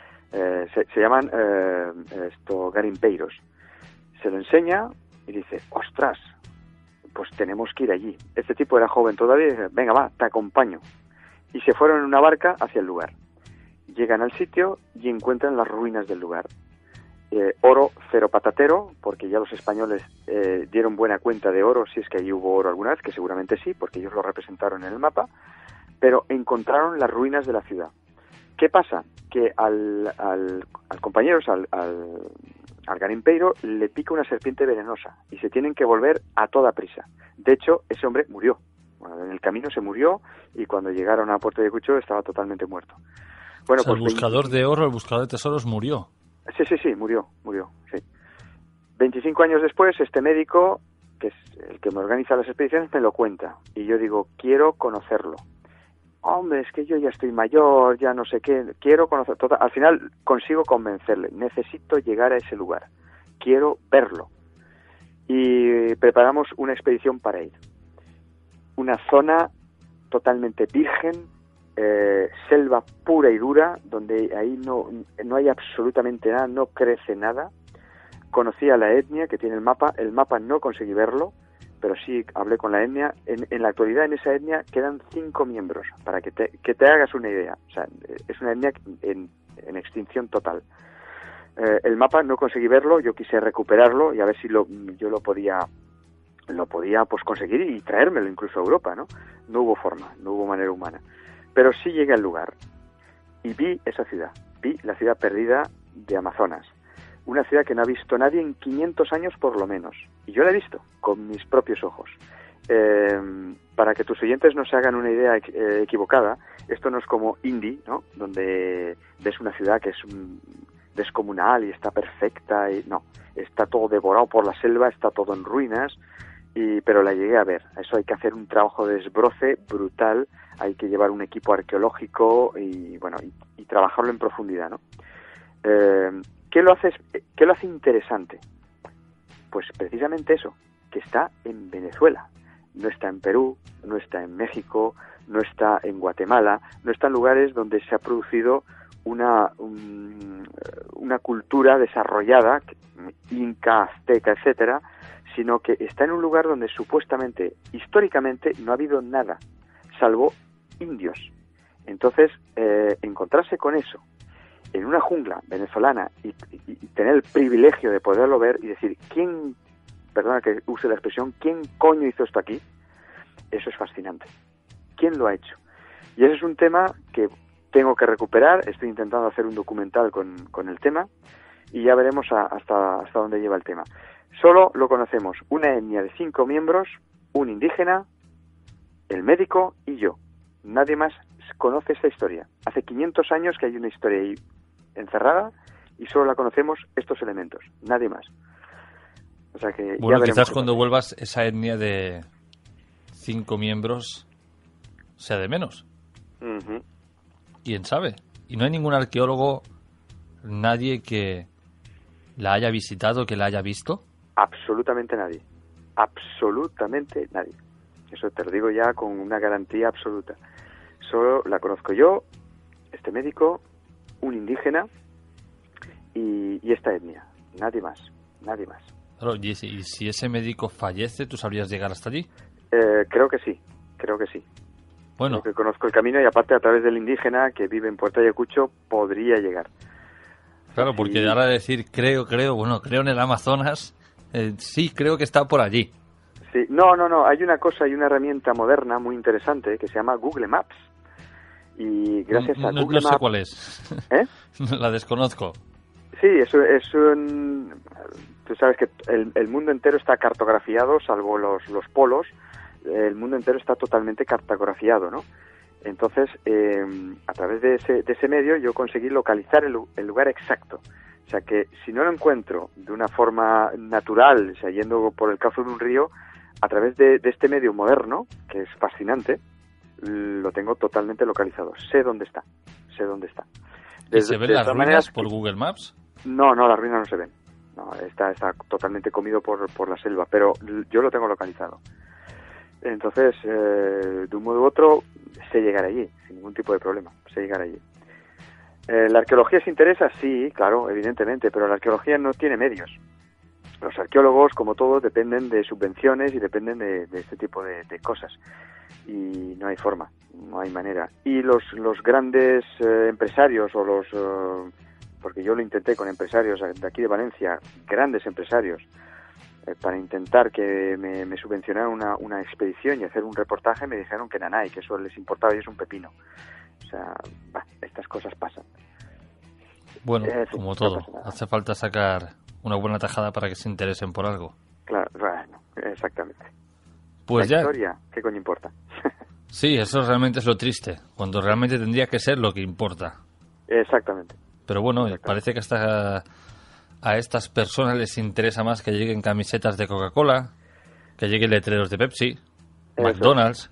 Speaker 3: Se llaman garimpeiros. Se lo enseña y dice, ostras, pues tenemos que ir allí. Este tipo era joven todavía y dice, venga, va, te acompaño. Y se fueron en una barca hacia el lugar. Llegan al sitio y encuentran las ruinas del lugar. Oro cero patatero, porque ya los españoles dieron buena cuenta de oro, si es que allí hubo oro alguna vez, que seguramente sí, porque ellos lo representaron en el mapa, pero encontraron las ruinas de la ciudad. ¿Qué pasa? Que al compañero, al garimpeiro, le pica una serpiente venenosa y se tienen que volver a toda prisa. De hecho, ese hombre murió. Bueno, en el camino se murió y cuando llegaron a Puerto Ayacucho estaba totalmente muerto. Bueno,
Speaker 2: o sea,
Speaker 3: pues
Speaker 2: el buscador de oro, el buscador de tesoros murió.
Speaker 3: Sí, murió, sí. 25 años después, este médico, que es el que me organiza las expediciones, me lo cuenta. Y yo digo, quiero conocerlo. Hombre, es que yo ya estoy mayor, ya no sé qué, quiero conocer. Al final consigo convencerle, necesito llegar a ese lugar, quiero verlo. Y preparamos una expedición para ir. Una zona totalmente virgen, selva pura y dura, donde ahí no hay absolutamente nada, no crece nada. Conocí a la etnia que tiene el mapa no conseguí verlo, pero sí hablé con la etnia. En la actualidad en esa etnia quedan 5 miembros, para que te hagas una idea. O sea, es una etnia en extinción total. El mapa no conseguí verlo, yo quise recuperarlo y a ver si yo lo podía pues conseguir y traérmelo incluso a Europa, ¿no? No hubo forma, no hubo manera humana. Pero sí llegué al lugar y vi esa ciudad, vi la ciudad perdida de Amazonas, una ciudad que no ha visto nadie en 500 años por lo menos, y yo la he visto con mis propios ojos. Para que tus oyentes no se hagan una idea equivocada, esto no es como Indy, ¿no? Donde ves una ciudad que es descomunal y está perfecta, y no, está todo devorado por la selva, está todo en ruinas, pero la llegué a ver. Eso hay que hacer un trabajo de desbroce brutal, hay que llevar un equipo arqueológico y trabajarlo en profundidad, ¿no? ¿Qué lo hace interesante? Pues precisamente eso, que está en Venezuela, no está en Perú, no está en México, no está en Guatemala, no está en lugares donde se ha producido una cultura desarrollada, inca, azteca, etcétera, sino que está en un lugar donde supuestamente, históricamente, no ha habido nada, salvo indios. Entonces, encontrarse con eso en una jungla venezolana y tener el privilegio de poderlo ver y decir, perdona que use la expresión, ¿quién coño hizo esto aquí? Eso es fascinante. ¿Quién lo ha hecho? Y ese es un tema que tengo que recuperar, estoy intentando hacer un documental con el tema y ya veremos hasta dónde lleva el tema. Solo lo conocemos una etnia de 5 miembros, un indígena, el médico y yo. Nadie más conoce esta historia. Hace 500 años que hay una historia ahí encerrada y solo la conocemos estos elementos, nadie más. O sea que
Speaker 2: bueno, quizás cuando vuelvas esa etnia de 5 miembros sea de menos.
Speaker 3: Uh-huh.
Speaker 2: ¿Quién sabe? Y no hay ningún arqueólogo, nadie que la haya visitado, que la haya visto.
Speaker 3: Absolutamente nadie. Absolutamente nadie. Eso te lo digo ya con una garantía absoluta. Solo la conozco yo, este médico, un indígena y esta etnia. Nadie más. Nadie más.
Speaker 2: Claro, y si ese médico fallece, ¿tú sabrías llegar hasta allí?
Speaker 3: Creo que sí. Bueno. Creo que conozco el camino y aparte a través del indígena que vive en Puerto Ayacucho podría llegar.
Speaker 2: Claro, porque ahora decir creo en el Amazonas, sí, creo que está por allí.
Speaker 3: Sí, no, hay una herramienta moderna muy interesante que se llama Google Maps. Y gracias a Google Maps...
Speaker 2: No sé cuál es.
Speaker 3: ¿Eh?
Speaker 2: La desconozco.
Speaker 3: Sí, tú sabes que el mundo entero está cartografiado, salvo los polos, el mundo entero está totalmente cartografiado, ¿no? Entonces, a través de ese medio yo conseguí localizar el lugar exacto. O sea que si no lo encuentro de una forma natural, o sea, yendo por el cauce de un río, a través de este medio moderno, que es fascinante, lo tengo totalmente localizado. Sé dónde está.
Speaker 2: ¿Y se ven las ruinas por Google Maps?
Speaker 3: No, las ruinas no se ven. No, está totalmente comido por la selva, pero yo lo tengo localizado. Entonces, de un modo u otro, sé llegar allí, sin ningún tipo de problema, sé llegar allí. ¿La arqueología se interesa? Sí, claro, evidentemente, pero la arqueología no tiene medios. Los arqueólogos, como todos, dependen de subvenciones y dependen de este tipo de cosas. Y no hay forma, no hay manera. Y los grandes empresarios porque yo lo intenté con empresarios de aquí de Valencia, grandes empresarios, para intentar que me subvencionaran una expedición y hacer un reportaje, me dijeron que nanay, que eso les importaba y es un pepino. O sea, estas cosas pasan.
Speaker 2: Bueno, como todo, hace falta sacar una buena tajada para que se interesen por algo.
Speaker 3: Claro, bueno, exactamente.
Speaker 2: Pues
Speaker 3: la
Speaker 2: ya.
Speaker 3: Historia, ¿qué coño importa?
Speaker 2: Sí, eso realmente es lo triste, cuando realmente tendría que ser lo que importa.
Speaker 3: Exactamente.
Speaker 2: Pero bueno, parece que hasta a estas personas les interesa más que lleguen camisetas de Coca-Cola, que lleguen letreros de Pepsi, McDonald's.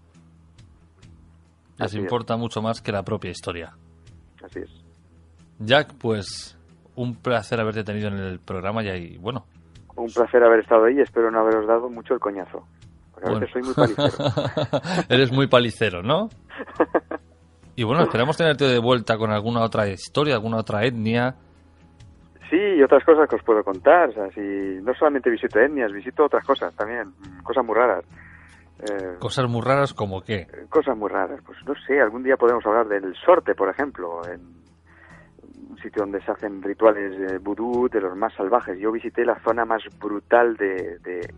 Speaker 2: Les importa mucho más que la propia historia.
Speaker 3: Así es.
Speaker 2: Jack, pues un placer haberte tenido en el programa y bueno.
Speaker 3: Un placer haber estado ahí, espero no haberos dado mucho el coñazo. Porque a veces soy muy palicero.
Speaker 2: Eres muy palicero, ¿no? Y bueno, esperamos tenerte de vuelta con alguna otra historia, alguna otra etnia.
Speaker 3: Sí, y otras cosas que os puedo contar. O sea, si no solamente visito etnias, visito otras cosas también, cosas muy raras.
Speaker 2: ¿Cosas muy raras como qué?
Speaker 3: Cosas muy raras, pues no sé, algún día podemos hablar del sorte, por ejemplo, en un sitio donde se hacen rituales vudú de los más salvajes. Yo visité la zona más brutal de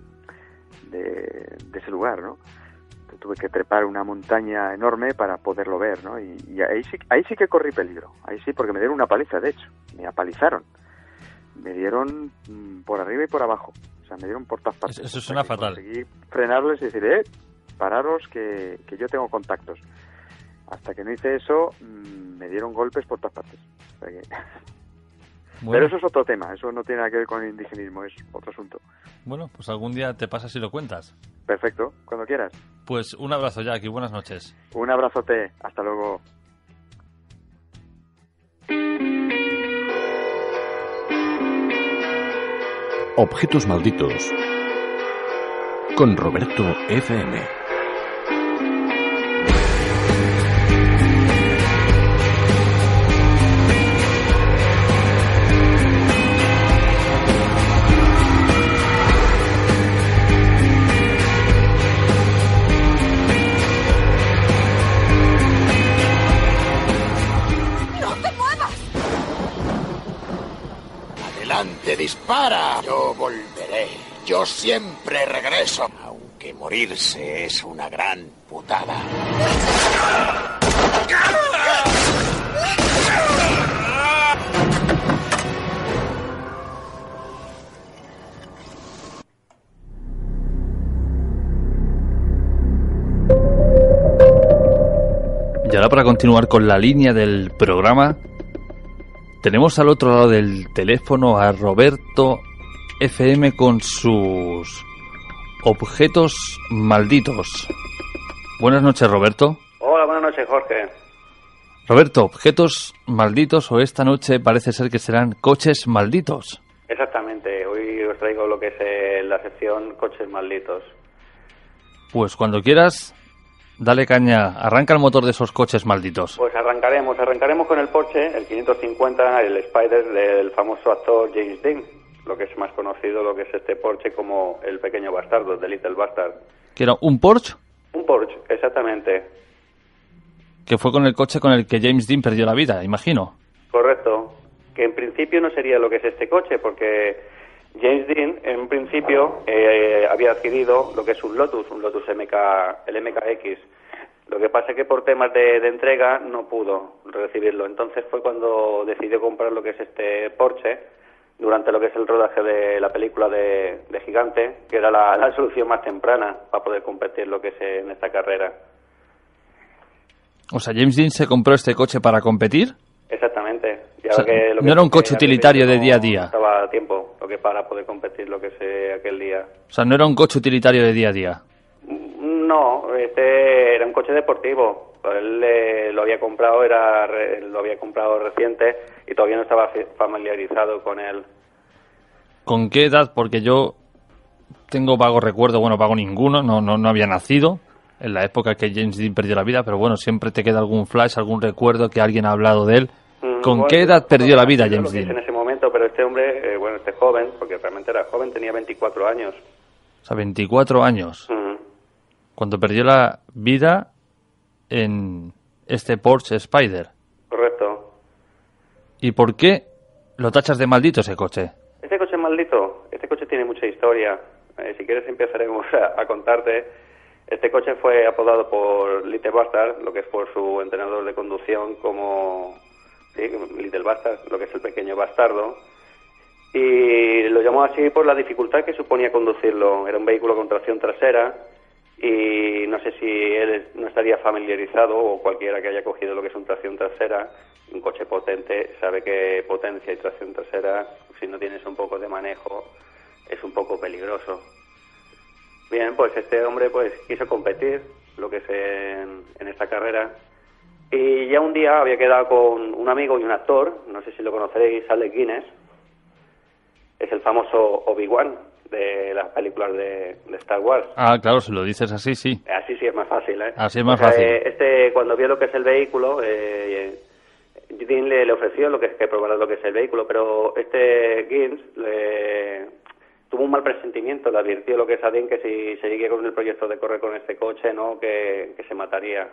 Speaker 3: ese lugar, ¿no? Tuve que trepar una montaña enorme para poderlo ver, ¿no? Y ahí sí que corrí peligro, ahí sí, porque me dieron una paliza, de hecho, me apalizaron, me dieron por arriba y por abajo, o sea, me dieron por todas partes.
Speaker 2: Eso suena fatal.
Speaker 3: Conseguí frenarles y decir, pararos que yo tengo contactos. Hasta que no hice eso, me dieron golpes por todas partes. O sea que... Bueno. Pero eso es otro tema, eso no tiene nada que ver con el indigenismo, es otro asunto.
Speaker 2: Bueno, pues algún día te pasas y lo cuentas.
Speaker 3: Perfecto, cuando quieras.
Speaker 2: Pues un abrazo, Jack, y buenas noches.
Speaker 3: Un abrazote, hasta luego.
Speaker 4: Objetos malditos con Roberto FM.
Speaker 5: ¡Dispara! Yo volveré. Yo siempre regreso. Aunque morirse es una gran putada.
Speaker 2: Y ahora, para continuar con la línea del programa, tenemos al otro lado del teléfono a Roberto FM con sus objetos malditos. Buenas noches, Roberto.
Speaker 6: Hola, buenas noches, Jorge.
Speaker 2: Roberto, objetos malditos, o esta noche parece ser que serán coches malditos.
Speaker 6: Exactamente, hoy os traigo lo que es la sección coches malditos.
Speaker 2: Pues cuando quieras, dale caña, arranca el motor de esos coches malditos.
Speaker 6: Pues arrancaremos con el Porsche, el 550, el Spider del famoso actor James Dean, lo que es más conocido, lo que es este Porsche como el pequeño bastardo, The Little Bastard.
Speaker 2: ¿Que era un Porsche?
Speaker 6: Un Porsche, exactamente.
Speaker 2: Que fue con el coche con el que James Dean perdió la vida, imagino.
Speaker 6: Correcto, que en principio no sería lo que es este coche, porque James Dean en un principio había adquirido lo que es un Lotus MK, el MKX. Lo que pasa es que por temas de entrega no pudo recibirlo. Entonces fue cuando decidió comprar lo que es este Porsche durante lo que es el rodaje de la película de Gigante, que era la solución más temprana para poder competir lo que es en esta carrera.
Speaker 2: O sea, James Dean se compró este coche para competir.
Speaker 6: Exactamente.
Speaker 2: O sea, no era un coche utilitario de día a día.
Speaker 6: No estaba a tiempo lo que para poder competir lo que se aquel día.
Speaker 2: O sea, no era un coche utilitario de día a día.
Speaker 6: No, este era un coche deportivo. Él lo había comprado, lo había comprado reciente y todavía no estaba familiarizado con él.
Speaker 2: ¿Con qué edad? Porque yo tengo vago recuerdo, bueno, vago ninguno, no había nacido en la época que James Dean perdió la vida, pero bueno, siempre te queda algún flash, algún recuerdo que alguien ha hablado de él. ¿Con qué edad perdió la vida James Dean?
Speaker 6: En ese momento, pero este hombre, este joven, porque realmente era joven, tenía 24 años.
Speaker 2: O sea, 24 años. Cuando perdió la vida en este Porsche Spider.
Speaker 6: Correcto.
Speaker 2: ¿Y por qué lo tachas de maldito ese coche?
Speaker 6: Este coche es maldito. Este coche tiene mucha historia. Si quieres empezaremos a contarte. Este coche fue apodado por Little Bastard, lo que es por su entrenador de conducción, como Little Bastard, lo que es el pequeño bastardo. Y lo llamó así por la dificultad que suponía conducirlo. Era un vehículo con tracción trasera. Y no sé si él no estaría familiarizado, o cualquiera que haya cogido lo que es una tracción trasera, un coche potente, sabe que potencia y tracción trasera, si no tienes un poco de manejo, es un poco peligroso. Bien, pues este hombre pues quiso competir, lo que es en esta carrera, y ya un día había quedado con un amigo y un actor, no sé si lo conoceréis, Alec Guinness, es el famoso Obi-Wan de las películas de Star Wars.
Speaker 2: Ah, claro, si lo dices así, sí.
Speaker 6: Así sí es más fácil, ¿eh?
Speaker 2: Así es más fácil.
Speaker 6: Cuando vio lo que es el vehículo, Dean le ofreció lo que es que probara lo que es el vehículo, pero Gins tuvo un mal presentimiento, le advirtió lo que es a Dean que si seguía con el proyecto de correr con este coche, no, que se mataría.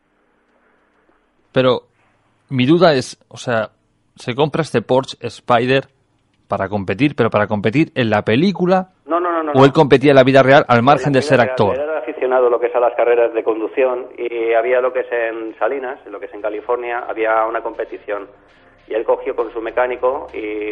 Speaker 2: Pero mi duda es, o sea, se compra este Porsche Spider para competir, pero para competir en la película.
Speaker 6: No.
Speaker 2: ¿O él competía en la vida real al margen de ser actor?
Speaker 6: Él era aficionado lo que es a las carreras de conducción y había lo que es en Salinas, lo que es en California, había una competición y él cogió con su mecánico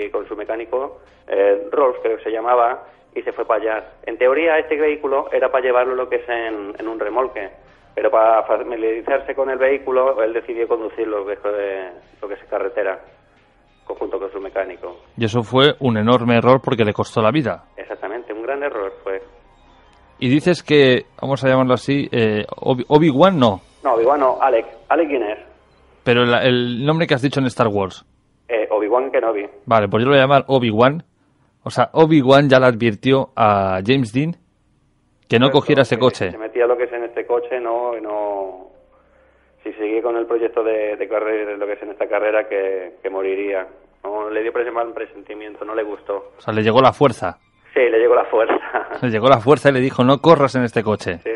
Speaker 6: Rolf, creo que se llamaba, y se fue para allá. En teoría este vehículo era para llevarlo lo que es en un remolque, pero para familiarizarse con el vehículo él decidió conducirlo lo que es carretera, conjunto con su mecánico.
Speaker 2: Y eso fue un enorme error porque le costó la vida.
Speaker 6: Exactamente, un gran error fue.
Speaker 2: Y dices que, vamos a llamarlo así, Obi-Wan no.
Speaker 6: No, Obi-Wan no, Alec Guinness.
Speaker 2: Pero el nombre que has dicho en Star Wars.
Speaker 6: Obi-Wan Kenobi.
Speaker 2: Vale, pues yo lo voy a llamar Obi-Wan. O sea, Obi-Wan ya le advirtió a James Dean que no cogiera ese coche.
Speaker 6: Si se metía lo que es en este coche, no. Si seguía con el proyecto de correr lo que es en esta carrera, que moriría. No, le dio ese mal presentimiento, no le gustó.
Speaker 2: O sea, le llegó la fuerza.
Speaker 6: Sí, le llegó la fuerza.
Speaker 2: Le llegó la fuerza y le dijo, no corras en este coche.
Speaker 6: Sí.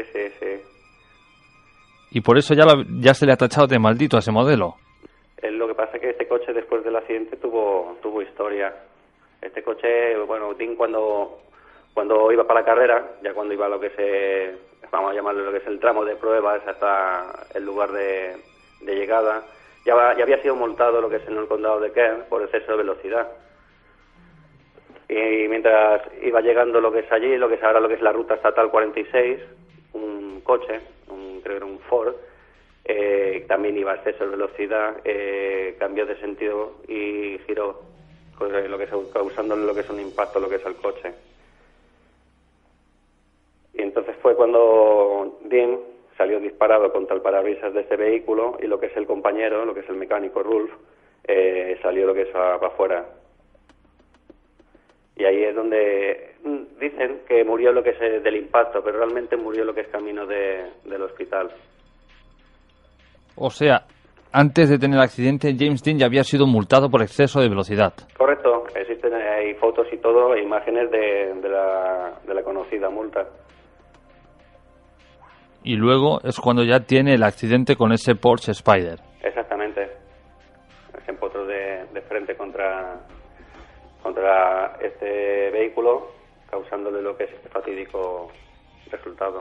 Speaker 2: Y por eso ya se le ha tachado de maldito a ese modelo.
Speaker 6: Lo que pasa es que este coche después del accidente tuvo historia. Este coche, bueno, Dean cuando iba para la carrera, ya cuando iba a lo que vamos a llamarlo lo que es el tramo de pruebas hasta el lugar de llegada, ya había sido multado lo que es en el condado de Kern por exceso de velocidad. Y mientras iba llegando lo que es allí, lo que es ahora lo que es la ruta estatal 46, un coche, creo que era un Ford, también iba a exceso de velocidad, cambió de sentido y giró, causándole lo que es un impacto lo que es al coche. Y entonces fue cuando Dean salió disparado contra el parabrisas de este vehículo y lo que es el compañero, lo que es el mecánico Rolf, salió lo que es para afuera. Y ahí es donde dicen que murió lo que es del impacto, pero realmente murió lo que es camino del hospital.
Speaker 2: O sea, antes de tener el accidente, James Dean ya había sido multado por exceso de velocidad.
Speaker 6: Correcto, existen hay fotos y todo, e imágenes de la conocida multa.
Speaker 2: Y luego es cuando ya tiene el accidente con ese Porsche Spider.
Speaker 6: Exactamente. Se empotró de frente contra este vehículo, causándole lo que es este fatídico resultado.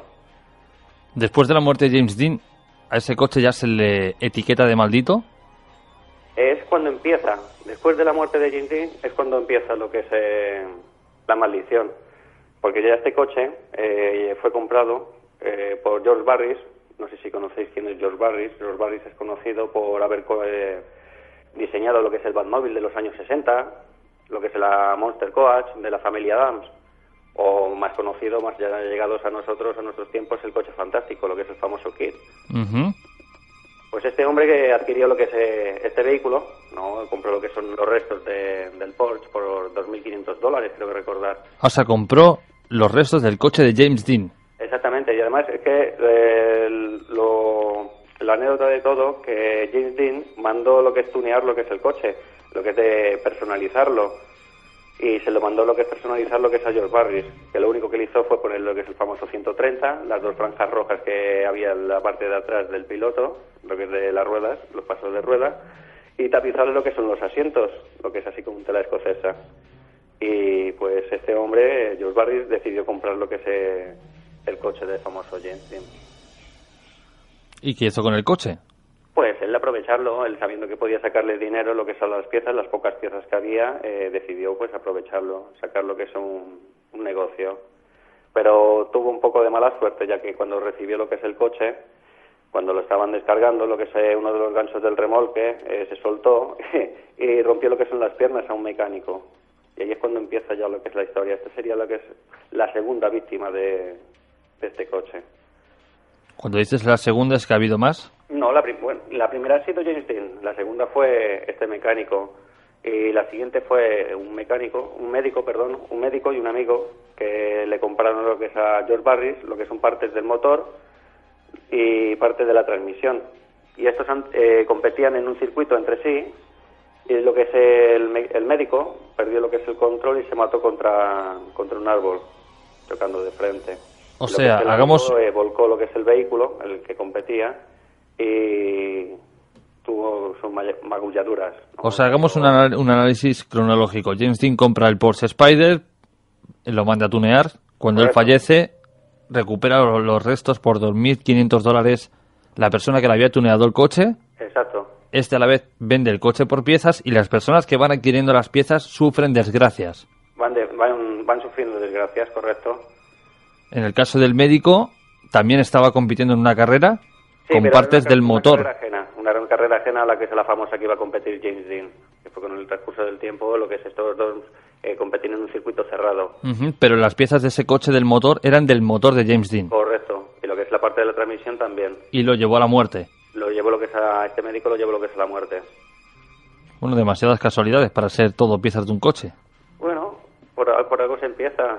Speaker 2: Después de la muerte de James Dean, ¿a ese coche ya se le etiqueta de maldito?
Speaker 6: es cuando empieza, después de la muerte de James Dean, es cuando empieza lo que es la maldición. Porque ya este coche fue comprado por George Barris. No sé si conocéis quién es George Barris. George Barris es conocido por haber diseñado lo que es el Batmóvil de los años 60, lo que es la Monster Coach de la familia Adams, o más conocido, más ya llegados a nosotros, a nuestros tiempos, el coche fantástico, lo que es el famoso Kid.
Speaker 2: Uh-huh.
Speaker 6: Pues este hombre que adquirió lo que es este vehículo, no compró lo que son los restos del Porsche por $2.500, creo que recordar.
Speaker 2: O sea, compró los restos del coche de James Dean.
Speaker 6: Exactamente, y además es que la anécdota de todo, que James Dean mandó lo que es tunear lo que es el coche, lo que es de personalizarlo, y se lo mandó lo que es personalizar lo que es a George Barris, que lo único que le hizo fue poner lo que es el famoso 130, las dos franjas rojas que había en la parte de atrás del piloto, lo que es de las ruedas, los pasos de rueda, y tapizarle lo que son los asientos, lo que es así como tela escocesa. Y pues este hombre, George Barris, decidió comprar lo que es el coche del famoso James Dean.
Speaker 2: ¿Y qué hizo con el coche?
Speaker 6: Pues él aprovecharlo, él sabiendo que podía sacarle dinero, lo que son las piezas, las pocas piezas que había, decidió pues aprovecharlo, sacar lo que es un negocio. Pero tuvo un poco de mala suerte, ya que cuando recibió lo que es el coche, cuando lo estaban descargando, lo que es uno de los ganchos del remolque, se soltó y rompió lo que son las piernas a un mecánico. Y ahí es cuando empieza ya lo que es la historia. Esta sería lo que es la segunda víctima de este coche.
Speaker 2: Cuando dices la segunda, ¿es que ha habido más?
Speaker 6: No, la primera ha sido James Dean, la segunda fue este mecánico, y la siguiente fue un médico y un amigo que le compraron lo que es a George Barris, lo que son partes del motor y parte de la transmisión. Y estos competían en un circuito entre sí, y lo que es el médico perdió lo que es el control y se mató contra un árbol, chocando de frente.
Speaker 2: O sea, hagamos...
Speaker 6: volcó lo que es el vehículo, el que competía, y tuvo sus magulladuras, ¿no?
Speaker 2: O sea, hagamos un análisis cronológico. James Dean compra el Porsche Spider, lo manda a tunear. Cuando él fallece, recupera los restos por $2.500 la persona que le había tuneado el coche.
Speaker 6: Exacto.
Speaker 2: Este a la vez vende el coche por piezas y las personas que van adquiriendo las piezas sufren desgracias.
Speaker 6: Van sufriendo desgracias, correcto.
Speaker 2: En el caso del médico, también estaba compitiendo en una carrera con partes del motor.
Speaker 6: Una carrera ajena a la que es la famosa que iba a competir James Dean, que fue con el transcurso del tiempo lo que es estos dos competir en un circuito cerrado.
Speaker 2: Pero las piezas de ese coche del motor eran del motor de James Dean.
Speaker 6: Correcto, y lo que es la parte de la transmisión también.
Speaker 2: Y lo llevó a la muerte.
Speaker 6: Este médico lo llevó lo que es a la muerte.
Speaker 2: Bueno, demasiadas casualidades para ser todo piezas de un coche.
Speaker 6: Bueno, por algo se empieza.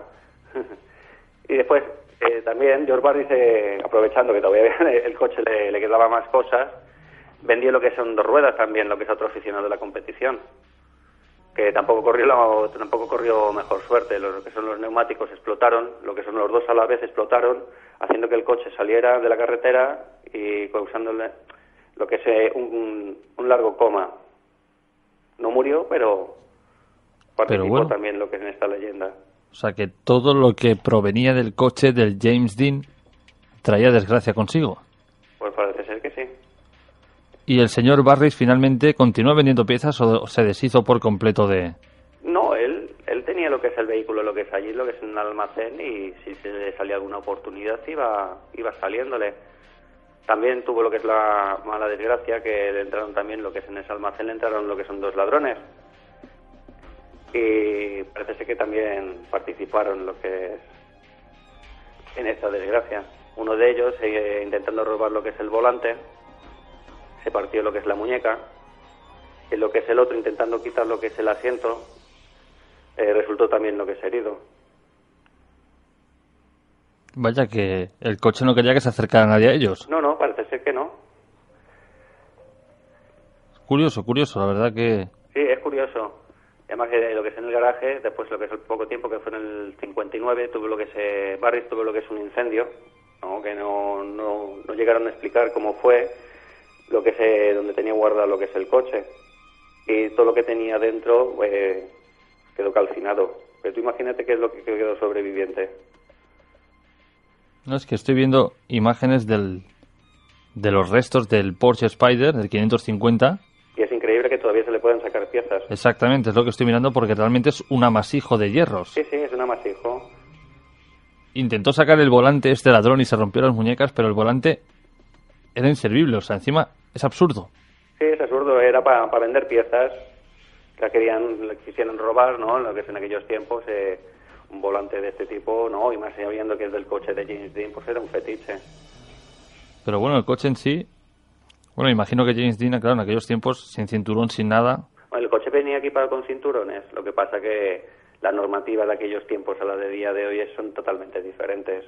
Speaker 6: Y después también George Barris, aprovechando que todavía el coche le quedaba más cosas, vendió lo que son dos ruedas también, lo que es otro aficionado de la competición, que tampoco corrió mejor suerte. Lo que son los neumáticos explotaron, lo que son los dos a la vez explotaron, haciendo que el coche saliera de la carretera y causándole lo que es un largo coma. No murió, pero participó
Speaker 2: bueno,
Speaker 6: también lo que es en esta leyenda.
Speaker 2: O sea que todo lo que provenía del coche del James Dean traía desgracia consigo.
Speaker 6: Pues parece ser que sí.
Speaker 2: ¿Y el señor Barris finalmente continuó vendiendo piezas o se deshizo por completo de...?
Speaker 6: No, él tenía lo que es el vehículo, lo que es allí, lo que es un almacén, y si se le salía alguna oportunidad iba saliéndole. También tuvo lo que es la mala desgracia que le entraron también lo que es en ese almacén, le entraron lo que son dos ladrones. Y parece ser que también participaron lo que es en esta desgracia. Uno de ellos, intentando robar lo que es el volante, se partió lo que es la muñeca, y lo que es el otro, intentando quitar lo que es el asiento, resultó también lo que es herido.
Speaker 2: Vaya que el coche no quería que se acercara nadie a ellos.
Speaker 6: No, parece ser que no.
Speaker 2: Curioso, la verdad que...
Speaker 6: Sí, es curioso. Además que lo que es en el garaje, después lo que es el poco tiempo, que fue en el 59, Barris tuvo lo que es un incendio, ¿no? Que no llegaron a explicar cómo fue, lo que es donde tenía guardado lo que es el coche. Y todo lo que tenía dentro quedó calcinado. Pero tú imagínate qué es lo que quedó sobreviviente.
Speaker 2: No, es que estoy viendo imágenes de los restos del Porsche Spider, del 550,
Speaker 6: Y es increíble que todavía se le pueden sacar piezas.
Speaker 2: Exactamente, es lo que estoy mirando porque realmente es un amasijo de hierros.
Speaker 6: Sí, es un amasijo.
Speaker 2: Intentó sacar el volante este ladrón y se rompió las muñecas, pero el volante era inservible, o sea, encima es absurdo.
Speaker 6: Sí, es absurdo, era para vender piezas. Le quisieron robar, ¿no? Lo que es en aquellos tiempos, un volante de este tipo, ¿no? Y más sabiendo que es del coche de James Dean, pues era un fetiche.
Speaker 2: Pero bueno, el coche en sí... Bueno, imagino que James Dean, claro, en aquellos tiempos, sin cinturón, sin nada...
Speaker 6: Bueno, el coche venía equipado con cinturones, lo que pasa que la normativa de aquellos tiempos a la de día de hoy son totalmente diferentes.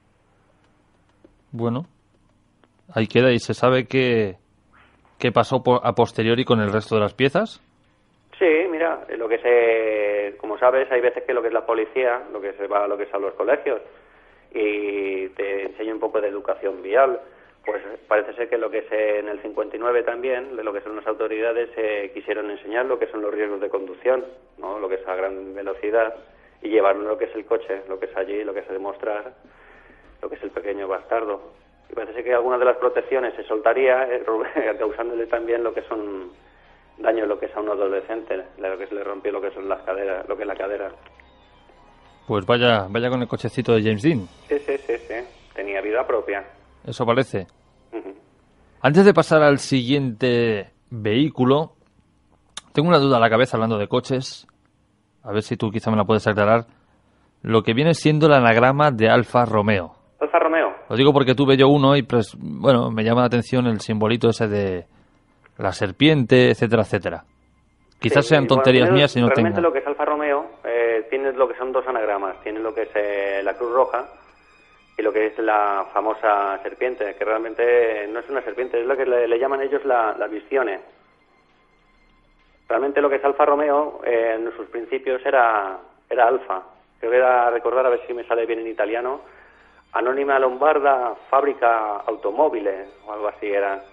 Speaker 2: Bueno, ahí queda. ¿Y se sabe qué pasó a posteriori con el resto de las piezas?
Speaker 6: Sí, mira, como sabes, hay veces que lo que es la policía, lo que se va a lo que es a los colegios y te enseña un poco de educación vial. Pues parece ser que lo que es en el 59 también, de lo que son las autoridades, quisieron enseñar lo que son los riesgos de conducción, ¿no? Lo que es a gran velocidad, y llevaron lo que es el coche, lo que es allí, lo que es demostrar, lo que es el pequeño bastardo. Y parece ser que algunas de las protecciones se soltaría, causándole también lo que son daños, lo que es a un adolescente, lo que se le rompió lo que son las caderas, lo que es la cadera.
Speaker 2: Pues vaya con el cochecito de James Dean.
Speaker 6: Sí. Tenía vida propia.
Speaker 2: Eso parece. Antes de pasar al siguiente vehículo, tengo una duda a la cabeza hablando de coches. A ver si tú quizá me la puedes aclarar. Lo que viene siendo el anagrama de Alfa Romeo.
Speaker 6: ¿Alfa Romeo?
Speaker 2: Lo digo porque tuve yo uno y pues, bueno, me llama la atención el simbolito ese de la serpiente, etcétera, etcétera. Quizás sean tonterías mías y no
Speaker 6: realmente
Speaker 2: tenga.
Speaker 6: Lo que es Alfa Romeo tiene lo que son dos anagramas. Tiene lo que es la Cruz Roja y lo que es la famosa serpiente, que realmente no es una serpiente, es lo que le llaman ellos la visione. Realmente lo que es Alfa Romeo, en sus principios era Alfa. Creo que era, recordar, a ver si me sale bien en italiano, Anonima Lombarda Fábrica Automóviles, o algo así era.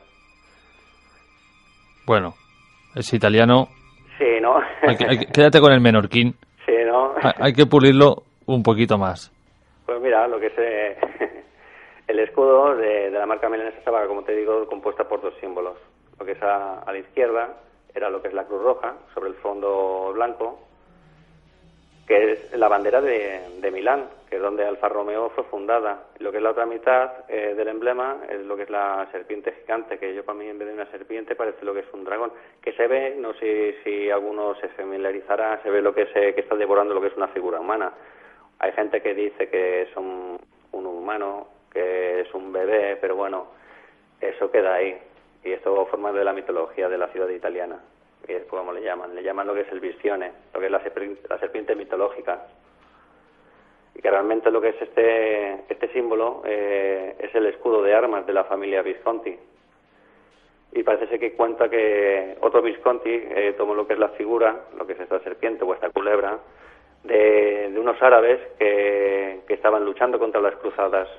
Speaker 2: Bueno, es italiano.
Speaker 6: Sí, ¿no?
Speaker 2: Quédate con el menorquín.
Speaker 6: Sí, ¿no?
Speaker 2: Hay que pulirlo un poquito más.
Speaker 6: Pues mira, lo que es el escudo de la marca milanesa estaba, como te digo, compuesta por dos símbolos. Lo que es a la izquierda era lo que es la Cruz Roja sobre el fondo blanco, que es la bandera de Milán, que es donde Alfa Romeo fue fundada. Lo que es la otra mitad del emblema es lo que es la serpiente gigante, que yo para mí en vez de una serpiente parece lo que es un dragón, que se ve, no sé si alguno se familiarizará, se ve lo que que está devorando lo que es una figura humana. Hay gente que dice que es un humano, que es un bebé, pero bueno, eso queda ahí. Y esto forma de la mitología de la ciudad italiana. Y es como le llaman lo que es el visione, lo que es la serpiente mitológica. Y que realmente lo que es este símbolo es el escudo de armas de la familia Visconti. Y parece ser que cuenta que otro Visconti tomó lo que es la figura, lo que es esta serpiente o esta culebra, de unos árabes que estaban luchando contra las cruzadas.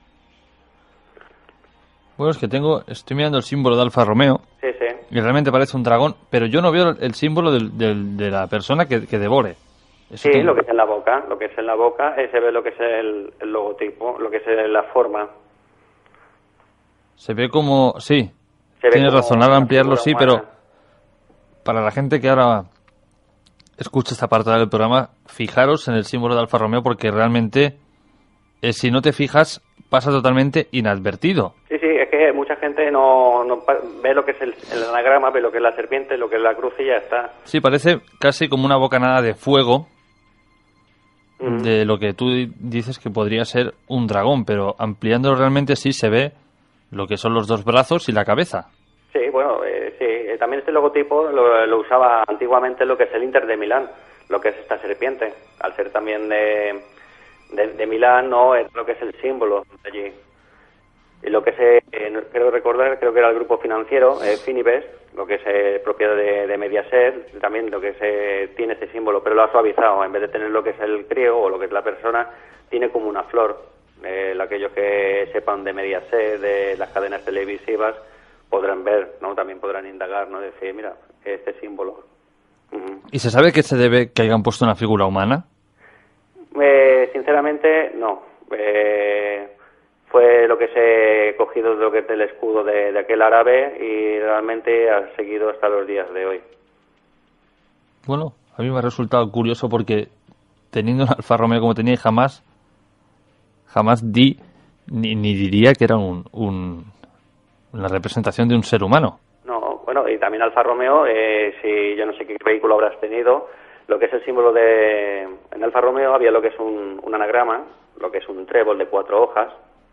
Speaker 2: Bueno, es que estoy mirando el símbolo de Alfa Romeo.
Speaker 6: Sí.
Speaker 2: Y realmente parece un dragón, pero yo no veo el símbolo de la persona que devore. Eso
Speaker 6: Sí, lo que es en la boca, se ve lo que es el logotipo, lo que es la forma.
Speaker 2: Se ve como, sí,
Speaker 6: Se ve
Speaker 2: tienes
Speaker 6: como
Speaker 2: razón, ahora
Speaker 6: una
Speaker 2: ampliarlo sí,
Speaker 6: figura humana.
Speaker 2: pero para la gente que ahora escucha esta parte del programa, fijaros en el símbolo de Alfa Romeo porque realmente, si no te fijas, pasa totalmente inadvertido.
Speaker 6: Sí, es que mucha gente no ve lo que es el anagrama, ve lo que es la serpiente, lo que es la cruz y ya está.
Speaker 2: Sí, parece casi como una bocanada de fuego de lo que tú dices que podría ser un dragón, pero ampliándolo realmente sí se ve lo que son los dos brazos y la cabeza.
Speaker 6: Sí, bueno, sí. También este logotipo lo usaba antiguamente lo que es el Inter de Milán, lo que es esta serpiente. Al ser también de Milán, no es lo que es el símbolo de allí. Y lo que creo recordar, creo que era el grupo financiero, Finibest, lo que es propiedad de Mediaset, también lo que tiene este símbolo, pero lo ha suavizado. En vez de tener lo que es el griego o lo que es la persona, tiene como una flor. Aquellos que sepan de Mediaset, de las cadenas televisivas, podrán ver, ¿no? También podrán indagar, ¿no? Decir, mira, este símbolo.
Speaker 2: ¿Y se sabe que se debe que hayan puesto una figura humana?
Speaker 6: Sinceramente, no. fue lo que se he cogido de lo que es del escudo de aquel árabe y realmente ha seguido hasta los días de hoy.
Speaker 2: Bueno, a mí me ha resultado curioso porque teniendo un Alfa Romeo como tenía, jamás ni diría que era una representación de un ser humano.
Speaker 6: No, bueno, y también Alfa Romeo, si yo no sé qué vehículo habrás tenido, lo que es el símbolo en Alfa Romeo había lo que es un anagrama, lo que es un trébol de 4 hojas,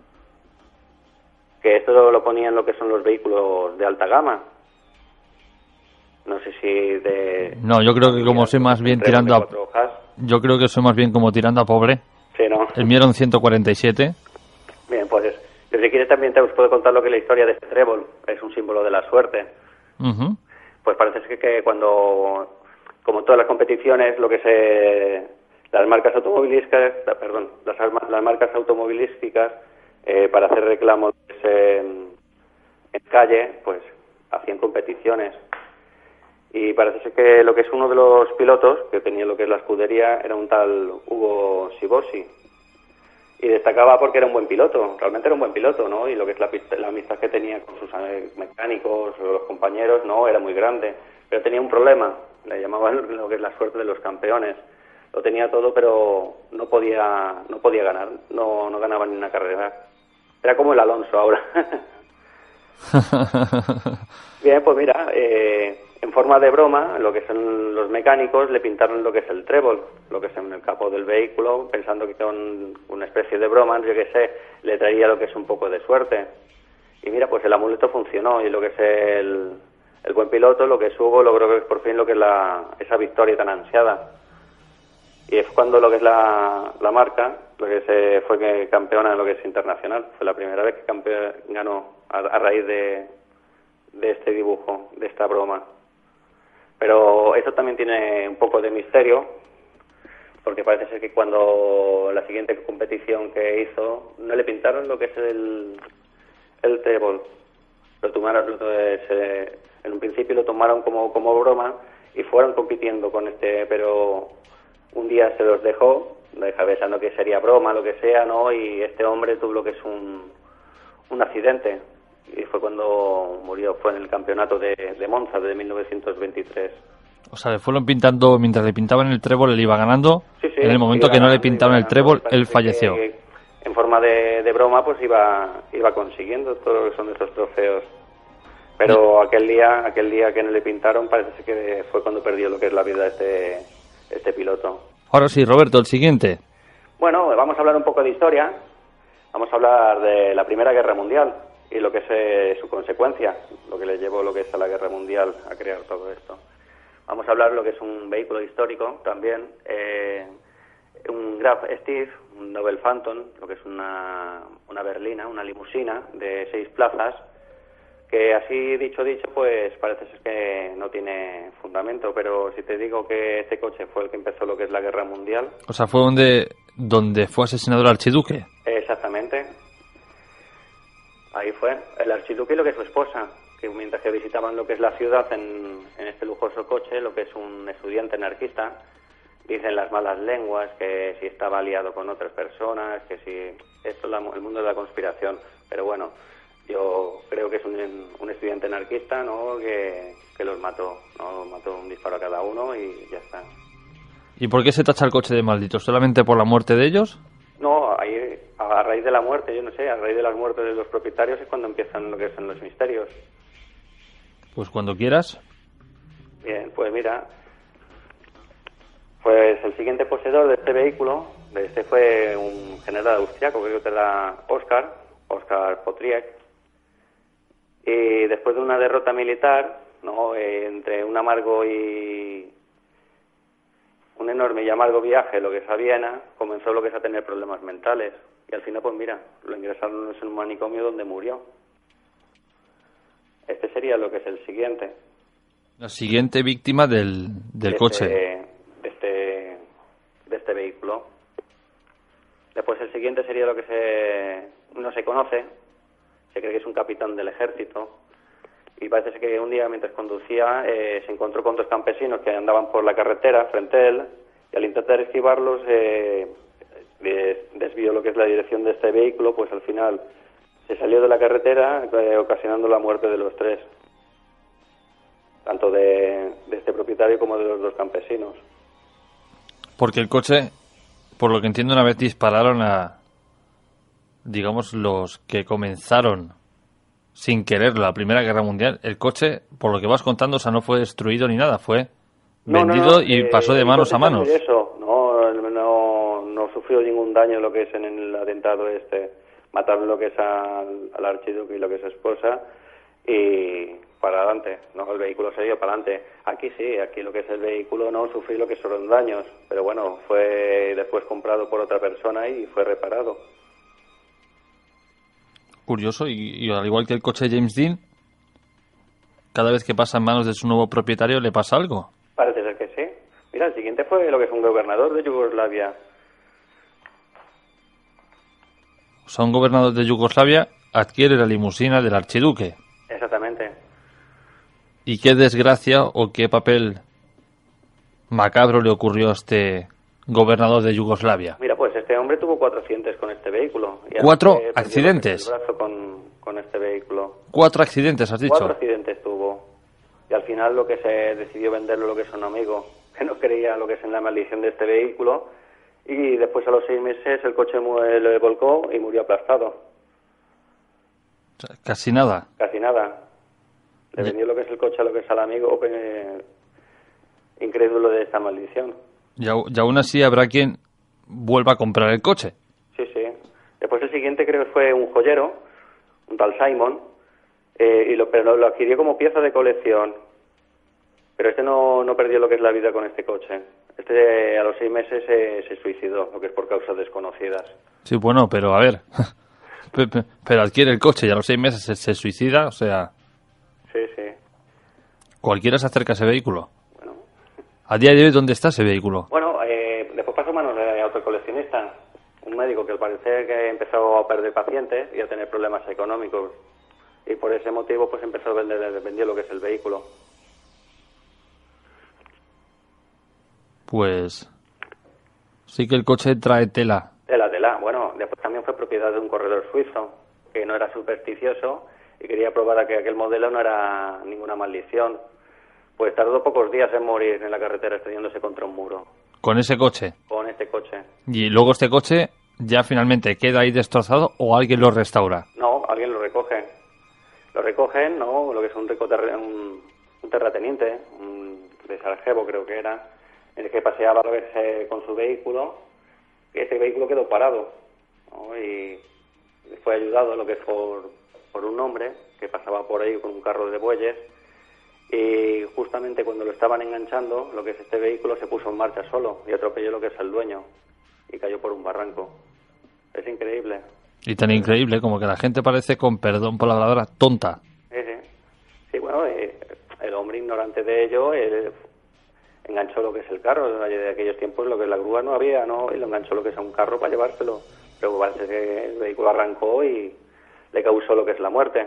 Speaker 6: que esto lo ponían lo que son los vehículos de alta gama. No sé si
Speaker 2: No, yo creo que como soy más bien tirando a... Yo creo que soy más bien como tirando a pobre.
Speaker 6: Sí, ¿no?
Speaker 2: El mío era un 147.
Speaker 6: Bien, pues si quieres también te os puedo contar lo que es la historia de este trébol. Es un símbolo de la suerte.
Speaker 2: Uh-huh.
Speaker 6: Pues parece ser que cuando, como todas las competiciones, lo que las marcas automovilísticas, las marcas automovilísticas, para hacer reclamos en calle, pues hacían competiciones. Y parece ser que lo que es uno de los pilotos que tenía lo que es la escudería era un tal Hugo Sibossi. Y destacaba porque era un buen piloto, realmente era un buen piloto, ¿no? Y lo que es la amistad que tenía con sus mecánicos o los compañeros, no, era muy grande. Pero tenía un problema, le llamaban lo que es la suerte de los campeones. Lo tenía todo, pero no podía ganar, no ganaba ni una carrera. Era como el Alonso ahora. Bien, pues mira, en forma de broma, lo que son los mecánicos le pintaron lo que es el trébol, lo que es en el capó del vehículo, pensando que con una especie de broma, yo que sé, le traería lo que es un poco de suerte. Y mira, pues el amuleto funcionó y lo que es el buen piloto, lo que es Hugo, logró que por fin lo que es esa victoria tan ansiada. Y es cuando lo que es la marca, lo que se fue campeona en lo que es internacional. Fue la primera vez que ganó a raíz de este dibujo, de esta broma. Pero esto también tiene un poco de misterio, porque parece ser que cuando la siguiente competición que hizo, no le pintaron lo que es el trébol. En un principio lo tomaron como broma y fueron compitiendo con pero un día se los dejó pensando que sería broma, lo que sea, ¿no? Y este hombre tuvo lo que es un accidente. Y fue cuando murió, fue en el campeonato de Monza de 1923.
Speaker 2: O sea, le fueron pintando, mientras le pintaban el trébol, él iba ganando.
Speaker 6: Sí,
Speaker 2: en el momento que no le pintaron el trébol, él falleció.
Speaker 6: En forma de broma, pues iba consiguiendo todo lo que son estos trofeos. Pero aquel día que no le pintaron, parece que fue cuando perdió lo que es la vida este piloto.
Speaker 2: Ahora sí, Roberto, el siguiente.
Speaker 6: Bueno, vamos a hablar un poco de historia. Vamos a hablar de la Primera Guerra Mundial y lo que es su consecuencia, lo que le llevó lo que es a la Guerra Mundial a crear todo esto. Vamos a hablar de lo que es un vehículo histórico también, un Graf Steve, un Nobel Phantom, lo que es una berlina, una limusina de 6 plazas, que así dicho, pues parece ser que no tiene fundamento, pero si te digo que este coche fue el que empezó lo que es la Guerra Mundial...
Speaker 2: O sea, fue donde fue asesinado el archiduque.
Speaker 6: Exactamente. Ahí fue el archiduque y lo que es su esposa, que mientras que visitaban lo que es la ciudad en este lujoso coche, lo que es un estudiante anarquista, dicen las malas lenguas que si estaba aliado con otras personas, que si... Esto es el mundo de la conspiración, pero bueno, yo creo que es un estudiante anarquista, ¿no? Que los mató, ¿no? Mató un disparo a cada uno y ya está.
Speaker 2: ¿Y por qué se tacha el coche de maldito? ¿Solamente por la muerte de ellos?
Speaker 6: No, ahí, a raíz de la muerte, yo no sé, a raíz de las muertes de los propietarios es cuando empiezan lo que son los misterios.
Speaker 2: Pues cuando quieras.
Speaker 6: Bien, pues mira, pues el siguiente poseedor de este vehículo, fue un general austriaco, creo que era Oskar Potriek, y después de una derrota militar, ¿no? Entre un amargo y un enorme y amargo viaje, lo que es a Viena, comenzó lo que es a tener problemas mentales. Y al final, pues mira, lo ingresaron en un manicomio donde murió. Este sería lo que es el siguiente.
Speaker 2: La siguiente víctima del coche.
Speaker 6: De este vehículo. Después el siguiente sería lo que no se conoce. Se cree que es un capitán del ejército. Y parece ser que un día, mientras conducía, se encontró con 2 campesinos que andaban por la carretera frente a él, y al intentar esquivarlos, desvió lo que es la dirección de este vehículo, pues al final se salió de la carretera, ocasionando la muerte de los 3, tanto de este propietario como de los 2 campesinos.
Speaker 2: Porque el coche, por lo que entiendo, una vez dispararon a, digamos, los que comenzaron sin querer la Primera Guerra Mundial. El coche, por lo que vas contando, o sea, no fue destruido ni nada, fue vendido y pasó de manos a manos.
Speaker 6: Eso, no sufrió ningún daño lo que es en el atentado este. Mataron lo que es al archiduque y lo que es su esposa y para adelante, no, el vehículo se dio para adelante. Aquí sí, aquí lo que es el vehículo no sufrió lo que son daños, pero bueno, fue después comprado por otra persona y fue reparado.
Speaker 2: Curioso, y al igual que el coche de James Dean, cada vez que pasa en manos de su nuevo propietario le pasa algo.
Speaker 6: Parece ser que sí. Mira, el siguiente fue lo que es un gobernador de Yugoslavia.
Speaker 2: O sea, un gobernador de Yugoslavia adquiere la limusina del archiduque.
Speaker 6: Exactamente.
Speaker 2: ¿Y qué desgracia o qué papel macabro le ocurrió a este gobernador de Yugoslavia?
Speaker 6: Mira, pues este hombre tuvo 4 accidentes con este vehículo. Y
Speaker 2: 4 accidentes.
Speaker 6: El brazo con este vehículo.
Speaker 2: 4 accidentes, has dicho.
Speaker 6: 4 accidentes tuvo. Y al final lo que se decidió venderlo lo que es un amigo, que no creía lo que es en la maldición de este vehículo. Y después a los 6 meses el coche le volcó y murió aplastado.
Speaker 2: O sea, casi nada.
Speaker 6: Casi nada. Le vendió lo que es el coche a lo que es al amigo, incrédulo de esta maldición.
Speaker 2: Y aún así habrá quien vuelva a comprar el coche.
Speaker 6: Sí, sí. Después el siguiente creo que fue un joyero, un tal Simon, pero lo adquirió como pieza de colección. Pero este no perdió lo que es la vida con este coche. Este a los 6 meses se suicidó, lo que es por causas desconocidas.
Speaker 2: Sí, bueno, pero a ver. Pero adquiere el coche y a los 6 meses se suicida, o sea...
Speaker 6: Sí, sí.
Speaker 2: Cualquiera se acerca a ese vehículo.
Speaker 6: Bueno.
Speaker 2: ¿A día de hoy dónde está ese vehículo?
Speaker 6: Bueno, después pasó a manos de otro coleccionista. Un médico que al parecer que empezó a perder pacientes y a tener problemas económicos. Y por ese motivo pues empezó a vender lo que es el vehículo.
Speaker 2: Pues sí que el coche trae tela.
Speaker 6: Tela. Bueno, después también fue propiedad de un corredor suizo que no era supersticioso y quería probar a que aquel modelo no era ninguna maldición. Pues tardó pocos días en morir en la carretera estrellándose contra un muro.
Speaker 2: ¿Con ese coche?
Speaker 6: Con este coche.
Speaker 2: ¿Y luego este coche ya finalmente queda ahí destrozado o alguien lo restaura?
Speaker 6: No, alguien lo recoge. Lo recogen, ¿no? Lo que es un terrateniente, de Sarajevo creo que era, en el que paseaba lo que es, con su vehículo. Y ese vehículo quedó parado, ¿no? Y fue ayudado lo que es por un hombre que pasaba por ahí con un carro de bueyes. Y justamente cuando lo estaban enganchando, lo que es este vehículo se puso en marcha solo y atropelló lo que es el dueño y cayó por un barranco. Es increíble.
Speaker 2: Y tan increíble como que la gente parece, con perdón por la palabra, tonta.
Speaker 6: Sí, bueno, el hombre ignorante de ello enganchó lo que es el carro. De aquellos tiempos lo que es la grúa no había, ¿no? Y lo enganchó lo que es a un carro para llevárselo. Pero parece que el vehículo arrancó y le causó lo que es la muerte.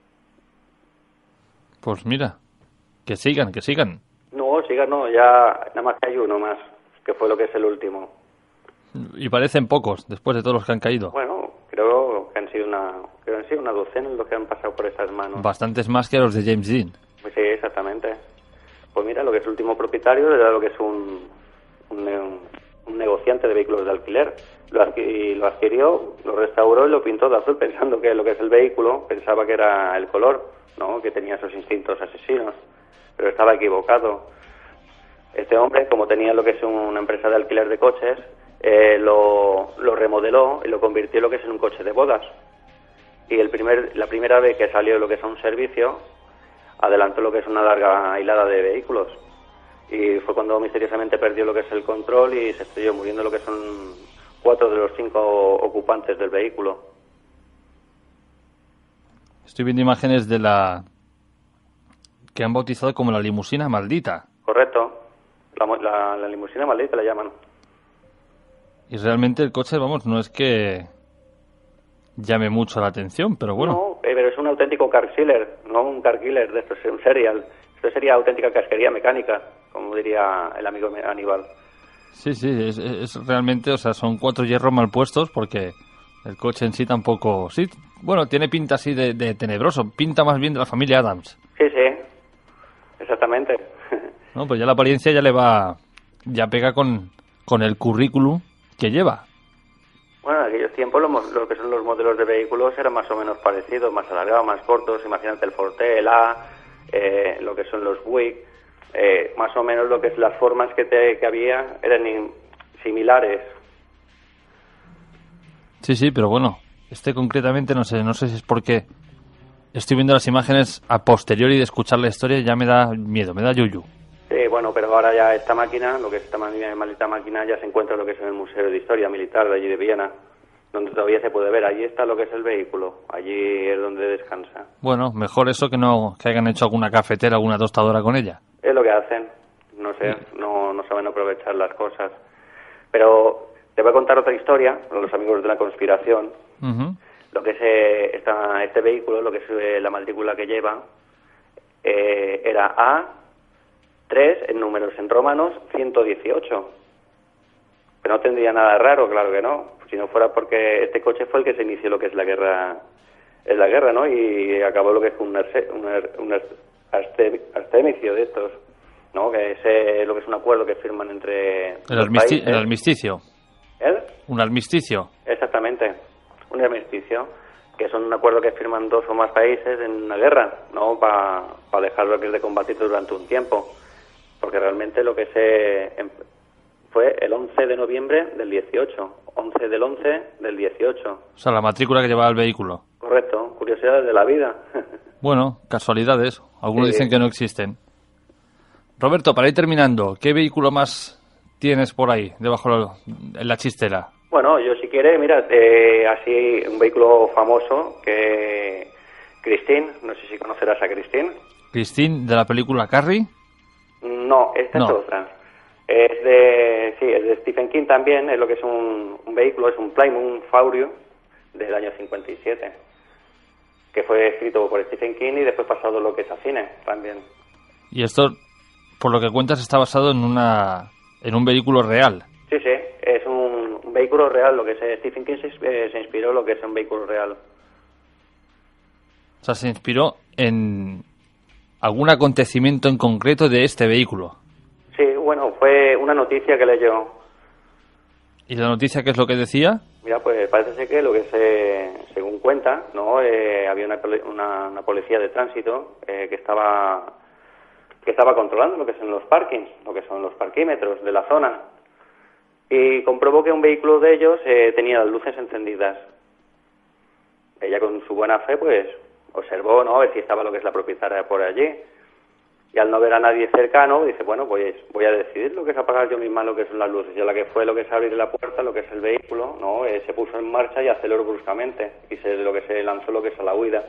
Speaker 2: Pues mira, que sigan.
Speaker 6: No, sigan no, ya nada más que hay uno más, que fue lo que es el último.
Speaker 2: Y parecen pocos, después de todos los que han caído.
Speaker 6: Bueno, creo que han sido una docena los que han pasado por esas manos.
Speaker 2: Bastantes más que los de James Dean.
Speaker 6: Pues sí, exactamente. Pues mira, lo que es el último propietario era lo que es un negociante de vehículos de alquiler. Lo adquirió, lo restauró y lo pintó de azul pensando que lo que es el vehículo, pensaba que era el color, ¿no? Que tenía esos instintos asesinos, pero estaba equivocado. Este hombre, como tenía lo que es una empresa de alquiler de coches, lo remodeló y lo convirtió en lo que es en un coche de bodas. Y la primera vez que salió lo que es un servicio, adelantó lo que es una larga hilada de vehículos. Y fue cuando misteriosamente perdió lo que es el control y se estrelló, muriendo lo que son 4 de los 5 ocupantes del vehículo.
Speaker 2: Estoy viendo imágenes de la que han bautizado como la limusina maldita.
Speaker 6: Correcto. La limusina maldita la llaman.
Speaker 2: Y realmente el coche, vamos, no es que llame mucho la atención, pero bueno.
Speaker 6: No, pero es un auténtico car killer, no un car killer de estos, un serial. Esto sería auténtica casquería mecánica, como diría el amigo Aníbal.
Speaker 2: Sí, es realmente, o sea, son 4 hierros mal puestos porque el coche en sí tampoco... Sí, bueno, tiene pinta así de tenebroso, pinta más bien de la familia Adams.
Speaker 6: Sí, exactamente.
Speaker 2: No, pues ya la apariencia ya pega con el currículum que lleva.
Speaker 6: Bueno, en aquellos tiempos lo que son los modelos de vehículos eran más o menos parecidos, más alargados, más cortos. Imagínate el Forte, el A, lo que son los Buick, más o menos lo que es las formas que había eran similares.
Speaker 2: Sí, pero bueno, concretamente no sé si es porque estoy viendo las imágenes a posteriori de escuchar la historia y ya me da miedo, me da yuyu.
Speaker 6: Sí, bueno, pero ahora ya esta máquina, lo que es esta maldita máquina, ya se encuentra lo que es en el Museo de Historia Militar de allí de Viena, donde todavía se puede ver. Allí está lo que es el vehículo, allí es donde descansa.
Speaker 2: Bueno, mejor eso que hayan hecho alguna cafetera, alguna tostadora con ella.
Speaker 6: Es lo que hacen, no sé, no saben aprovechar las cosas. Pero te voy a contar otra historia, los amigos de la conspiración.
Speaker 2: Uh-huh.
Speaker 6: Lo que es este vehículo, lo que es la matrícula que lleva, era A3 en números en romanos 118. Pero no tendría nada raro, claro que no. Si no fuera porque este coche fue el que se inició lo que es la guerra, ¿no? Y acabó lo que es un artemicio de estos, ¿no? Que es lo que es un acuerdo que firman entre
Speaker 2: el armisticio.
Speaker 6: ¿El?
Speaker 2: Un armisticio.
Speaker 6: Exactamente, un armisticio, que son un acuerdo que firman 2 o más países en una guerra, ¿no? Para dejar lo que es de combatir durante un tiempo, porque realmente lo que fue el 11 de noviembre del 18, 11 del 11 del 18.
Speaker 2: O sea, la matrícula que llevaba el vehículo.
Speaker 6: Correcto, curiosidades de la vida.
Speaker 2: Bueno, casualidades, algunos dicen que no existen. Roberto, para ir terminando, ¿qué vehículo más tienes por ahí, en la chistera?
Speaker 6: Bueno, yo si quieres, mira, así un vehículo famoso que Christine, no sé si conocerás a Christine.
Speaker 2: ¿Christine de la película Carrie?
Speaker 6: No, esta es otra. Es de Stephen King también, es lo que es un vehículo, es un Plymouth Faurio del año 57, que fue escrito por Stephen King y después pasado lo que es a cine también.
Speaker 2: Y esto, por lo que cuentas, está basado en un vehículo real.
Speaker 6: Sí, es un vehículo real, lo que es Stephen King se inspiró en lo que es un vehículo real.
Speaker 2: O sea, se inspiró en algún acontecimiento en concreto de este vehículo.
Speaker 6: Sí, bueno, fue una noticia que leyó.
Speaker 2: ¿Y la noticia qué es lo que decía?
Speaker 6: Mira, pues parece ser que lo que según cuenta, ¿no? Había una policía de tránsito que estaba controlando lo que son los parkings, lo que son los parquímetros de la zona, y comprobó que un vehículo de ellos tenía las luces encendidas. Ella con su buena fe, pues, observó, ¿no? A ver si estaba lo que es la propietaria por allí. Y al no ver a nadie cercano, dice, bueno, pues voy a decidir lo que es apagar yo misma lo que son las luces. Y a la que fue lo que es abrir la puerta, lo que es el vehículo, ¿no? Se puso en marcha y aceleró bruscamente. Y lo que se lanzó lo que es a la huida.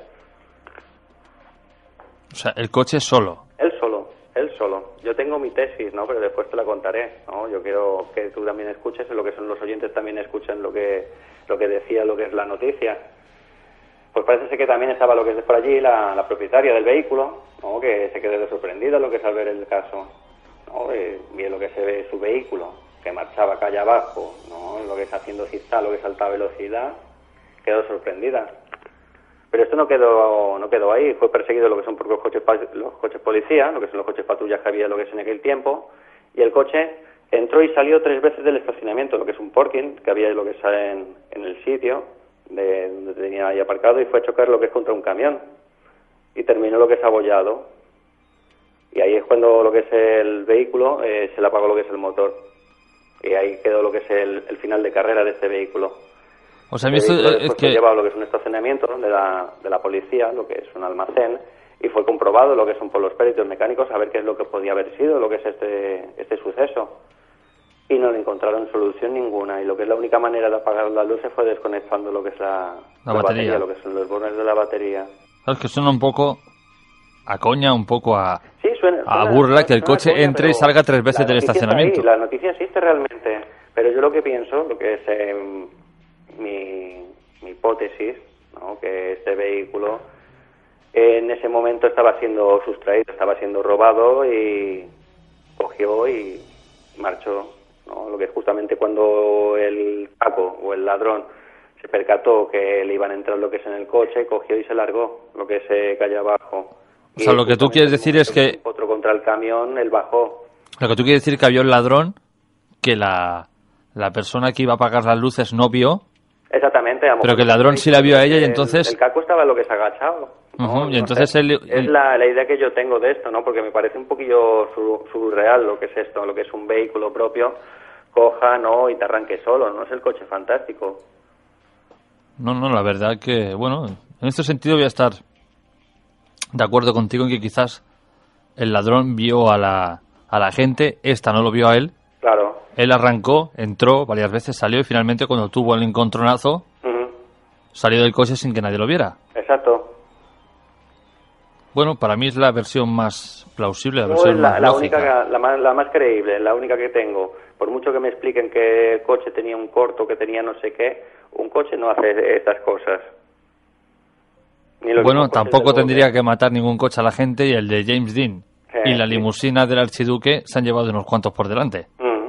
Speaker 2: O sea, el coche solo.
Speaker 6: Él solo. Yo tengo mi tesis, ¿no? Pero después te la contaré, ¿no? Yo quiero que tú también escuches, lo que son los oyentes también escuchen lo que decía, lo que es la noticia. Pues parece ser que también estaba lo que es por allí la propietaria del vehículo, ¿no? Que se quedó sorprendida lo que es al ver el caso, ¿no? Vio lo que se ve su vehículo, que marchaba calle abajo, ¿no? Lo que es haciendo zigzag, lo que es alta velocidad, quedó sorprendida. Pero esto no quedó ahí, fue perseguido lo que son por los coches policía, lo que son los coches patrullas que había lo que es en aquel tiempo, y el coche entró y salió 3 veces del estacionamiento, lo que es un parking, que había lo que es en el sitio, de donde tenía ahí aparcado, y fue a chocar lo que es contra un camión, y terminó lo que es abollado. Y ahí es cuando lo que es el vehículo se le apagó lo que es el motor, y ahí quedó lo que es el final de carrera de este vehículo.
Speaker 2: O sea, es que
Speaker 6: llevaba lo que es un estacionamiento de la policía, lo que es un almacén, y fue comprobado lo que son por los peritos mecánicos a ver qué es lo que podía haber sido lo que es este suceso, y no le encontraron solución ninguna, y lo que es la única manera de apagar las luces fue desconectando lo que es la batería, lo que son los bornes de la batería.
Speaker 2: Es que suena un poco a coña, un poco a
Speaker 6: suena
Speaker 2: burla que el coche
Speaker 6: coña,
Speaker 2: entre y salga 3 veces del estacionamiento.
Speaker 6: La noticia existe realmente, pero yo lo que pienso, lo que es mi hipótesis, ¿no? Que este vehículo en ese momento estaba siendo sustraído, estaba siendo robado, y cogió y marchó ¿no? Lo que es justamente cuando el Paco o el ladrón se percató que le iban a entrar lo que es en el coche, cogió y se largó, lo que se cayó abajo.
Speaker 2: O sea, lo que tú quieres decir es que...
Speaker 6: Otro contra el camión, él bajó.
Speaker 2: Lo que tú quieres decir que había un ladrón que la persona que iba a apagar las luces no vio.
Speaker 6: Exactamente.
Speaker 2: Pero que el ladrón sí la vio a ella y entonces...
Speaker 6: El Caco estaba lo que se ha agachado. ¿no?
Speaker 2: Y entonces él...
Speaker 6: Es la idea que yo tengo de esto, ¿no? Porque me parece un poquillo surreal lo que es esto, lo que es un vehículo propio, coja, ¿no? Y te arranque solo, no es el coche fantástico.
Speaker 2: No, la verdad que, bueno, en este sentido voy a estar de acuerdo contigo en que quizás el ladrón vio a la gente, esta no lo vio a él.
Speaker 6: Claro.
Speaker 2: Él arrancó, entró varias veces, salió y finalmente cuando tuvo el encontronazo, salió del coche sin que nadie lo viera.
Speaker 6: Exacto.
Speaker 2: Bueno, para mí es la versión más plausible, la versión más lógica.
Speaker 6: Única, la más creíble, la única que tengo. Por mucho que me expliquen que el coche tenía un corto, que tenía no sé qué, un coche no hace estas cosas.
Speaker 2: Bueno, tampoco tendría que matar ningún coche a la gente, y el de James Dean y la limusina del archiduque se han llevado unos cuantos por delante.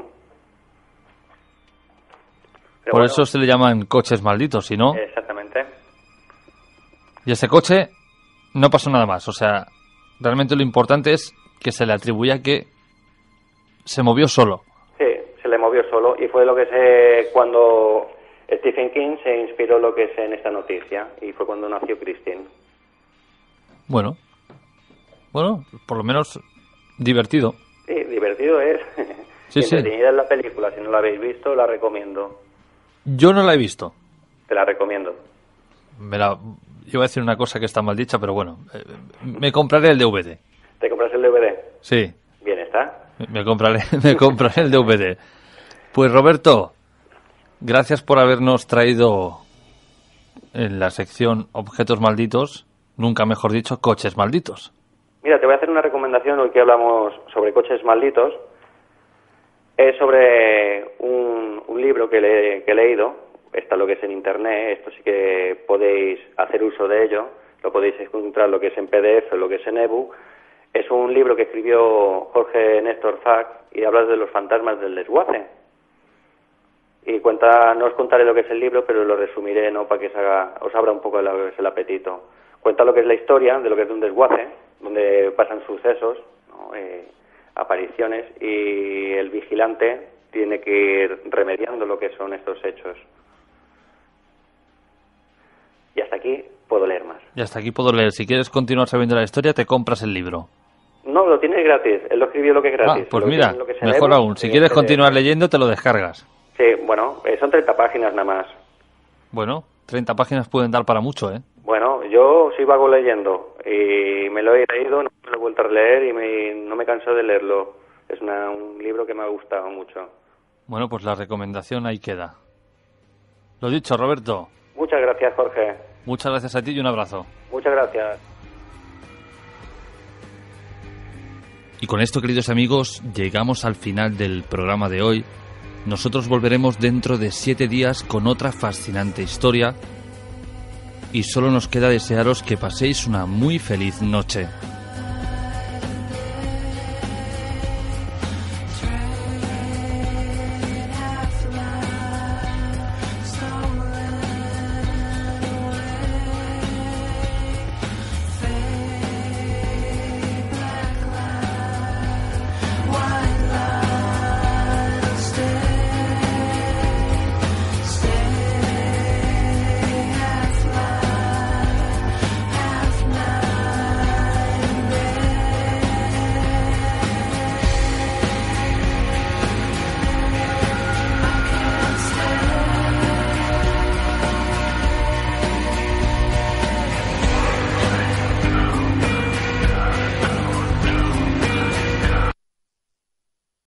Speaker 2: Por eso se le llaman coches malditos, ¿sí no?
Speaker 6: Exactamente.
Speaker 2: Y ese coche no pasó nada más. O sea, realmente lo importante es que se le atribuya que se movió solo.
Speaker 6: Sí, se le movió solo y fue lo que cuando Stephen King se inspiró lo que es en esta noticia y fue cuando nació Christine.
Speaker 2: Bueno, por lo menos divertido.
Speaker 6: Sí, divertido es.
Speaker 2: Sí, sí.
Speaker 6: Entretenida es la película, si no la habéis visto, la recomiendo.
Speaker 2: Yo no la he visto.
Speaker 6: Te la recomiendo.
Speaker 2: Yo voy a decir una cosa que está mal dicha, pero bueno, me compraré el DVD.
Speaker 6: ¿Te compras el DVD?
Speaker 2: Sí.
Speaker 6: Bien está.
Speaker 2: Me compraré el DVD. Pues Roberto, gracias por habernos traído en la sección Objetos Malditos, nunca mejor dicho, coches malditos.
Speaker 6: Mira, te voy a hacer una recomendación hoy que hablamos sobre coches malditos. Es sobre un libro que he leído. Está lo que es en internet, esto sí que podéis hacer uso de ello, lo podéis encontrar lo que es en PDF o lo que es en ebook. Es un libro que escribió Jorge Néstor Zack y habla de los fantasmas del desguace. Y no os contaré lo que es el libro, pero lo resumiré, ¿no? Para que os abra un poco el apetito. Cuenta lo que es la historia de lo que es de un desguace, donde pasan sucesos, ¿no? Apariciones, y el vigilante tiene que ir remediando lo que son estos hechos. Y hasta aquí puedo leer más.
Speaker 2: Y hasta aquí puedo leer. Si quieres continuar sabiendo la historia, te compras el libro.
Speaker 6: No, lo tienes gratis. Él lo escribió lo que es gratis.
Speaker 2: Pues mira, mejor aún. Si quieres continuar leyendo, te lo descargas.
Speaker 6: Sí, bueno, son 30 páginas nada más.
Speaker 2: Bueno, 30 páginas pueden dar para mucho, ¿eh?
Speaker 6: Bueno, yo sí vago leyendo y me lo he leído, no me lo he vuelto a leer y no me canso de leerlo. Es un libro que me ha gustado mucho.
Speaker 2: Bueno, pues la recomendación ahí queda. Lo dicho, Roberto.
Speaker 6: Muchas gracias, Jorge.
Speaker 2: Muchas gracias a ti y un abrazo.
Speaker 6: Muchas gracias.
Speaker 2: Y con esto, queridos amigos, llegamos al final del programa de hoy. Nosotros volveremos dentro de 7 días con otra fascinante historia. Y solo nos queda desearos que paséis una muy feliz noche.